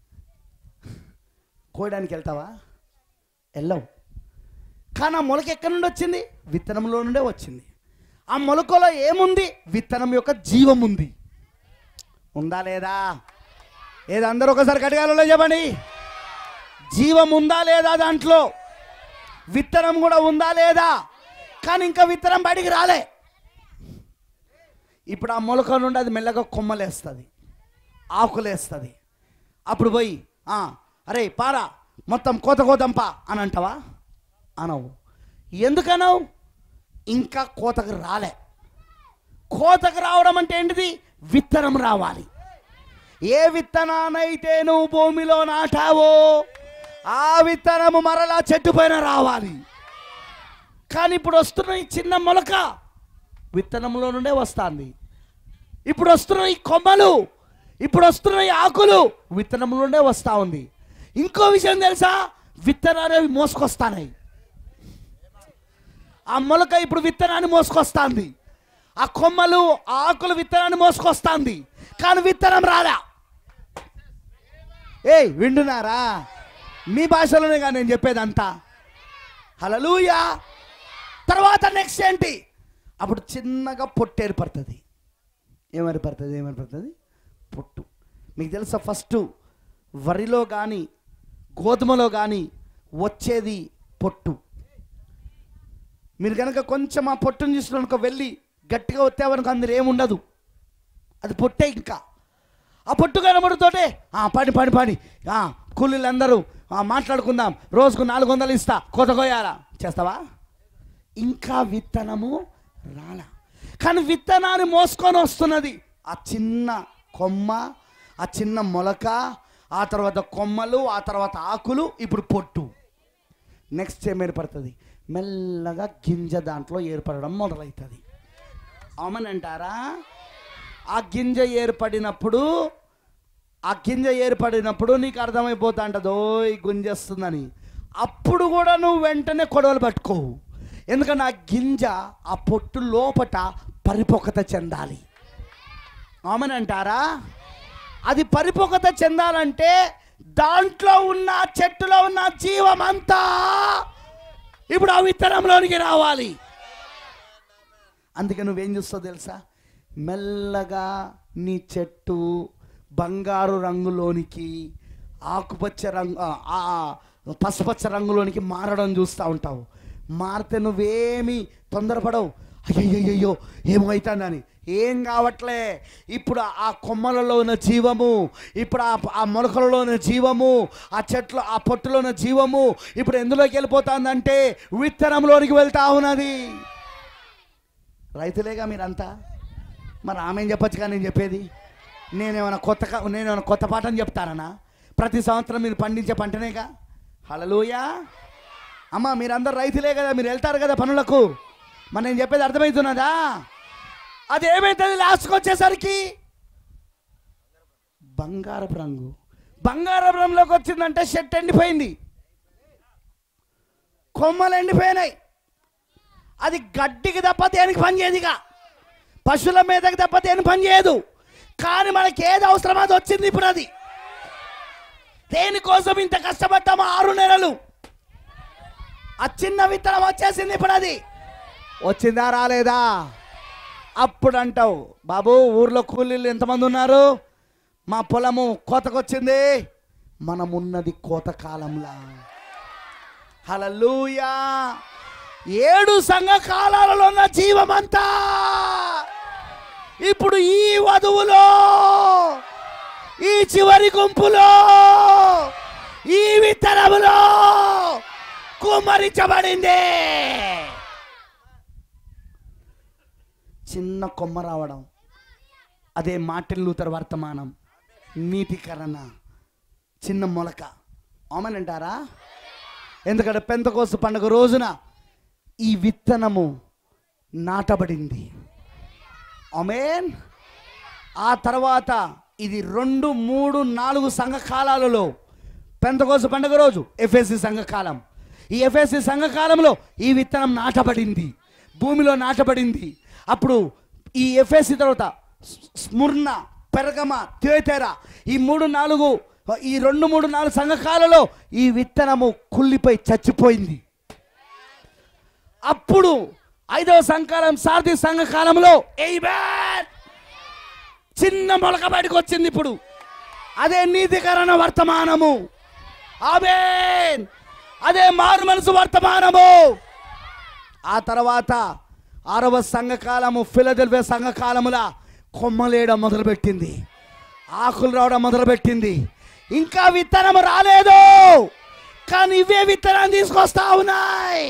కోయడానికి వెళ్తావా? వెళ్ళవు. కానీ ఆ మొలక ఎక్కడి నుండి వచ్చింది? విత్తనంలో నుండే వచ్చింది. ఆ మొలకలో ఏముంది? విత్తనం యొక్క జీవం ఉంది. ఉందా లేదా? ఏదో అందరూ ఒకసారి గట్టిగా చెప్పండి. జీవం ఉందా లేదా? దాంట్లో విత్తనం కూడా ఉందా లేదా? కానీ ఇంకా విత్తనం బయటికి రాలే. ఇప్పుడు ఆ మొలక నుండి అది మెల్లగా కొమ్మలేస్తుంది, ఆకులేస్తుంది. అప్పుడు పోయి అరే పారా మొత్తం కోతంపా అని అంటావా? అనవు. ఎందుకనవు? ఇంకా కోతకు రాలే. కోతకు రావడం అంటే ఏంటిది? విత్తనం రావాలి. ఏ విత్తనానైతే నువ్వు భూమిలో నాటావో ఆ విత్తనము మరలా చెట్టు పైన రావాలి. కానీ ఇప్పుడు వస్తున్న ఈ చిన్న మొలక విత్తనంలో నుండే వస్తుంది. ఇప్పుడు వస్తున్న ఈ కొమ్మలు, ఇప్పుడు వస్తున్న ఈ ఆకులు విత్తనంలో నుండే వస్తూ ఉంది. ఇంకో విషయం తెలుసా? విత్తనాలు అవి మోసుకొస్తాయి. ఆ మొలక ఇప్పుడు విత్తనాన్ని మోసుకొస్తుంది. ఆ కొమ్మలు, ఆ ఆకులు విత్తనాన్ని మోసుకొస్తుంది. కానీ విత్తనం రాలా. వింటున్నారా? మీ భాషలోనే కానీ నేను చెప్పేదంతా. హల్లెలూయా. తర్వాత నెక్స్ట్ ఏంటి? అప్పుడు చిన్నగా పొట్టు ఏర్పడుతుంది. ఏమేర్పడుతుంది? పొట్టు. మీకు తెలుసా? ఫస్ట్ వరిలో కానీ గోధుమలో కానీ వచ్చేది పొట్టు. మీరు కనుక కొంచెం ఆ పొట్టును చూసినాక వెళ్ళి గట్టిగా వచ్చేవనుకో అందరు ఏముండదు, అది పొట్టే. ఇంకా ఆ పొట్టు కనబడుతోటే పని కూలీలు అందరూ మాట్లాడుకుందాం, రోజుకు 400 ఇస్తా, కోత కోయాలా, చేస్తావా? ఇంకా విత్తనము రాలా. కానీ విత్తనాన్ని మోసుకొని వస్తున్నది ఆ చిన్న కొమ్మ, ఆ చిన్న మొలక, ఆ తర్వాత కొమ్మలు, ఆ తర్వాత ఆకులు, ఇప్పుడు పొట్టు. నెక్స్ట్ ఏం ఏర్పడుతుంది? మెల్లగా గింజ దాంట్లో ఏర్పడడం మొదలవుతుంది. అవునంటారా? ఆ గింజ ఏర్పడినప్పుడు నీకు అర్థమైపోతా అంటదో ఈ గుంజేస్తుందని. అప్పుడు కూడా నువ్వు వెంటనే కొడవలు పట్టుకోవు. ఎందుకంటే ఆ గింజ, ఆ పొట్టు లోపట పరిపక్వత చెందాలి. అవునంటారా? అది పరిపక్వత చెందాలంటే దాంట్లో ఉన్న, చెట్టులో ఉన్న జీవమంతా ఇప్పుడు ఆ విత్తనంలోనికి రావాలి. అందుకే నువ్వేం చూస్తావు తెలుసా? మెల్లగా నీ చెట్టు బంగారు రంగులోనికి, ఆకుపచ్చ రంగు, పసుపచ్చ రంగులోనికి మారడం చూస్తూ ఉంటావు. మారితే నువ్వేమీ తొందరపడవు. అయ్యయ్యో ఏమవుతుందని. ఏం కావట్లే. ఇప్పుడు ఆ కొమ్మలలో ఉన్న జీవము, ఇప్పుడు ఆ మొలకలలో ఉన్న జీవము, ఆ చెట్లు, ఆ పొట్టులో ఉన్న జీవము ఇప్పుడు ఎందులోకి వెళ్ళిపోతుందంటే విత్తనంలోనికి వెళ్తా ఉన్నది. రైతులేగా మీరంతా. మరి ఆమె చెప్పచ్చు కానీ నేను చెప్పేది నేనేమైనా కొత్త పాఠం చెప్తానన్నా? ప్రతి సంవత్సరం మీరు పండించే పంటనేగా. హల్లెలూయా. అమ్మ మీరందరూ రైతులే కదా, మీరు వెళ్తారు కదా పనులకు. మరి నేను చెప్పేది అర్థమవుతున్నదా? అది ఏమైతుంది లాస్ట్కి వచ్చేసరికి? బంగారపు రంగు. బంగారపు రంగులోకి వచ్చిందంటే షెట్ ఎండిపోయింది, కొమ్మలు ఎండిపోయినాయి. అది గడ్డికి తప్ప దేనికి పని చేయదు, ఇక పశువుల మీదకి తప్ప దేనికి పని చేయదు. కానీ మనకి ఏది అవసరమో అది వచ్చింది ఇప్పుడు. అది దేనికోసం ఇంత కష్టపడ్డాము 6 నెలలు, ఆ చిన్న విత్తనం వచ్చేసింది ఇప్పుడు. అది వచ్చిందా రాలేదా? అప్పుడు అంటావు, బాబు ఊర్లో కూలీలు ఎంతమంది ఉన్నారు? మా పొలము కోతకొచ్చింది. మనమున్నది కోత కాలంలా. హల్లెలూయా. 7 సంఘకాలాలలో ఉన్న జీవమంతా ఇప్పుడు ఈ వధువులో, ఈ చివరి గుంపులో, ఈ విత్తనములో కుమ్మరించబడింది. చిన్న కొమ్మ రావడం, అదే మార్టిన్ లూథర్ వర్తమానం, నీతికరణ, చిన్న మొలక. ఆమేనంటారా? ఎందుకంటే పెంతెకోస్తు పండుగ రోజున ఈ విత్తనము నాటబడింది. ఆమేన్. ఆ తర్వాత ఇది 2, 3, 4 సంఘకాలాలలో పెంతెకోస్తు పండుగ రోజు ఎఫెసీ సంఘకాలం. ఈ ఎఫెసీ సంఘకాలంలో ఈ విత్తనం నాటబడింది, భూమిలో నాటబడింది. అప్పుడు ఈ ఎఫెసీ తర్వాత స్ముర్న, పెర్గమ, థియతైర, ఈ 2, 3, 4 సంఘకాలలో ఈ విత్తనము కుళ్ళిపోయి చచ్చిపోయింది. అప్పుడు 5వ సంఘకాలం సార్ది సంఘకాలంలో చిన్న మొలక బయటకు వచ్చింది. ఇప్పుడు అదే నీతికరణ వర్తమానము. ఆమేన్. అదే మారు మనసు వర్తమానము. ఆ తర్వాత 6వ సంఘకాలము ఫిలదెల్ఫియా సంఘకాలముల కొమ్మలేయడం మొదలుపెట్టింది, ఆకులు రావడం మొదలుపెట్టింది. ఇంకా విత్తనం రాలేదు, కానీ ఇవే విత్తనం తీసుకొస్తా ఉన్నాయి.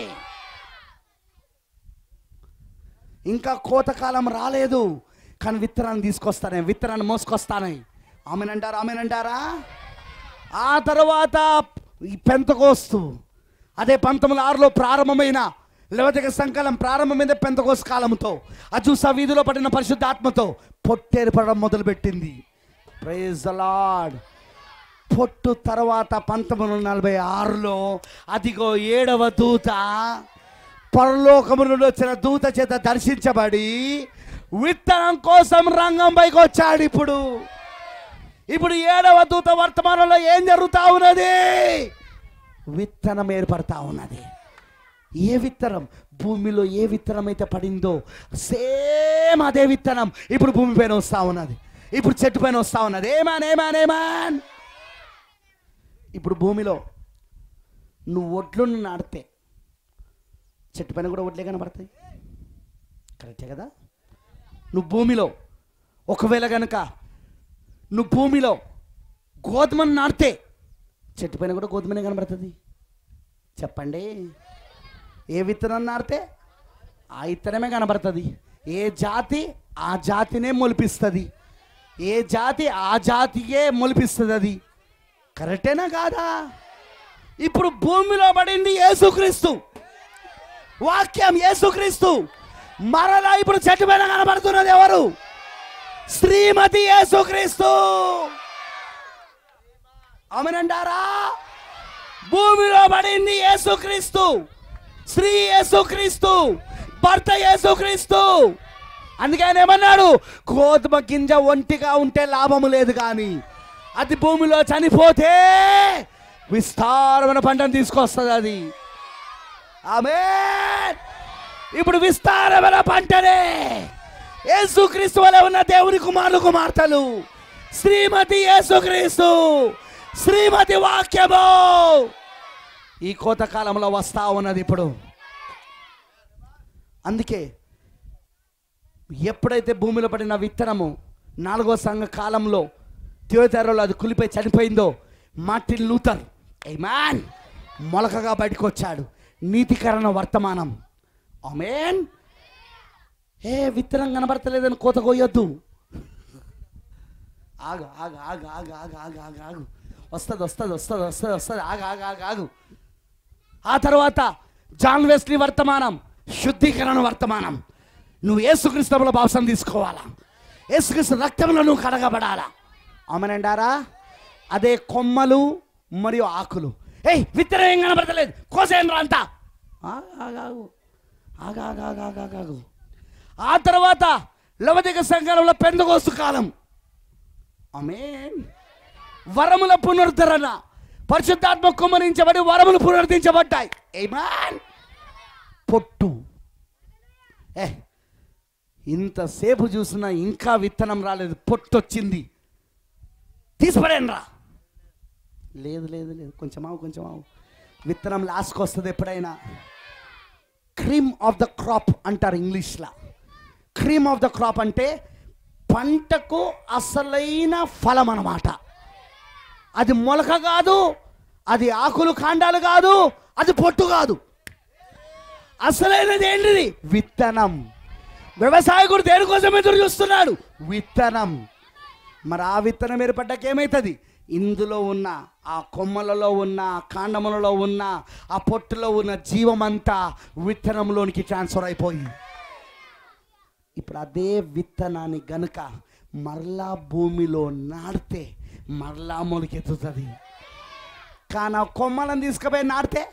ఇంకా కోతకాలం రాలేదు, కానీ విత్తనాన్ని తీసుకొస్తానే, విత్తనాన్ని మోసుకొస్తానే. ఆమెనంటారా? ఆమెనంటారా? ఆ తర్వాత ఈ పెంతెకోస్తు, అదే 1906లో ప్రారంభమైన లవదిక సంకలం ప్రారంభమైన పెంతెకోస్తు కాలంతో అజూసా వీధిలో పడిన పరిశుద్ధాత్మతో పొట్టేర్పడడం మొదలుపెట్టింది. Praise the Lord. పొట్టు తర్వాత 1946లో అదిగో 7వ దూత పరలోకము నుండి వచ్చిన దూత చేత దర్శించబడి విత్తనం కోసం రంగం పైకి వచ్చాడు. ఇప్పుడు 7వ దూత వర్తమానంలో ఏం జరుగుతా ఉన్నది? విత్తనం ఏర్పడతా ఉన్నది. ఏ విత్తనం? భూమిలో ఏ విత్తనం అయితే పడిందో సేమ్ అదే విత్తనం ఇప్పుడు భూమి పైన వస్తూ ఉన్నది, ఇప్పుడు చెట్టు పైన వస్తూ ఉన్నది. ఏమాన్. ఇప్పుడు భూమిలో నువ్వు ఒడ్లను నాడితే చెట్టు పైన కూడా ఒడ్లే కనబడతాయి. కరెక్టే కదా? నువ్వు భూమిలో ఒకవేళ కనుక నువ్వు భూమిలో గోధుమను నాడితే చెట్టు పైన కూడా గోధుమనే కనబడుతుంది. చెప్పండి. ఏ విత్తనం నాడితే ఆ విత్తనమే కనబడుతుంది. ఏ జాతి ఆ జాతినే మొలిపిస్తుంది, ఏ జాతి ఆ జాతికే మొలిపిస్తుంది. అది కరెక్టేనా కాదా? ఇప్పుడు భూమిలో పడింది యేసుక్రీస్తు వాక్యం, యేసుక్రీస్తు. మరలా ఇప్పుడు చెట్టు పైన కనబడుతున్నది ఎవరు? శ్రీమతి యేసుక్రీస్తు. ఆమేనంటారా? భూమిలో పడింది యేసుక్రీస్తు, శ్రీ యేసుక్రీస్తు, భర్త యేసుక్రీస్తు. అందుకే ఆయన ఏమన్నాడు? గోధుమ గింజ ఒంటిగా ఉంటే లాభము లేదు, కానీ అది భూమిలో చనిపోతే విస్తారమైన పంటను తీసుకొస్తుంది. అది ఆమేన్. ఇప్పుడు విస్తారమైన పంటనే యేసుక్రీస్తు వలె ఉన్న దేవుని కుమారులు కుమార్తెలు, శ్రీమతి యేసుక్రీస్తు, శ్రీమతి వాక్యము ఈ కోతకాలంలో వస్తా ఉన్నది ఇప్పుడు. అందుకే ఎప్పుడైతే భూమిలో పడిన విత్తనము 4వ సంఘ కాలంలో థియోతైరలో అది కులిపోయి చనిపోయిందో, మార్టిన్ లూథర్ ఆమేన్ మొలకగా బయటకు వచ్చాడు. నీతికరణ వర్తమానం. ఆమేన్. ఏ విత్తనం కనబడతలేదని కోత కోయొద్దు. ఆగు ఆగు ఆగు ఆగు ఆగు ఆగు ఆగు ఆగు వస్తుంది వస్తుంది వస్తుంది వస్తుంది వస్తుంది ఆగు ఆగు ఆగు ఆగు. ఆ తర్వాత జాన్ వెస్లీ వర్తమానం, శుద్ధీకరణ వర్తమానం. నువ్వు యేసుక్రీస్తుల బాప్సం తీసుకోవాలా, యేసుక్రీస్తు రక్తంలో నువ్వు కడగబడాలా. ఆమేనంటారా? అదే కొమ్మలు మరియు ఆకులు. విత్తనం ఏం కనబడతలేదు, కోసేయండి అంతా. ఆగాగు. ఆ తర్వాత లవదిక సంఘంలో పెందెకోస్తు కాలం. ఆమేన్. వరముల పునరుద్ధరణ, పరిశుద్ధాత్మ కుమ్మరించబడి వరములు పునరుద్ధరించబడ్డాయి. ఆమేన్. పొట్టు, ఇంతసేపు చూసినా ఇంకా విత్తనం రాలేదు, పొట్టు వచ్చింది, తీసిపడేయండి రా. లేదు లేదు లేదు, కొంచెం ఆవు. విత్తనం లాస్ట్కి వస్తుంది ఎప్పుడైనా. క్రీమ్ ఆఫ్ ద క్రాప్ అంటారు ఇంగ్లీష్లో. క్రీమ్ ఆఫ్ ద క్రాప్ అంటే పంటకు అసలైన ఫలం అన్నమాట. అది మొలక కాదు, అది ఆకులు కాండాలు కాదు, అది పొట్టు కాదు. అసలైనది ఏంటిది? విత్తనం. వ్యవసాయకుడు దేనికోసం ఎదురు చూస్తున్నాడు? విత్తనం. మరి ఆ విత్తనం ఏర్పడ్డాక ఏమవుతుంది? ఇందులో ఉన్న ఆ కొమ్మలలో ఉన్న, కాండములలో ఉన్న, ఆ పొట్టులో ఉన్న జీవమంతా విత్తనంలోనికి ట్రాన్స్ఫర్ అయిపోయింది. ఇప్పుడు అదే విత్తనాన్ని గనుక మరలా భూమిలో నాటితే మరలా మొలకెత్తుతుంది. కానీ ఆ కొమ్మలను తీసుకుపోయి నాటితే,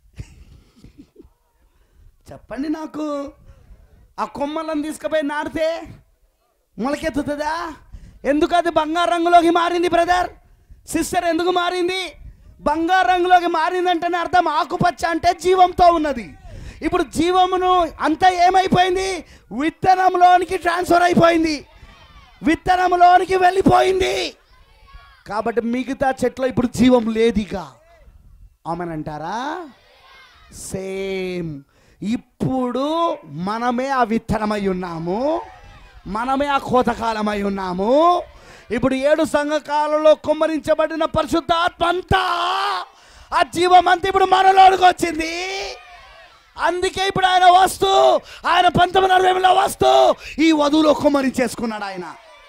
చెప్పండి నాకు, ఆ కొమ్మలను తీసుకుపోయి నాటితే మొలకెత్తుతుందా? ఎందుకు అది బంగారు రంగులోకి మారింది బ్రదర్, సిస్టర్? ఎందుకు మారింది? బంగారు రంగులోకి మారిందంటేనే అర్థం ఆకుపచ్చ అంటే జీవంతో ఉన్నది. ఇప్పుడు జీవమును అంతా ఏమైపోయింది? విత్తనంలోనికి ట్రాన్స్ఫర్ అయిపోయింది, విత్తనంలోనికి వెళ్ళిపోయింది. కాబట్టి మిగతా చెట్లు ఇప్పుడు జీవం లేదిగా. ఆమెనంటారా? సేమ్. ఇప్పుడు మనమే ఆ విత్తనమై ఉన్నాము, మనమే ఆ కోతకాలమై ఉన్నాము. ఇప్పుడు 7 సంఘకాలంలో కుమ్మరించబడిన పరిశుద్ధాత్మ అంతా, ఆ జీవం అంతా ఇప్పుడు మనలోనికి వచ్చింది. అందుకే ఇప్పుడు ఆయన వస్తూ, ఆయన 1960లో వస్తూ ఈ వధువులో కుమ్మరించేసుకున్నాడు ఆయన.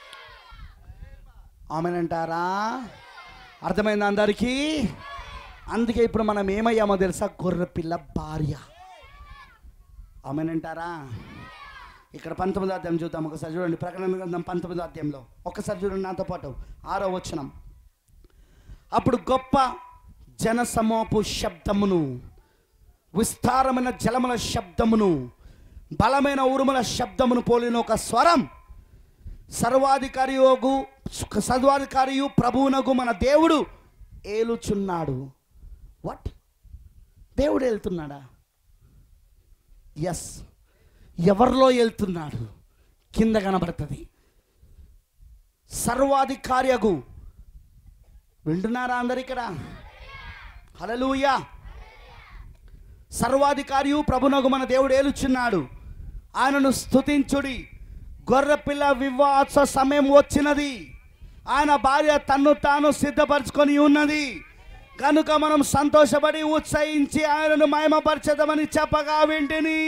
ఆమెనంటారా? అర్థమైంది అందరికీ? అందుకే ఇప్పుడు మనం ఏమయ్యామో తెలుసా? గొర్రెపిల్ల భార్య. ఆమెనంటారా? ఇక్కడ 19వ అధ్యాయం చూద్దాం ఒకసారి. చూడండి, ప్రకటన గ్రంథం 19వ అధ్యాయంలో ఒకసారి చూడండి నాతో పాటు. 6వ వచనం. అప్పుడు గొప్ప జనసమూహపు శబ్దమును, విస్తారమైన జలముల శబ్దమును, బలమైన ఉరుముల శబ్దమును పోలిన ఒక స్వరం సర్వాధికారియు ప్రభువునగు మన దేవుడు ఏలుచున్నాడు. వాట్? దేవుడు వెళ్తున్నాడా? ఎస్. ఎవరిలో వెళ్తున్నాడు? కింద కనబడుతుంది. సర్వాధికారియగు. వింటున్నారా అందరు ఇక్కడ? హల్లెలూయా. సర్వాధికారియు ప్రభునగు మన దేవుడు ఏలుచున్నాడు, ఆయనను స్తుతించుడి. గొర్రెపిల్ల వివాహ సమయం వచ్చినది, ఆయన భార్య తన్ను తాను సిద్ధపరచుకొని ఉన్నది. కనుక మనం సంతోషపడి ఉత్సహించి ఆయనను మహిమపరచదమని చెప్పగా వింటిని.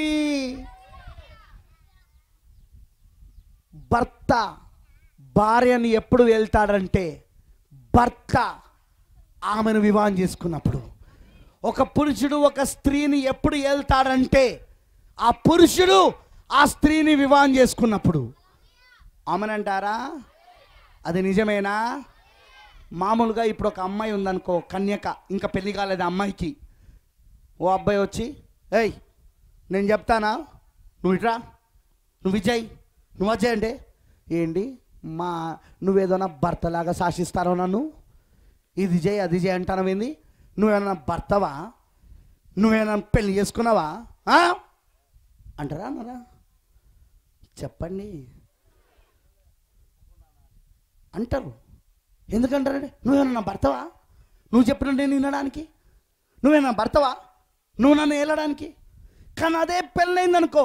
భర్త భార్యని ఎప్పుడు వెళ్తాడంటే, భర్త ఆమెను వివాహం చేసుకున్నప్పుడు. ఒక పురుషుడు ఒక స్త్రీని ఎప్పుడు వెళ్తాడంటే, ఆ పురుషుడు ఆ స్త్రీని వివాహం చేసుకున్నప్పుడు. ఆమెనంటారా? అది నిజమేనా? మామూలుగా ఇప్పుడు ఒక అమ్మాయి ఉందనుకో, కన్యక, ఇంకా పెళ్లి కాలేదు అమ్మాయికి. ఓ అబ్బాయి వచ్చి, ఏయ్ నేను చెప్తానా, నువ్వు ఇట్రా, నువ్వు విజయ్, నువ్వు అజయ్ అంటే ఏంటి? నువ్వేదోనా భర్తలాగా శాసిస్తారో నన్ను, ఇది చేయి అది చేయి అంటాను. ఏంది? నువ్వేమన్నా భర్తవా? నువ్వేమన్నా పెళ్లి చేసుకున్నావా అంటారా అన్నారా? చెప్పండి. అంటారు. ఎందుకంటారంటే, నువ్వేమన్నా భర్తవా? నువ్వు చెప్పినట్టు నేను వినడానికి? నువ్వేమన్నా భర్తవా? నువ్వు నన్ను వెళ్ళడానికి? కానీ అదే పెళ్ళైందనుకో,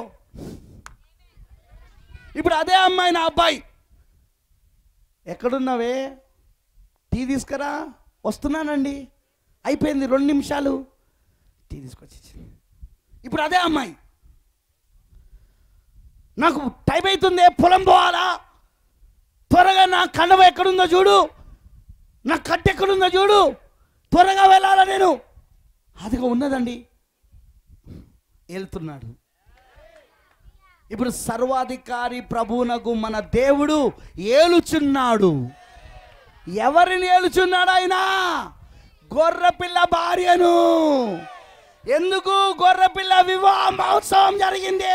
ఇప్పుడు అదే అమ్మాయి నా అబ్బాయి, ఎక్కడున్నావే, టీ తీసుకురా, వస్తున్నానండి, అయిపోయింది 2 నిమిషాలు, టీ తీసుకొచ్చి. ఇప్పుడు అదే అమ్మాయి, నాకు టైం అవుతుంది, పొలం పోవాలా, త్వరగా నా కండవ ఎక్కడుందో చూడు, నా కట్టె ఎక్కడుందో చూడు, త్వరగా వెళ్ళాలా నేను. అదిగా ఉన్నదండి, వెళ్తున్నాడు. ఇప్పుడు సర్వాధికారి ప్రభువునకు మన దేవుడు ఏలుచున్నాడు. ఎవరిని ఏలుచున్నాడు ఆయన? గొర్రెపిల్ల భార్యను. ఎందుకు? గొర్రెపిల్ల వివాహ మహోత్సవం జరిగింది.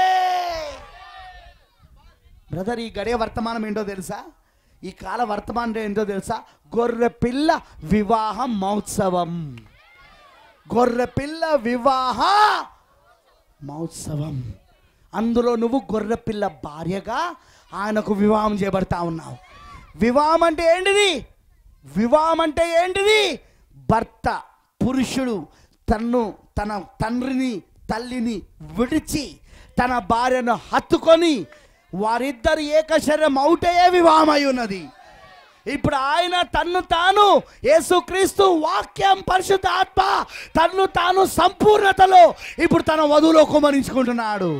బ్రదర్, ఈ గడియ వర్తమానం ఏంటో తెలుసా? ఈ కాల వర్తమానం ఏంటో తెలుసా? గొర్రెపిల్ల వివాహ మహోత్సవం. గొర్రెపిల్ల వివాహ మహోత్సవం. అందులో నువ్వు గొర్రెపిల్ల భార్యగా ఆయనకు వివాహం చేయబడతా ఉన్నావు. వివాహం అంటే ఏంటిది? వివాహం అంటే ఏంటిది? భర్త, పురుషుడు తన తండ్రిని తల్లిని విడిచి తన భార్యను హత్తుకొని వారిద్దరు ఏక శరీరం అవుటే వివాహం అయి ఉన్నది. ఇప్పుడు ఆయన తన్ను తాను, యేసుక్రీస్తు వాక్యం, పరిశుద్ధ ఆత్మ తన్ను తాను సంపూర్ణతలో ఇప్పుడు తన వధువులో కుమ్మరించుకుంటున్నాడు.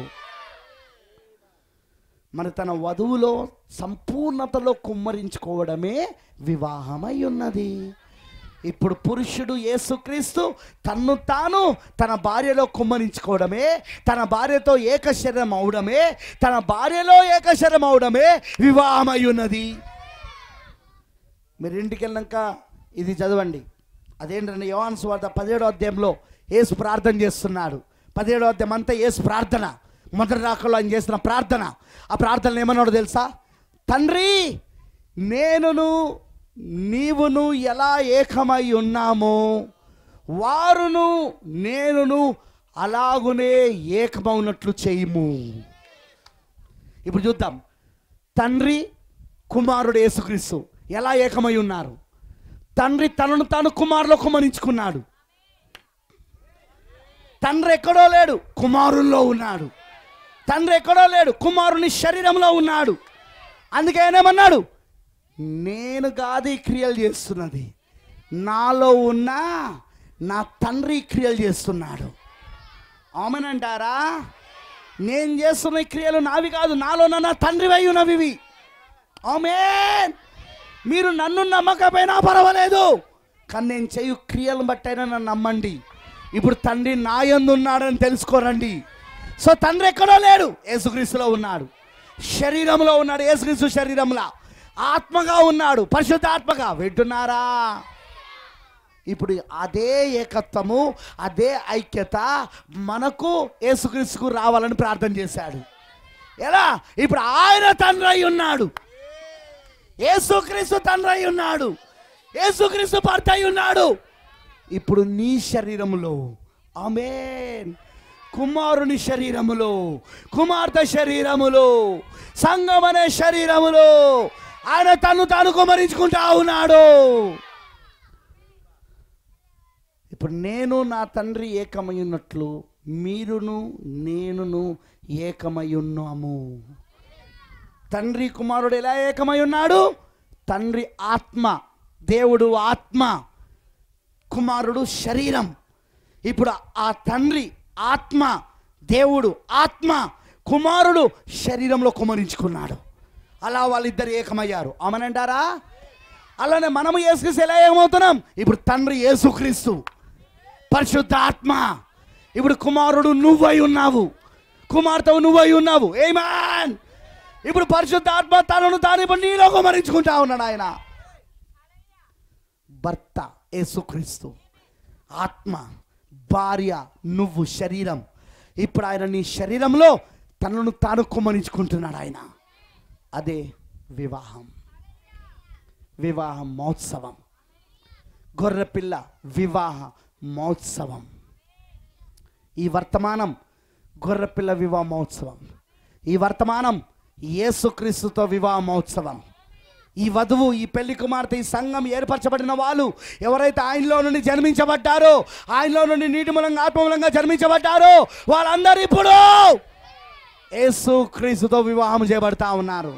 మరి తన వధువులో సంపూర్ణతలో కుమ్మరించుకోవడమే వివాహమై ఉన్నది. ఇప్పుడు పురుషుడు యేసుక్రీస్తు తన్ను తాను తన భార్యలో కుమ్మరించుకోవడమే, తన భార్యతో ఏకశరీరం అవడమే, తన భార్యలో ఏకశరీరం అవడమే వివాహమై ఉన్నది. మీరు ఇంటికి వెళ్ళాక ఇది చదవండి. అదేంటంటే యోహాను సువార్త 17వ అధ్యాయంలో యేసు ప్రార్థన చేస్తున్నాడు. 17వ అధ్యాయం అంతా యేసు ప్రార్థన. మొదటి రాకల్లో ఆయన చేసిన ప్రార్థన. ఆ ప్రార్థనలు ఏమన్నాడో తెలుసా? తండ్రి, నేనును నీవును ఎలా ఏకమై ఉన్నామో వారును నేనును అలాగునే ఏకమవునట్లు చేయము. ఇప్పుడు చూద్దాం. తండ్రి, కుమారుడు యేసుక్రీస్తు ఎలా ఏకమై ఉన్నారు? తండ్రి తనను తాను కుమారులో కుమ్మరించుకున్నాడు. తండ్రి ఎక్కడో లేడు, కుమారుల్లో ఉన్నాడు. తండ్రి ఎక్కడో లేడు, కుమారుని శరీరంలో ఉన్నాడు. అందుకే ఆయన ఏమన్నాడు? నేను కాదు ఈ క్రియలు చేస్తున్నది, నాలో ఉన్న నా తండ్రి క్రియలు చేస్తున్నాడు. ఆమెనంటారా? నేను చేస్తున్న ఈ క్రియలు నావి కాదు, నాలో నా తండ్రి వై ఉన్నవి ఇవి. ఆమేన్. మీరు నన్ను నమ్మకపోయినా పర్వాలేదు, కానీ నేను చేయు క్రియలను బట్టైనా నన్ను నమ్మండి. ఇప్పుడు తండ్రి నా యందు ఉన్నాడని తెలుసుకోరండి. సో తండ్రి ఎక్కడో లేడు, యేసుక్రీస్తులో ఉన్నాడు. శరీరంలో ఉన్నాడు, యేసుక్రీస్తు శరీరంలో ఆత్మగా ఉన్నాడు, పరిశుద్ధ ఆత్మగా. వింటున్నారా? ఇప్పుడు అదే ఏకత్వము, అదే ఐక్యత మనకు యేసుక్రీస్తుకు రావాలని ప్రార్థన చేశాడు. ఎలా? ఇప్పుడు ఆయన తండ్రి అయి ఉన్నాడు, యేసుక్రీస్తు తండ్రి అయి ఉన్నాడు, యేసుక్రీస్తు భర్త అయి ఉన్నాడు. ఇప్పుడు నీ శరీరములో, ఆమేన్, కుమారుని శరీరములో, కుమార్తె శరీరములో, సంఘం అనే శరీరములో ఆయన తను తాను కుమ్మరించుకుంటా ఉన్నాడు. ఇప్పుడు నేను నా తండ్రి ఏకమై ఉన్నట్లు మీరును నేనును ఏకమై ఉన్నాము. తండ్రి కుమారుడు ఎలా ఏకమై ఉన్నాడు? తండ్రి ఆత్మ, దేవుడు ఆత్మ, కుమారుడు శరీరం. ఇప్పుడు ఆ తండ్రి ఆత్మ, దేవుడు ఆత్మ, కుమారుడు శరీరంలో కుమ్మరించుకున్నాడు. అలా వాళ్ళిద్దరు ఏకమయ్యారు. ఆమనంటారా? అలానే మనము యేసుక్రీస్తు ఎలా ఏకమవుతున్నాం? ఇప్పుడు తండ్రి యేసుక్రీస్తు, పరిశుద్ధ ఆత్మ. ఇప్పుడు కుమారుడు నువ్వై ఉన్నావు, కుమార్తెవు నువ్వై ఉన్నావు. ఆమేన్. ఇప్పుడు పరిశుద్ధ ఆత్మ తనను తాను ఇప్పుడు నీలో కుమ్మరించుకుంటా ఉన్నాడు. ఆయన భర్త యేసుక్రీస్తు, ఆత్మ, భార్య నువ్వు, శరీరం. ఇప్పుడు ఆయన నీ శరీరంలో తనను తాను కుమ్మరించుకుంటున్నాడు. ఆయన అదే వివాహం, వివాహ మహోత్సవం, గొర్రెపిల్ల వివాహ మహోత్సవం. ఈ వర్తమానం గొర్రెపిల్ల వివాహ మహోత్సవం. ఈ వర్తమానం యేసుక్రీస్తుతో వివాహ మహోత్సవం. ఈ వధువు, ఈ పెళ్లి కుమార్తె, ఈ సంఘం ఏర్పరచబడిన వాళ్ళు ఎవరైతే ఆయనలో నుండి జన్మించబడ్డారో, ఆయనలో నుండి నీటి మూలంగా ఆత్మ మూలంగా జన్మించబడ్డారో వాళ్ళందరూ ఇప్పుడు యేసుక్రీస్తుతో వివాహం చేయబడతా ఉన్నారు.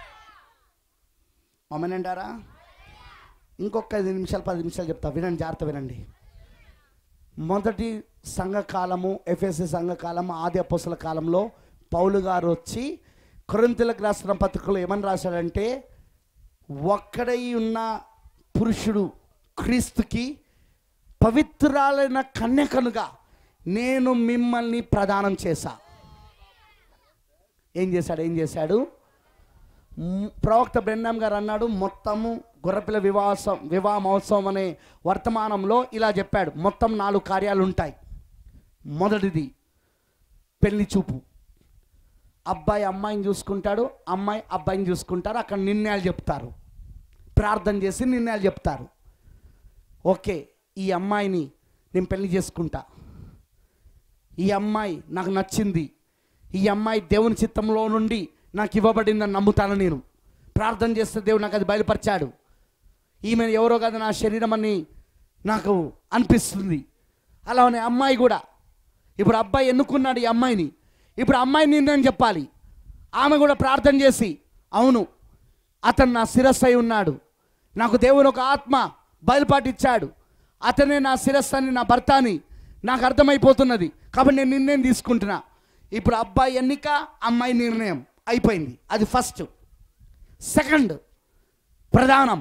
మమ్మనంటారా? ఇంకొక 5 నిమిషాలు 10 నిమిషాలు చెప్తా, వినండి, జాగ్రత్త వినండి. మొదటి సంఘకాలము, ఎఫెసీ సంఘకాలము, ఆది అపోస్తల కాలంలో పౌలు గారు వచ్చి కొరింథీయులకు రాసిన పత్రికలో ఏమని రాశాడంటే, ఒక్కడై ఉన్న పురుషుడు క్రీస్తుకి పవిత్రాలైన కన్యకనుగా నేను మిమ్మల్ని ప్రదానం చేశా. ఏం చేశాడు? ప్రవక్త బ్రెన్నాం గారు అన్నాడు, మొత్తము గొర్రెపిల్ల వివాహ మహోత్సవం అనే వర్తమానంలో ఇలా చెప్పాడు, మొత్తం 4 కార్యాలు ఉంటాయి. మొదటిది పెళ్లి చూపు. అబ్బాయి అమ్మాయిని చూసుకుంటాడు, అమ్మాయి అబ్బాయిని చూసుకుంటారు. అక్కడ నిర్ణయాలు చెప్తారు, ప్రార్థన చేసి నిర్ణయాలు చెప్తారు. ఓకే, ఈ అమ్మాయిని నేను పెళ్లి చేసుకుంటా, ఈ అమ్మాయి నాకు నచ్చింది, ఈ అమ్మాయి దేవుని చిత్తంలో నుండి నాకు ఇవ్వబడిందని నమ్ముతాను. నేను ప్రార్థన చేస్తే దేవుడు నాకు అది బయలుపరిచాడు. ఈమె ఎవరో కాదు, నా శరీరం అని నాకు అనిపిస్తుంది. అలానే అమ్మాయి కూడా, ఇప్పుడు అబ్బాయి ఎన్నుకున్నాడు ఈ అమ్మాయిని, ఇప్పుడు అమ్మాయి నిర్ణయం చెప్పాలి. ఆమె కూడా ప్రార్థన చేసి, అవును అతను నా శిరస్సు అయి ఉన్నాడు, నాకు దేవుని ఒక ఆత్మ బయలుపాటిచ్చాడు, అతనే నా శిరస్సు అని, నా భర్త అని నాకు అర్థమైపోతున్నది, కాబట్టి నేను నిర్ణయం తీసుకుంటున్నా. ఇప్పుడు అబ్బాయి ఎన్నిక, అమ్మాయి నిర్ణయం అయిపోయింది. అది ఫస్ట్. సెకండ్ ప్రధానం.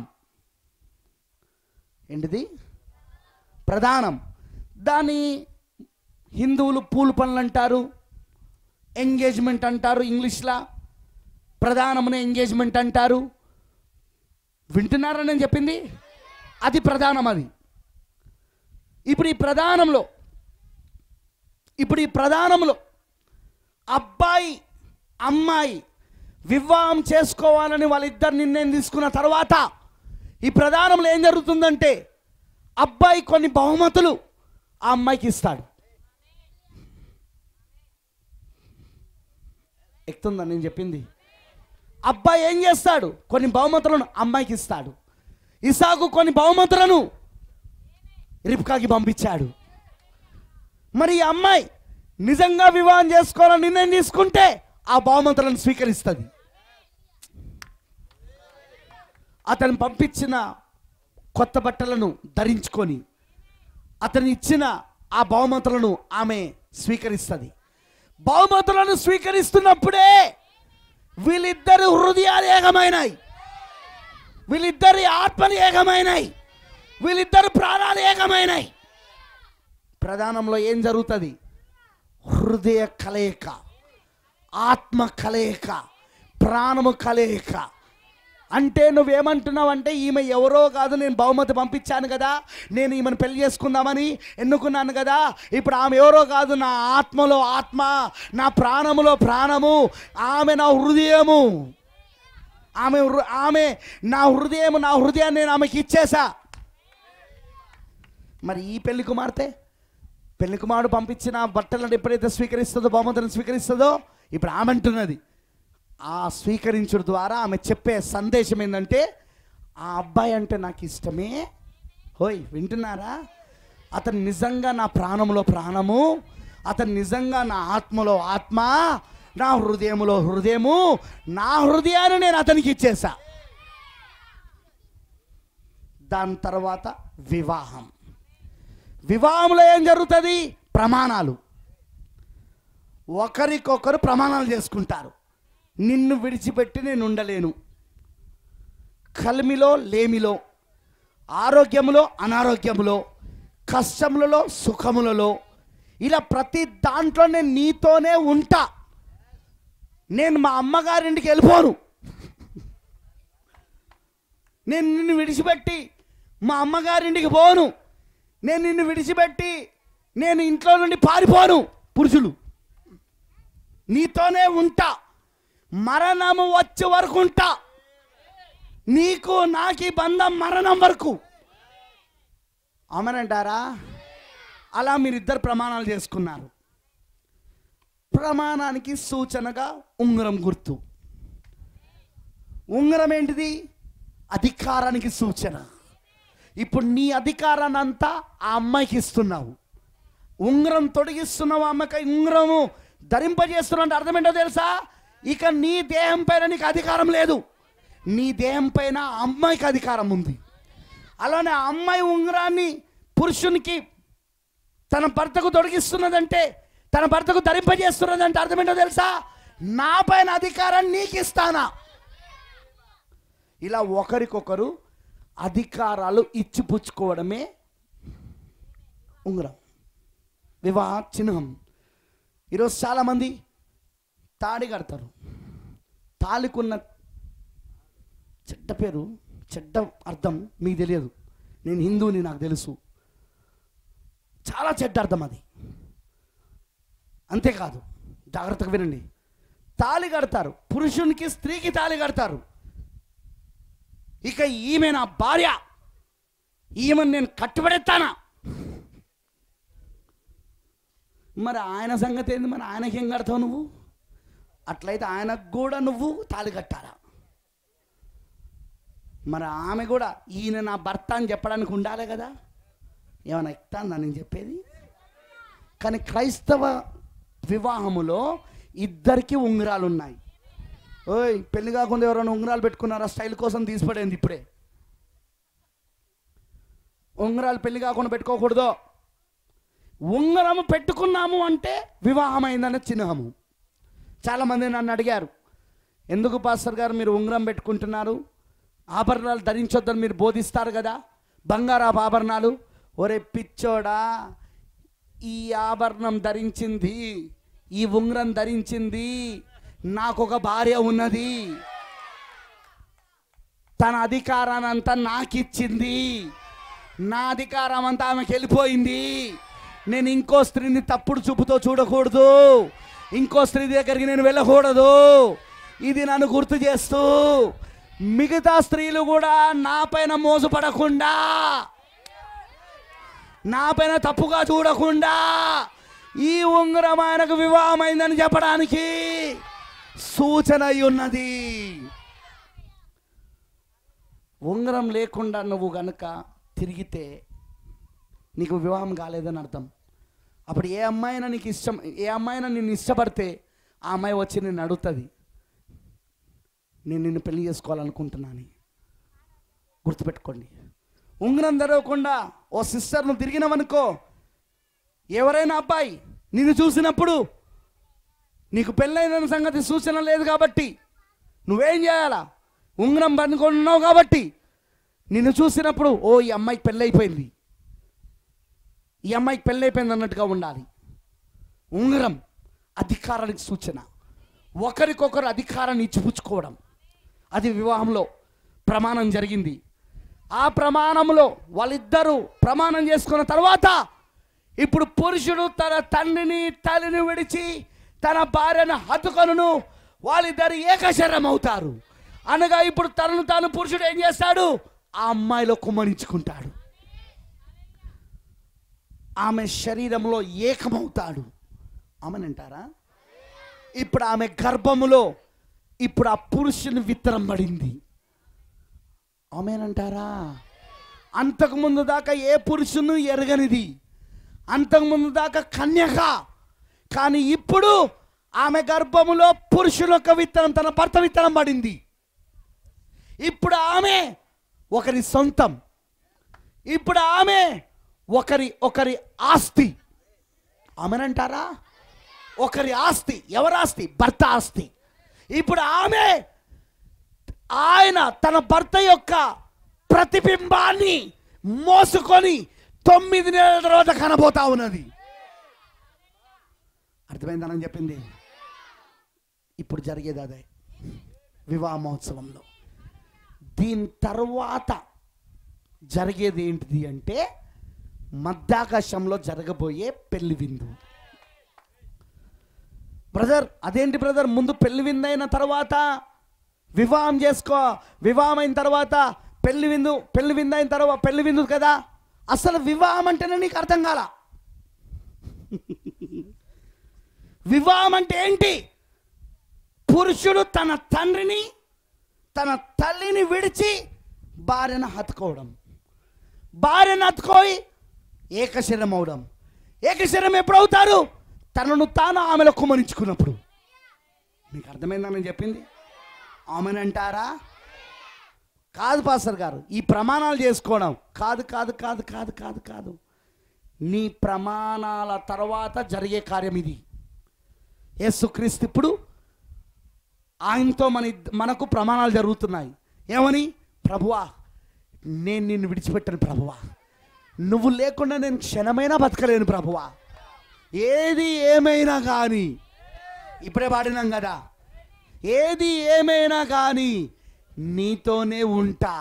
ఏంటిది? ప్రధానం. దాని హిందువులు పూల పనులు అంటారు, ఎంగేజ్మెంట్ అంటారు. ఇంగ్లీష్లో ప్రధానమునే ఎంగేజ్మెంట్ అంటారు. వింటున్నారా నేను చెప్పింది? అది ప్రధానం. అది ఇప్పుడు ఈ ప్రధానంలో అబ్బాయి అమ్మాయి వివాహం చేసుకోవాలని వాళ్ళిద్దరు నిర్ణయం తీసుకున్న తర్వాత ఈ ప్రధానంలో ఏం జరుగుతుందంటే, అబ్బాయి కొన్ని బహుమతులు ఆ అమ్మాయికి ఇస్తాడు. ఎక్కుతుందని నేను చెప్పింది? అబ్బాయి ఏం చేస్తాడు? కొన్ని బహుమతులను అమ్మాయికి ఇస్తాడు. ఇసాకు కొన్ని బహుమతులను రిబ్కాకి పంపించాడు. మరి ఈ అమ్మాయి నిజంగా వివాహం చేసుకోవాలని నిర్ణయం తీసుకుంటే ఆ బహుమతులను స్వీకరిస్తుంది. అతను పంపించిన కొత్త బట్టలను ధరించుకొని అతను ఇచ్చిన ఆ బహుమతులను ఆమె స్వీకరిస్తుంది. బహుమతులను స్వీకరిస్తున్నప్పుడే వీళ్ళిద్దరు హృదయాలు ఏకమైనాయి, వీళ్ళిద్దరి ఆత్మలు ఏకమైనాయి, వీళ్ళిద్దరు ప్రాణాలు ఏకమైనాయి. ప్రధానంలో ఏం జరుగుతుంది? హృదయ కలయిక, ఆత్మ కలయిక, ప్రాణము కలయిక. అంటే నువ్వేమంటున్నావు అంటే, ఈమె ఎవరో కాదు, నేను బహుమతి పంపించాను కదా, నేను ఈమెను పెళ్లి చేసుకుందామని ఎన్నుకున్నాను కదా, ఇప్పుడు ఆమె ఎవరో కాదు, నా ఆత్మలో ఆత్మ, నా ప్రాణములో ప్రాణము, ఆమె నా హృదయము, ఆమె నా హృదయము, నా హృదయాన్ని నేను ఆమెకి ఇచ్చేసా. మరి ఈ పెళ్లి కుమారుడు పంపించిన బట్టలను ఎప్పుడైతే స్వీకరిస్తుందో, బహుమతులను స్వీకరిస్తుందో, ఇప్పుడు ఆమె అంటున్నది, ఆ స్వీకరించడం ద్వారా ఆమె చెప్పే సందేశం ఏంటంటే, ఆ అబ్బాయి అంటే నాకు ఇష్టమే. హోయ్, వింటున్నారా? అతను నిజంగా నా ప్రాణంలో ప్రాణము, అతను నిజంగా నా ఆత్మలో ఆత్మ, నా హృదయములో హృదయము, నా హృదయాన్ని నేను అతనికి ఇచ్చేసా. దాని తర్వాత వివాహంలో ఏం జరుగుతుంది? ప్రమాణాలు. ఒకరికొకరు ప్రమాణాలు చేసుకుంటారు. నిన్ను విడిచిపెట్టి నేను ఉండలేను, కలిమిలో లేమిలో, ఆరోగ్యములో అనారోగ్యములో, కష్టములలో సుఖములలో, ఇలా ప్రతి దాంట్లో నేను నీతోనే ఉంటా. నేను మా అమ్మగారింటికి వెళ్ళిపోను, నేను నిన్ను విడిచిపెట్టి మా అమ్మగారింటికి పోను, నేను నిన్ను విడిచిపెట్టి నేను ఇంట్లో నుండి పారిపోను. పురుషులు నీతోనే ఉంటా, మరణము వచ్చే వరకు ఉంటా, నీకు నాకు ఈ బంధం మరణం వరకు. అమరంటారా? అలా మీరిద్దరు ప్రమాణాలు చేసుకున్నారు. ప్రమాణానికి సూచనగా ఉంగరం గుర్తు. ఉంగరం ఏంటిది? అధికారానికి సూచన. ఇప్పుడు నీ అధికారాన్ని అంతా ఆ అమ్మాయికి ఇస్తున్నావు, ఉంగరం తొడిగిస్తున్నావు అమ్మకి. ఉంగరము ధరింపజేస్తున్నావు అంటే అర్థం ఏంటో తెలుసా? ఇక నీ దేహం పైన నీకు అధికారం లేదు, నీ దేహం పైన అమ్మాయికి అధికారం ఉంది. అలానే ఆ అమ్మాయి ఉంగరాన్ని పురుషునికి తన భర్తకు తొడిగిస్తున్నదంటే, తన భర్తకు ధరింపజేస్తున్నదంటే అర్థం ఏంటో తెలుసా? నా పైన అధికారాన్ని నీకు ఇస్తానా. ఇలా ఒకరికొకరు అధికారాలు ఇచ్చిపుచ్చుకోవడమే ఉంగరం, వివాహ చిహ్నం. ఈరోజు చాలామంది తాడి కడతారు, తాలికున్న చెడ్డ పేరు, చెడ్డ అర్థం మీకు తెలియదు. నేను హిందువుని, నాకు తెలుసు. చాలా చెడ్డ అర్థం అది. అంతేకాదు, జాగ్రత్తగా వినండి. తాళి కడతారు, పురుషునికి స్త్రీకి తాళి కడతారు. ఇక ఈమె నా భార్య, ఈమెను నేను కట్టుబడెత్తానా? మరి ఆయన సంగతి ఏంది? మరి ఆయనకి ఏం కడతావు నువ్వు? అట్లయితే ఆయనకు కూడా నువ్వు తాళి కట్టాలా? మరి ఆమె కూడా ఈయన నా భర్త అని చెప్పడానికి ఉండాలి కదా. ఏమైనా ఎక్కుతాను నేను చెప్పేది. కానీ క్రైస్తవ వివాహములో ఇద్దరికి ఉంగరాలు ఉన్నాయి. ఓయ్, పెళ్లి కాకుండా ఎవరైనా ఉంగరాలు పెట్టుకున్నారా? స్టైల్ కోసం తీసిపడేది ఇప్పుడే. ఉంగరాలు పెళ్లి కాకుండా పెట్టుకోకూడదు. ఉంగరము పెట్టుకున్నాము అంటే వివాహం అయిందనే చిహ్నము. చాలామంది నన్ను అడిగారు, ఎందుకు పాస్టర్ గారు మీరు ఉంగరం పెట్టుకుంటున్నారు? ఆభరణాలు ధరించొద్దని మీరు బోధిస్తారు కదా, బంగారపు ఆభరణాలు. ఒరే పిచ్చోడా, ఈ ఆభరణం ధరించింది, ఈ ఉంగరం ధరించింది నాకు ఒక భార్య ఉన్నది. తన అధికారాన్ని అంతా నాకు ఇచ్చింది. నా అధికారం అంతా ఆమెకి వెళ్ళిపోయింది. నేను ఇంకో స్త్రీని తప్పుడు చూపుతో చూడకూడదు, ఇంకో స్త్రీ దగ్గరికి నేను వెళ్ళకూడదు. ఇది నన్ను గుర్తు చేస్తూ మిగతా స్త్రీలు కూడా నా పైన మోసపడకుండా, నా పైన తప్పుగా చూడకుండా ఈ ఉంగరం ఆయనకు వివాహం అయిందని చెప్పడానికి సూచన అయి ఉన్నది. ఉంగరం లేకుండా నువ్వు గనుక తిరిగితే నీకు వివాహం కాలేదని అర్థం. అప్పుడు ఏ అమ్మాయినా నీకు ఇష్టం, ఏ అమ్మాయినా నిన్ను ఇష్టపడితే ఆ అమ్మాయి వచ్చి నిన్ను అడుగుతుంది, నేను నిన్ను పెళ్లి చేసుకోవాలనుకుంటున్నాను. గుర్తుపెట్టుకోండి. ఉంగరం ధరవకుండా ఓ సిస్టర్ను తిరిగినావనుకో, ఎవరైనా అబ్బాయి నిన్ను చూసినప్పుడు నీకు పెళ్ళైన సంగతి సూచన లేదు కాబట్టి నువ్వేం చేయాలా? ఉంగరం పనుకున్నావు కాబట్టి నిన్ను చూసినప్పుడు ఓ ఈ అమ్మాయికి పెళ్ళైపోయింది, ఈ అమ్మాయికి పెళ్ళైపోయింది అన్నట్టుగా ఉండాలి. ఉంగరం అధికారానికి సూచన. ఒకరికొకరు అధికారాన్ని ఇచ్చిపుచ్చుకోవడం, అది వివాహంలో ప్రమాణం జరిగింది. ఆ ప్రమాణంలో వాళ్ళిద్దరూ ప్రమాణం చేసుకున్న తర్వాత ఇప్పుడు పురుషుడు తన తండ్రిని తల్లిని విడిచి తన భార్యను హత్తుకొనును, వాళ్ళిద్దరు ఏకశరీరం అవుతారు. అనగా ఇప్పుడు తనను తాను పురుషుడు ఏం చేస్తాడు? ఆ అమ్మాయిలో కుమ్మరించుకుంటాడు, ఆమె శరీరంలో ఏకమవుతాడు. ఆమెనంటారా? ఇప్పుడు ఆమె గర్భములో ఇప్పుడు ఆ పురుషుని విత్తనం పడింది. ఆమెనంటారా? అంతకుముందు దాకా ఏ పురుషును ఎరగనిది, అంతకుముందు దాకా కన్యక. కానీ ఇప్పుడు ఆమె గర్భములో పురుషుని యొక్క విత్తనం, తన భర్త విత్తనం పడింది. ఇప్పుడు ఆమె ఒకరి సొంతం. ఇప్పుడు ఆమె ఒకరి ఆస్తి. ఆమెనంటారా? ఒకరి ఆస్తి. ఎవరి ఆస్తి? భర్త ఆస్తి. ఇప్పుడు ఆమె ఆయన తన భర్త యొక్క ప్రతిబింబాన్ని మోసుకొని 9 నెలల తర్వాత కనబోతా ఉన్నది. అర్థమైందని చెప్పింది. ఇప్పుడు జరిగేది అదే వివాహ మహోత్సవంలో. దీని తర్వాత జరిగేది ఏంటిది అంటే మధ్యాకాశంలో జరగబోయే పెళ్లి విందు. బ్రదర్, అదేంటి బ్రదర్? ముందు పెళ్లి విందు అయిన తర్వాత వివాహం చేసుకో, వివాహం అయిన తర్వాత పెళ్లి విందు అయిన తర్వాత పెళ్లి విందు కదా. అసలు వివాహం అంటేనే నీకు అర్థం కాల. వివాహం అంటే ఏంటి? పురుషుడు తన తండ్రిని తన తల్లిని విడిచి భార్యను హత్తుకోవడం, భార్యను హత్తుకోయి ఏకశరీరం అవడం. ఏకశరీరం ఎప్పుడు అవుతారు? తనను తాను ఆమెలో కుమ్మరించుకున్నప్పుడు. మీకు అర్థమైందని చెప్పింది. ఆమెనంటారా? కాదు పాస్టర్ గారు, ఈ ప్రమాణాలు చేసుకోవడం కాదు కాదు కాదు కాదు కాదు కాదు నీ ప్రమాణాల తర్వాత జరిగే కార్యం ఇది. యేసుక్రీస్తు ఇప్పుడు ఆయనతో మనకు ప్రమాణాలు జరుగుతున్నాయి. ఏమని? ప్రభువా, నేను నిన్ను విడిచిపెట్టను ప్రభువా, నువ్వు లేకుండా నేను క్షణమైనా బతకలేను ప్రభువా, ఏది ఏమైనా కానీ. ఇప్పుడే పాడినాం కదా, ఏది ఏమైనా కానీ నీతోనే ఉంటా.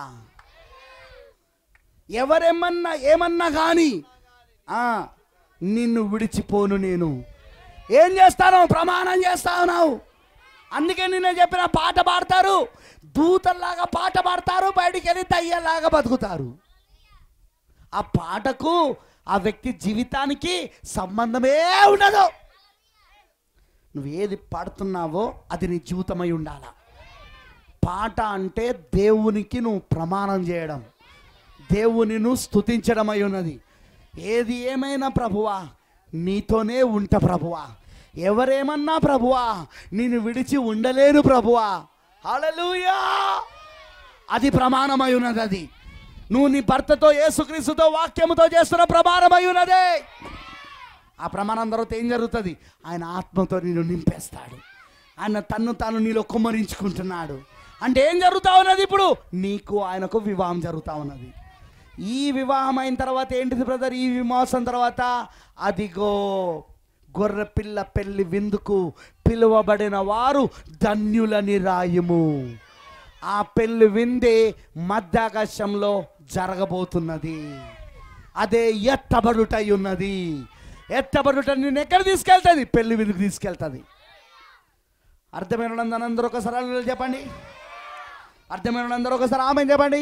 ఎవరేమన్నా ఏమన్నా కానీ నిన్ను విడిచిపోను నేను. ఏం చేస్తాను? ప్రమాణం చేస్తాను. అందుకే నిన్న చెప్పిన పాట పాడతారు, దూతల్లాగా పాట పాడతారు, బయటికి వెళ్ళి దయ్యాలాగా బతుకుతారు. ఆ పాటకు ఆ వ్యక్తి జీవితానికి సంబంధమే ఉండదు. నువ్వు ఏది పాడుతున్నావో అది నీ జీవితమై ఉండాల. పాట అంటే దేవునికి నువ్వు ప్రమాణం చేయడం, దేవుని నువ్వు స్తుతించడం అయి ఉన్నది. ఏది ఏమైనా ప్రభువా నీతోనే ఉంటా ప్రభువా, ఎవరేమన్నా ప్రభువా నిన్ను విడిచి ఉండలేను ప్రభువా. హల్లెలూయా. అది ప్రమాణమై ఉన్నది. అది నువ్వు నీ భర్తతో యేసుక్రీస్తుతో వాక్యముతో చేస్తున్న ప్రమాణమై ఉన్నదే. ఆ ప్రమాణం తర్వాత ఏం జరుగుతుంది? ఆయన ఆత్మతో నిన్ను నింపేస్తాడు. ఆయన తన్ను తాను నీలో కుమ్మరించుకుంటున్నాడు. అంటే ఏం జరుగుతూ ఉన్నది? ఇప్పుడు నీకు ఆయనకు వివాహం జరుగుతూ ఉన్నది. ఈ వివాహం అయిన తర్వాత ఏంటిది బ్రదర్? ఈ విమోచన తర్వాత అదిగో గొర్రెపిల్ల పెళ్లి విందుకు పిలువబడిన వారు ధన్యులని రాయము. ఆ పెళ్లి విందే మధ్యాకాశంలో జరగబోతున్నది. అదే ఎత్తబడుటై ఉన్నది. ఎత్తబడుట నిన్ను ఎక్కడ తీసుకెళ్తుంది? పెళ్లి విందుకు తీసుకెళ్తుంది. అర్థమైన వాళ్ళందరూ ఒకసారి చెప్పండి. అర్థమైన వాళ్ళందరూ ఒకసారి ఆమె చెప్పండి.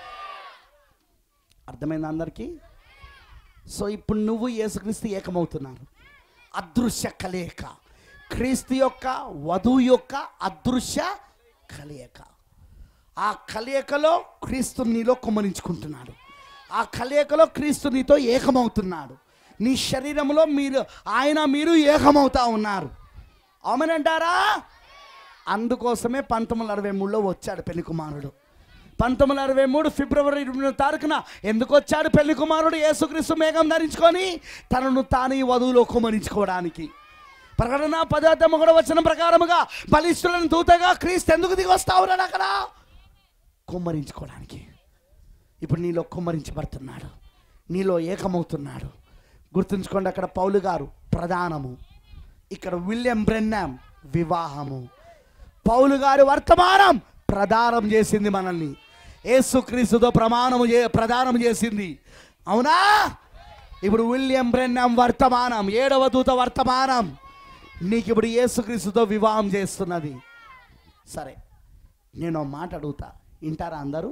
అర్థమైంది అందరికీ? సో ఇప్పుడు నువ్వు యేసుక్రీస్తు ఏకమవుతున్నారు. అదృశ్య కలయిక, క్రీస్తు యొక్క వధువు యొక్క అదృశ్య కలయిక. ఆ కలయికలో క్రీస్తు నీలో కుమ్మరించుకుంటున్నాడు. ఆ కలయికలో క్రీస్తు నీతో ఏకమవుతున్నాడు. నీ శరీరంలో మీరు ఏకమవుతా ఉన్నారు. అవునంటారా? అందుకోసమే 1963లో వచ్చాడు పెళ్లి కుమారుడు. 1963 ఫిబ్రవరి 20వ తారీఖున ఎందుకు వచ్చాడు పెళ్లి కుమారుడు? యేసుక్రీస్తు మేఘం ధరించుకొని తనను తాను ఈ వధువులో కుమ్మరించుకోవడానికి. ప్రకటన 10:3 ప్రకారముగా బలిష్ఠులను దూతగా క్రీస్తు ఎందుకు దిగి వస్తా ఉన్నాడు? అక్కడ కుమ్మరించుకోవడానికి. ఇప్పుడు నీలో కుమ్మరించబడుతున్నాడు, నీలో ఏకమవుతున్నాడు. గుర్తుంచుకోండి, అక్కడ పౌలు గారు ప్రధానము, ఇక్కడ విలియం బ్రెన్నాం వివాహము. పౌలు గారి వర్తమానం ప్రదానం చేసింది మనల్ని, యేసుక్రీస్తుతో ప్రదానం చేసింది. అవునా? ఇప్పుడు విలియం బ్రెన్నాం వర్తమానం, 7వ దూత వర్తమానం నీకు ఇప్పుడు యేసుక్రీస్తుతో వివాహం చేస్తున్నది. సరే, నేను మాట అడుగుతా, వింటారా అందరూ?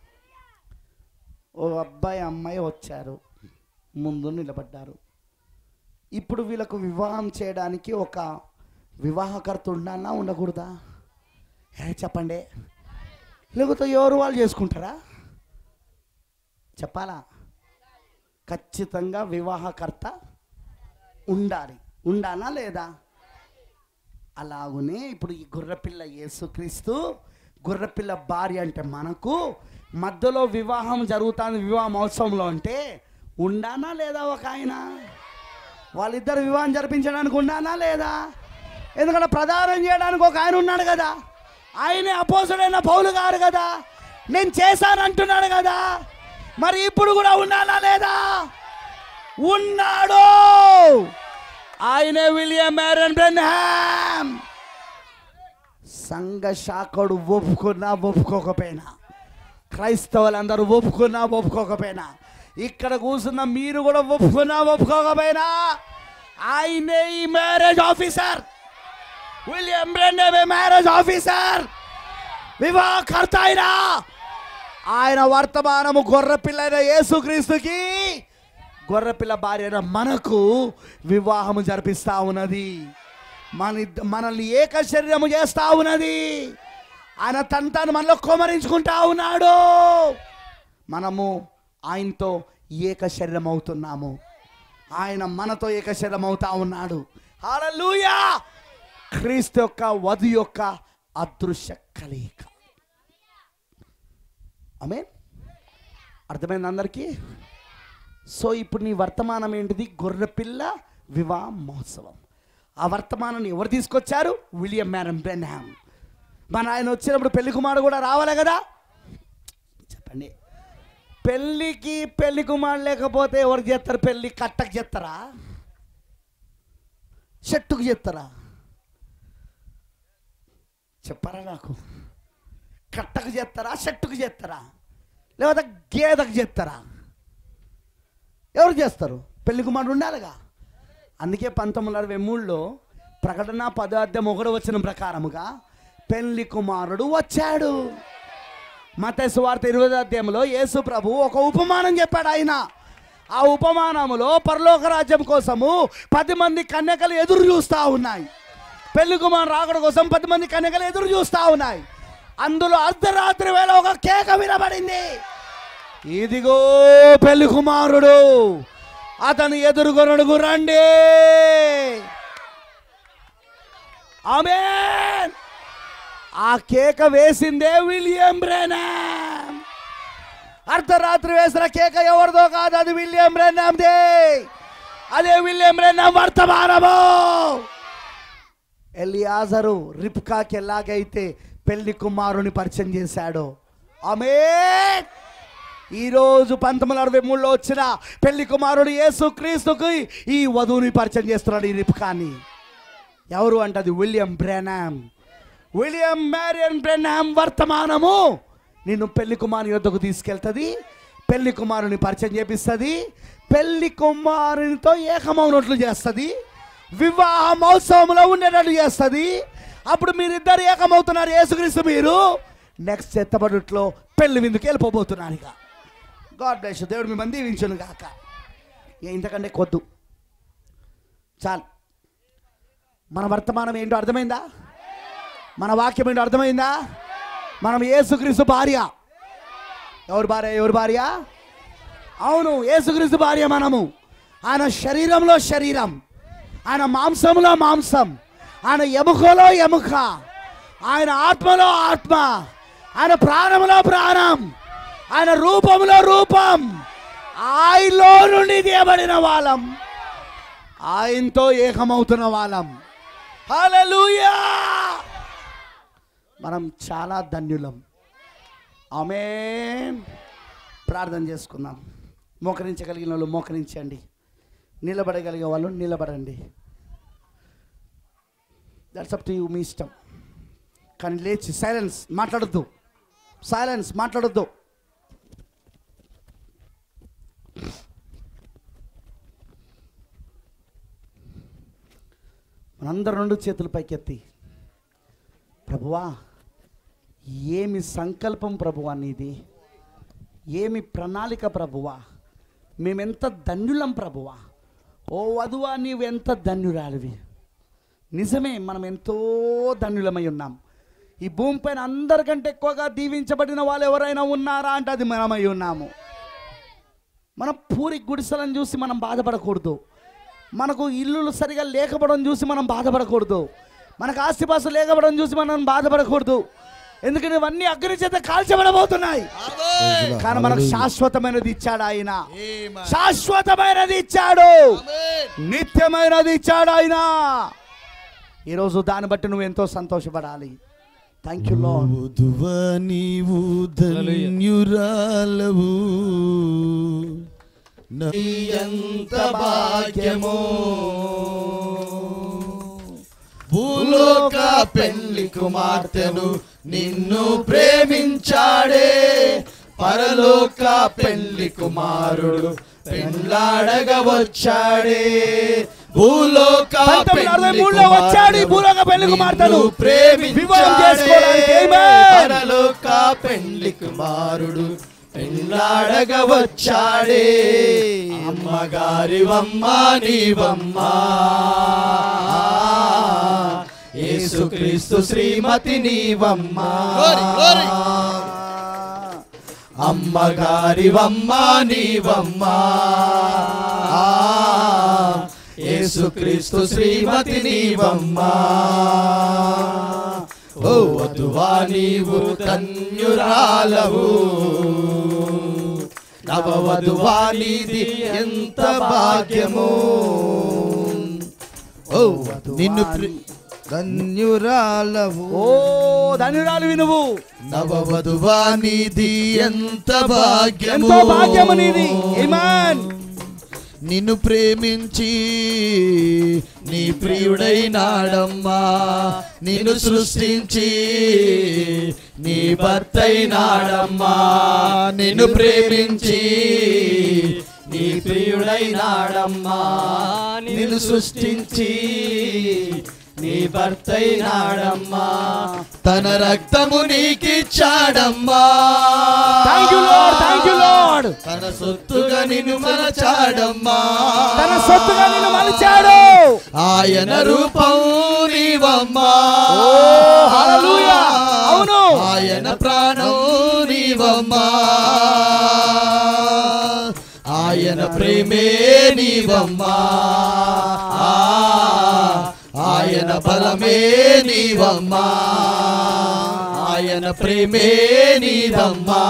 ఓ అబ్బాయి అమ్మాయి వచ్చారు, ముందు నిలబడ్డారు. ఇప్పుడు వీళ్ళకు వివాహం చేయడానికి ఒక వివాహకర్త ఉండాలా ఉండకూడదా? చెప్పండి. లేకపోతే ఎవరు వాళ్ళు చేసుకుంటారా? చెప్పాలా? ఖచ్చితంగా వివాహకర్త ఉండాలి. ఉండాలా లేదా? అలాగునే ఇప్పుడు ఈ గొర్రెపిల్ల యేసుక్రీస్తు, గొర్రెపిల్ల భార్య అంటే మనకు మధ్యలో వివాహం జరుగుతుంది. వివాహ మహోత్సవంలో అంటే ఉండానా లేదా? ఒక ఆయన వాళ్ళిద్దరు వివాహం జరిపించడానికి ఉండానా లేదా? ఎందుకంటే ప్రదానం చేయడానికి ఒక ఆయన ఉన్నాడు కదా, ఆయనే అపోస్తుడైన పౌలు గారు కదా, నేను చేశానంటున్నాడు కదా. మరి ఇప్పుడు కూడా ఉన్నానా లేదా? ఉన్నాడు. ఆయనే విలియం మ్యారన్ బ్రెన్హాం. సంఘ శాఖడు ఒప్పుకున్నా ఒప్పుకోకపోయినా, క్రైస్తవులందరూ ఒప్పుకున్నా ఒప్పుకోకపోయినా, ఇక్కడ కూర్చున్న మీరు కూడా ఒప్పుకున్నా ఒప్పుకోకపోయినా, ఆయనే ఈ marriage officer. William Branham marriage officer, వివాహకర్త. ఆయన వర్తమానము గొర్రెపిల్లైన యేసుక్రీస్తుకి, గొర్రెపిల్ల భార్య అయిన మనకు వివాహము జరిపిస్తా ఉన్నది. మనల్ని ఏక శరీరము చేస్తా ఉన్నది. ఆయన తను మనలో కుమ్మరించుకుంటా ఉన్నాడు. మనము ఆయనతో ఏక శరీరం అవుతున్నాము, ఆయన మనతో ఏక శరీరం అవుతా ఉన్నాడు. హల్లెలూయా. క్రీస్తు యొక్క వధు యొక్క అదృశ్య కలయిక. ఆమేన్. అర్థమైంది అందరికీ? సో ఇప్పుడు నీ వర్తమానం ఏంటిది? గొర్రెపిల్ల వివాహ మహోత్సవం. ఆ వర్తమానాన్ని ఎవరు తీసుకొచ్చారు? William Marrion Branham. మన ఆయన వచ్చినప్పుడు పెళ్లి కుమారుడు కూడా రావాలి కదా. చెప్పండి, పెళ్ళికి పెళ్లి కుమారుడు లేకపోతే ఎవరికి చేస్తారు? పెళ్ళి కట్టకు చేస్తారా? చెట్టుకు చేస్తారా? చెప్పారా నాకు? కట్టకు చేస్తారా, షట్టుకు చేస్తారా, లేకపోతే గేదకు చేస్తారా? ఎవరు చేస్తారు? పెళ్లి కుమారుడు ఉండాలిగా. అందుకే 1963లో ప్రకటన 10:1 ప్రకారముగా పెళ్లి కుమారుడు వచ్చాడు. మత్తయి సువార్త 20 యేసు ప్రభు ఒక ఉపమానం చెప్పాడు. ఆయన ఆ ఉపమానములో పరలోక రాజ్యం కోసము 10 మంది కన్యకలు ఎదురు చూస్తూ ఉన్నాయి. పెళ్లి కుమారుడు రాకడ కోసం 10 మంది కన్యకలు ఎదురు చూస్తూ ఉన్నాయి. అందులో అర్ధరాత్రి వేళ ఒక కేక వినబడింది. ఇదిగో పెళ్లి కుమారుడు, అతను ఎదురుగొనడుగు రండి. ఆమేన్. ఆ కేక వేసిందే విలియం బ్రెనామ్. అర్ధరాత్రి వేసిన కేక ఎవరిదో కాదు, అది విలియం బ్రెనామ్దే. అదే విలియం బ్రెనామ్ వర్తమానము. ఎలియాజరు రిబ్కాకి ఎలాగైతే పెళ్లి కుమారుని పరిచయం చేశాడో, ఆమేన్. ఈరోజు 1963లో వచ్చిన పెళ్లి కుమారుడు యేసు క్రీస్తుకి ఈ వధువుని పరిచయం చేస్తున్నాడు, ఈ రిబ్కాని. ఎవరు అంటే అది William Branham. William Marrion Branham వర్తమానము నిన్ను పెళ్లి కుమారుని యొద్దకు తీసుకెళ్తుంది, పెళ్లి కుమారుని పరిచయం చేపిస్తుంది, పెళ్లి కుమారునితో ఏకమవునట్లు చేస్తుంది, వివాహ మహోత్సవంలో ఉండేటట్లు చేస్తుంది. అప్పుడు మీరిద్దరు ఏకమవుతున్నారు. యేసుక్రీస్తు మీరు నెక్స్ట్ ఎత్తబడుట్లో పెళ్లి విందుకు వెళ్ళిపోబోతున్నారు. ఇక గాడ్ బ్లెస్ యు. దేవుడు మిమ్మల్ని దీవించును గాక. ఇంతకంటే కొద్దు, చాలు. మన వర్తమానం ఏంటో అర్థమైందా? మన వాక్యం ఏంటో అర్థమైందా? మనం యేసుక్రీస్తు భార్య. ఎవరు భార్య? ఎవరు భార్య? అవును, యేసుక్రీస్తు భార్య మనము. ఆయన శరీరంలో శరీరం, ఆయన మాంసంలో మాంసం, ఆయన ఎముకలో ఎముక, ఆయన ఆత్మలో ఆత్మ, ఆయన ప్రాణంలో ప్రాణం, ఆయన రూపంలో రూపం. ఆయనలో నుండి తీయబడిన వాళ్ళం, ఆయనతో ఏకమవుతున్న వాళ్ళం. హల్లెలూయా. మనం చాలా ధన్యులం. ఆమేన్. ప్రార్థన చేసుకుందాం. మోకరించగలిగిన వాళ్ళు మోకరించండి, నిలబడగలిగే వాళ్ళు నిలబడండి. దట్స్ అప్ టు యూ, మీ ఇష్టం. కానీ లేచి సైలెన్స్ మాట్లాడొద్దు, సైలెన్స్ మాట్లాడొద్దు. మనందరూ 2 చేతులు పైకెత్తి, ప్రభువా ఏమి సంకల్పం ప్రభువా నీది, ఏమి ప్రణాళిక ప్రభువా, మేమెంత ధన్యులం ప్రభువా. ఓ వధువా నీవెంత ధన్యురాలివి. నిజమే, మనం ఎంతో ధన్యులమై ఉన్నాం. ఈ భూమిపైన అందరికంటే ఎక్కువగా దీవించబడిన వాళ్ళు ఎవరైనా ఉన్నారా అంటే అది మనమై ఉన్నాము. మన పూరి గుడిసెలను చూసి మనం బాధపడకూడదు, మనకు ఇల్లులు సరిగా లేకపోవడం చూసి మనం బాధపడకూడదు, మనకు ఆస్తిపాస్తులు లేకపోవడం చూసి మనం బాధపడకూడదు. ఎందుకంటే ఇవన్నీ అగ్ని చేత కాల్చబడబోతున్నాయి. కానీ మనకు శాశ్వతమైనది ఇచ్చాడు ఆయన, శాశ్వతమైనది ఇచ్చాడు, నిత్యమైనది ఇచ్చాడు ఆయన. ఈరోజు దాన్ని బట్టి నువ్వు ఎంతో సంతోషపడాలి. Thank you Lord. వధువా నీవు ధన్యురాలవు, ఎంత భాగ్యమో. భూలోక పెళ్లి కుమార్తెను నిన్ను ప్రేమించాడే, పరలోక పెళ్లి కుమారుడు పెళ్లాడగా వచ్చాడే. భూలోక వచ్చాడు, భూలోక పెళ్లి కుమార్తెను ప్రేమించాడే, పరలోక పెళ్లి కుమారుడు పెళ్లాడగా వచ్చాడే. అమ్మగారివమ్మ నీవమ్మా, యేసుక్రీస్తు శ్రీమతి నీవమ్మా. అమ్మగారివమ్మ నీవమ్మా, యేసుక్రీస్తు శ్రీమతి నీవమ్మా. ఓ వధువా నీవు ధన్యురాలవు, నవవధువా నీది ఎంత భాగ్యము. ఓ నిన్ను ధన్యురాలవు, ఓ ధన్యురాలివి నువ్వు. నవవధువా నీది ఎంత భాగ్యము, ఎంతో భాగ్యము నీది. ఆమేన్. నిన్ను ప్రేమించి నీ ప్రియుడైనాడమ్మా, నిన్ను సృష్టించి నీ భర్తైనాడమ్మా, నిన్ను ప్రేమించి నీ ప్రియుడైనాడమ్మా, నిన్ను సృష్టించి నీ భర్తైనాడమ్మా, తన రక్తము నీకిచ్చాడమ్మా. Thank you Lord, thank you Lord. తన సొత్తుగా నిన్ను మలచాడమ్మా, తన సొత్తుగా నిన్ను మలచాడు. ఆయన రూపం నీవమ్మా, ఓ హల్లెలూయా. అవును, ఆయన ప్రాణం నీవమ్మా, ఆయన ప్రేమే నీవమ్మా, ఆయన బలమే నీవమ్మా, ఆయన ప్రేమే నీవమ్మా,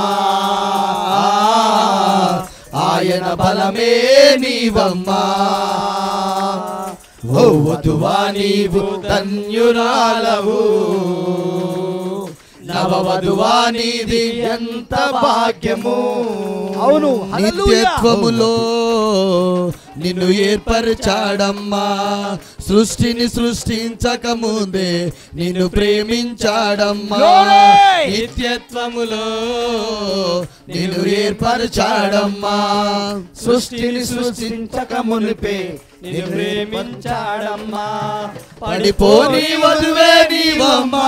ఆయన బలమే నీవమ్మా. ఓ వధువా నీవు ధన్యురాలవు, నవవధువా నీది ఎంత భాగ్యము. అవును, హల్లెలూయా. నిత్యత్వములో నిన్ను ఏర్పరచాడమ్మా, సృష్టిని సృష్టించక ముందే నిన్ను ప్రేమించాడమ్మా. నిత్యత్వములో నిన్ను ఏర్పరచాడమ్మా, సృష్టిని సృష్టించక మునిపే నిన్ను ప్రేమించాడమ్మా. పడిపోని వధువే నీవమ్మా,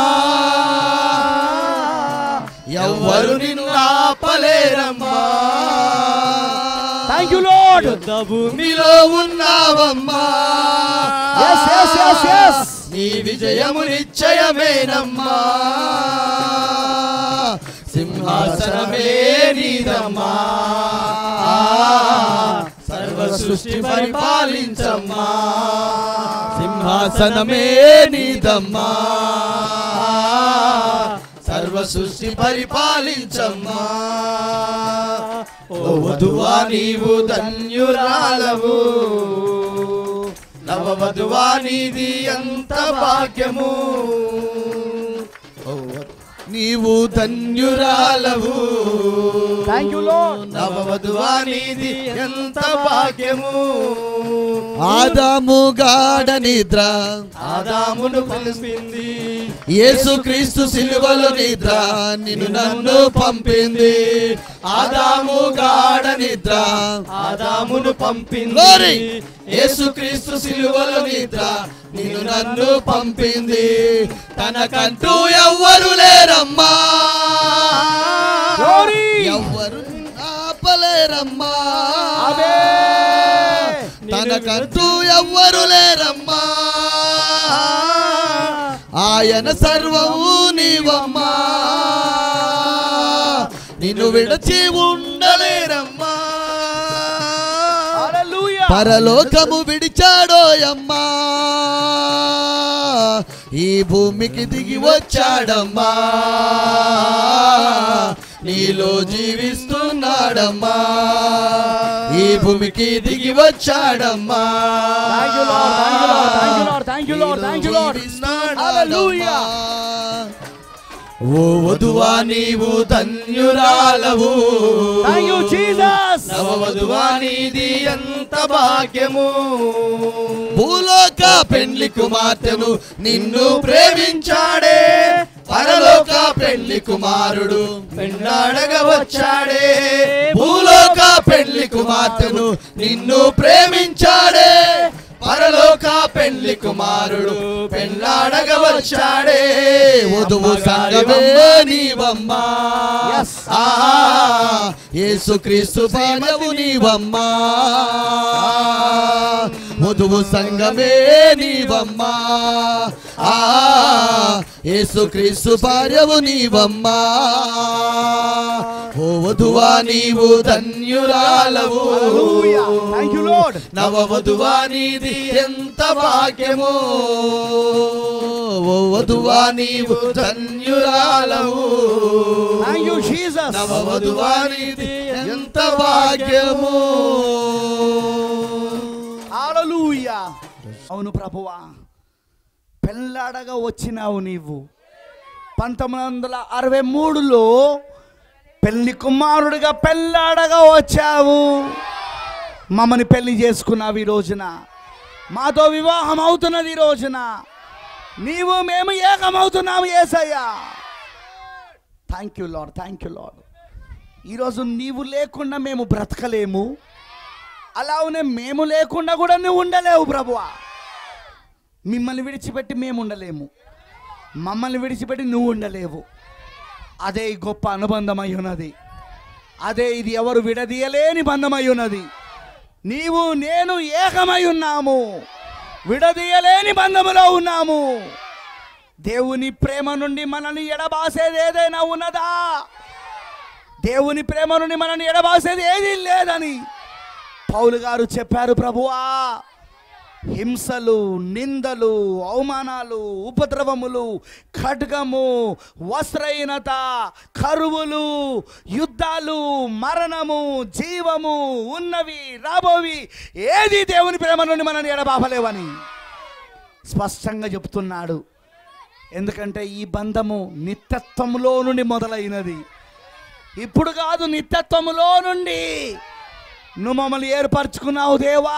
ఎవ్వరు నిన్ను ఆపలేరమ్మా. Thank you lord. యుద్ధ భూమిలో ఉన్నావమ్మా, yes yes yes yes. నీ విజయము నిశ్చయమేనమ్మా, సింహాసనమే నీదమ్మా, సర్వ సృష్టి పరిపాలించమ్మా, సింహాసనమే నీదమ్మా, సర్వ సృష్టి పరిపాలించమ్మా. ఓ వధువా నీవు ధన్యురాలవు, నవవధువా నీది ఎంత భాగ్యము. నీవు ధన్యురాలవు, థాంక్ యూ లార్డ్. నవవధువా నీది ఎంత భాగ్యము. ఆదాము గాఢ నిద్ర ఆదామును పిలిపింది, యేసుక్రీస్తు సిలువలో నిద్ర నిన్ను నన్ను పంపింది. ఆదాము గాఢ నిద్ర ఆదామును పంపింది, యేసుక్రీస్తు సిలువలో నిద్ర నిన్ను నన్ను పంపింది. తనకంటూ ఎవ్వరు లేరమ్మా, ఎవ్వరు ఆపలేరమ్మా, తనకంటూ ఎవ్వరు లేరమ్మా. ఆయన సర్వము నీవమ్మా, నిన్ను విడచి ఉండలేరమ్మా. పరలోకము విడిచాడోయమ్మా, ఈ భూమికి దిగి వచ్చాడమ్మా, నీలో జీవిస్తున్నాడమ్మా, ఈ భూమికి దిగి వచ్చాడమ్మా. ఓ వధువా నీవు ధన్యురాలవు, నవవధువా నీది ఎంత భాగ్యము. భూలోక పెండ్లి కుమార్తెను నిన్ను ప్రేమించాడే, పరలోక పెండ్లి కుమారుడు పెండాడగా వచ్చాడే. భూలోక పెండ్లి కుమార్తెను నిన్ను ప్రేమించాడే, పరలోక పెండ్లి కుమారుడు పెండ్లాడగా వచ్చాడే. వధువు సంగమే నీవమ్మా, యేసుక్రీస్తు భార్యవు నీవమ్మా, వధువు సంగమే నీవమ్మా, యేసుక్రీస్తు భార్యవు నీవమ్మా. ఓ వధువా నీవు ధన్యురాలవు, నవవధువా నీది ఎంత భాగ్యము. ఓ వధువా నీవు ధన్యురాలవు, నవవధువా నీది ఎంత భాగ్యము. హల్లెలూయా. అవును ప్రభువా, పెళ్ళాడగా వచ్చినావు నీవు. 1963లో పెళ్లి కుమారుడిగా పెళ్ళాడగా వచ్చావు. మమ్మల్ని పెళ్లి చేసుకున్నావు ఈ రోజున, మాతో వివాహం అవుతున్నది ఈ రోజున, నీవు మేము ఏకమవుతున్నాము యేసయ్యా. Thank you Lord, thank you Lord. ఈరోజు నీవు లేకుండా మేము బ్రతకలేము, అలానే మేము లేకుండా కూడా నువ్వు ఉండలేవు ప్రభువా. మిమ్మల్ని విడిచిపెట్టి మేము ఉండలేము, మమ్మల్ని విడిచిపెట్టి నువ్వు ఉండలేవు. అదే గొప్ప అనుబంధం అయి ఉన్నది, అదే ఇది ఎవరు విడదీయలేని బంధం అయి ఉన్నది. నీవు నేను ఏకమై ఉన్నాము, విడదీయలేని బంధములో ఉన్నాము. దేవుని ప్రేమ నుండి మనల్ని ఎడబాసేది ఏదైనా ఉన్నదా? దేవుని ప్రేమ నుండి మనల్ని ఎడబాసేది ఏదీ లేదని పౌలు గారు చెప్పారు. ప్రభువా, హింసలు, నిందలు, అవమానాలు, ఉపద్రవములు, ఖడ్గము, వస్త్రహీనత, కరువులు, యుద్ధాలు, మరణము, జీవము, ఉన్నవి రాబోవి ఏది దేవుని ప్రేమ నుండి మనల్ని ఎడబాపలేవని స్పష్టంగా చెప్తున్నాడు. ఎందుకంటే ఈ బంధము నిత్యత్వములో నుండి మొదలైనది, ఇప్పుడు కాదు, నిత్యత్వములో నుండి నువ్వు మమ్మల్ని ఏర్పరచుకున్నావు దేవా.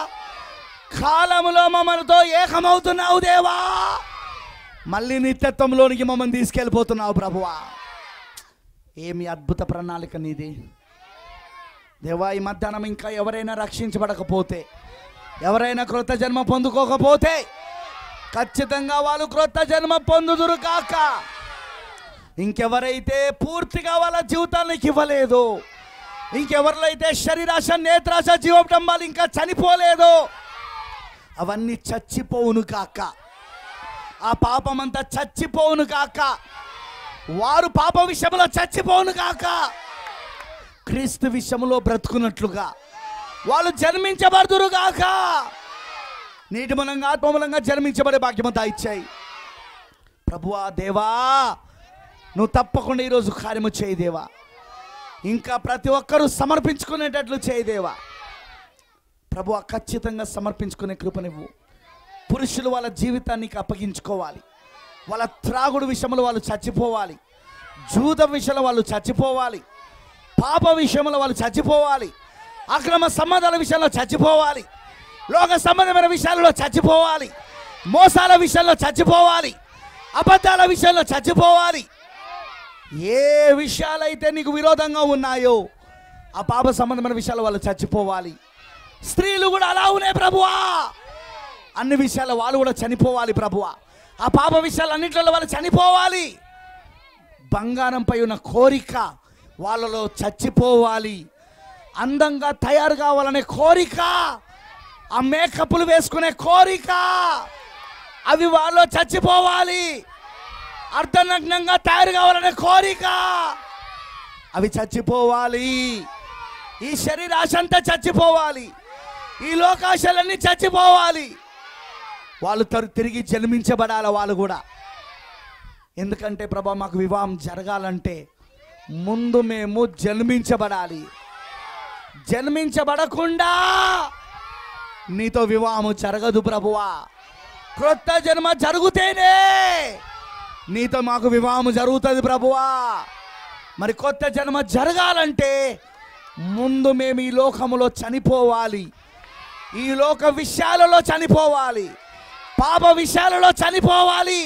కాలములో మమ్మల్నితో ఏకమవుతున్నావు దేవా. మళ్ళీ నిత్యత్వంలోనికి మమ్మల్ని తీసుకెళ్ళిపోతున్నావు ప్రభువా. ఏమి అద్భుత ప్రణాళిక నీది దేవా. ఈ మధ్యాహ్నం ఇంకా ఎవరైనా రక్షించబడకపోతే, ఎవరైనా క్రొత్త జన్మ పొందుకోకపోతే ఖచ్చితంగా వాళ్ళు క్రొత్త జన్మ పొందుదురు కాక. ఇంకెవరైతే పూర్తిగా వాళ్ళ జీవితానికి ఇవ్వలేదు, ఇంకెవరిలో అయితే శరీరాశ, నేత్రాశ, జీవోటంబాలు ఇంకా చనిపోలేదు, అవన్నీ చచ్చిపోవును కాక. ఆ పాపమంతా చచ్చిపోవును కాక. వారు పాప విషయంలో చచ్చిపోవును కాక. క్రీస్తు విషయంలో బ్రతుకున్నట్లుగా వాళ్ళు జన్మించబడుదురు కాక. నీటి మూలంగా, ఆత్మ మూలంగా జన్మించబడే భాగ్యమంతా ఇచ్చాయి. ప్రభువా దేవా, నువ్వు తప్పకుండా ఈరోజు కార్యము చేయి దేవా. ఇంకా ప్రతి ఒక్కరూ సమర్పించుకునేటట్లు చేయి దేవా. ప్రభువా, ఖచ్చితంగా సమర్పించుకునే కృపనివ్వు. పురుషులు వాళ్ళ జీవితానికి అప్పగించుకోవాలి. వాళ్ళ త్రాగుడు విషయంలో వాళ్ళు చచ్చిపోవాలి, జూద విషయంలో వాళ్ళు చచ్చిపోవాలి, పాప విషయంలో వాళ్ళు చచ్చిపోవాలి, అక్రమ సంబంధాల విషయంలో చచ్చిపోవాలి, లోక సంబంధమైన విషయాలలో చచ్చిపోవాలి, మోసాల విషయంలో చచ్చిపోవాలి, అబద్ధాల విషయంలో చచ్చిపోవాలి. ఏ విషయాలైతే నీకు విరోధంగా ఉన్నాయో ఆ పాప సంబంధమైన విషయాలు వాళ్ళు చచ్చిపోవాలి. స్త్రీలు కూడా అలా ఉన్నాయి ప్రభువా. అన్ని విషయాలు వాళ్ళు కూడా చనిపోవాలి ప్రభువా. ఆ పాప విషయాలు అన్నింటిలో వాళ్ళు చనిపోవాలి. బంగారంపై ఉన్న కోరిక వాళ్ళలో చచ్చిపోవాలి. అందంగా తయారు కావాలనే కోరిక, ఆ మేకప్లు వేసుకునే కోరిక, అవి వాళ్ళు చచ్చిపోవాలి. అర్ధనగ్నంగా తయారు కావాలనే కోరిక, అవి చచ్చిపోవాలి. ఈ శరీరాశ అంతా చచ్చిపోవాలి. ఈ లోకాశలన్నీ చచ్చిపోవాలి. వాళ్ళు తిరిగి జన్మించబడాలి వాళ్ళు కూడా. ఎందుకంటే ప్రభా, మాకు వివాహం జరగాలంటే ముందు మేము జన్మించబడాలి. జన్మించబడకుండా నీతో వివాహము జరగదు ప్రభువా. క్రొత్త జన్మ జరుగుతేనే నీతో మాకు వివాహము జరుగుతుంది ప్రభువా. మరి కొత్త జన్మ జరగాలంటే ముందు మేము ఈ లోకములో చనిపోవాలి, ఈ లోక విషయాలలో చనిపోవాలి, పాప విషయాలలో చనిపోవాలి.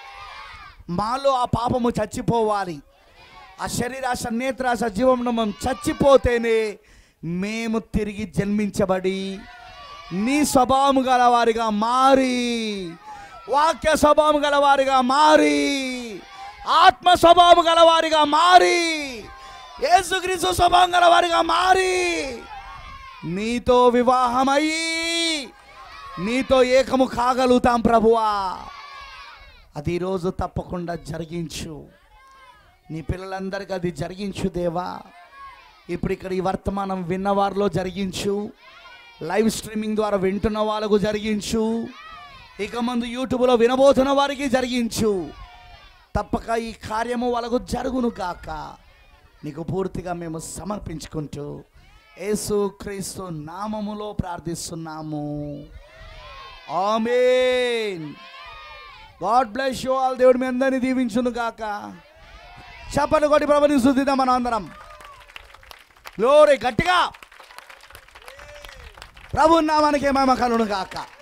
మాలో ఆ పాపము చచ్చిపోవాలి. ఆ శరీరాశ, నేత్రాశ, జీవనం చచ్చిపోతేనే మేము తిరిగి జన్మించబడి నీ స్వభావం గలవారిగా మారి, వాక్య స్వభావం గలవారిగా మారి, ఆత్మ స్వభావం గలవారిగా మారి, యేసుక్రీస్తు స్వభావం గలవారిగా మారి నీతో వివాహమయ్యి నీతో ఏకము కాగలుగుతాం ప్రభువా. అది ఈరోజు తప్పకుండా జరిగించు. నీ పిల్లలందరికీ అది జరిగించు దేవా. ఇప్పుడు ఇక్కడ ఈ వర్తమానం విన్నవారిలో జరిగించు, లైవ్ స్ట్రీమింగ్ ద్వారా వింటున్న వాళ్ళకు జరిగించు, ఇక ముందు యూట్యూబ్లో వినబోతున్న వారికి జరిగించు. తప్పక ఈ కార్యము వాళ్ళకు జరుగును కాక. నీకు పూర్తిగా మేము సమర్పించుకుంటూ యేసు క్రీస్తు నామములో ప్రార్థిస్తున్నాము. Amen. God bless you all. దేవుడు మీ అందరినీ దీవించును గాక. చప్పట్లు కొట్టి ప్రభుని స్తుతిద్దాం మనం అందరం. గ్లోరీ. గట్టిగా ప్రభు నామానికి మహిమ కలుగును గాక.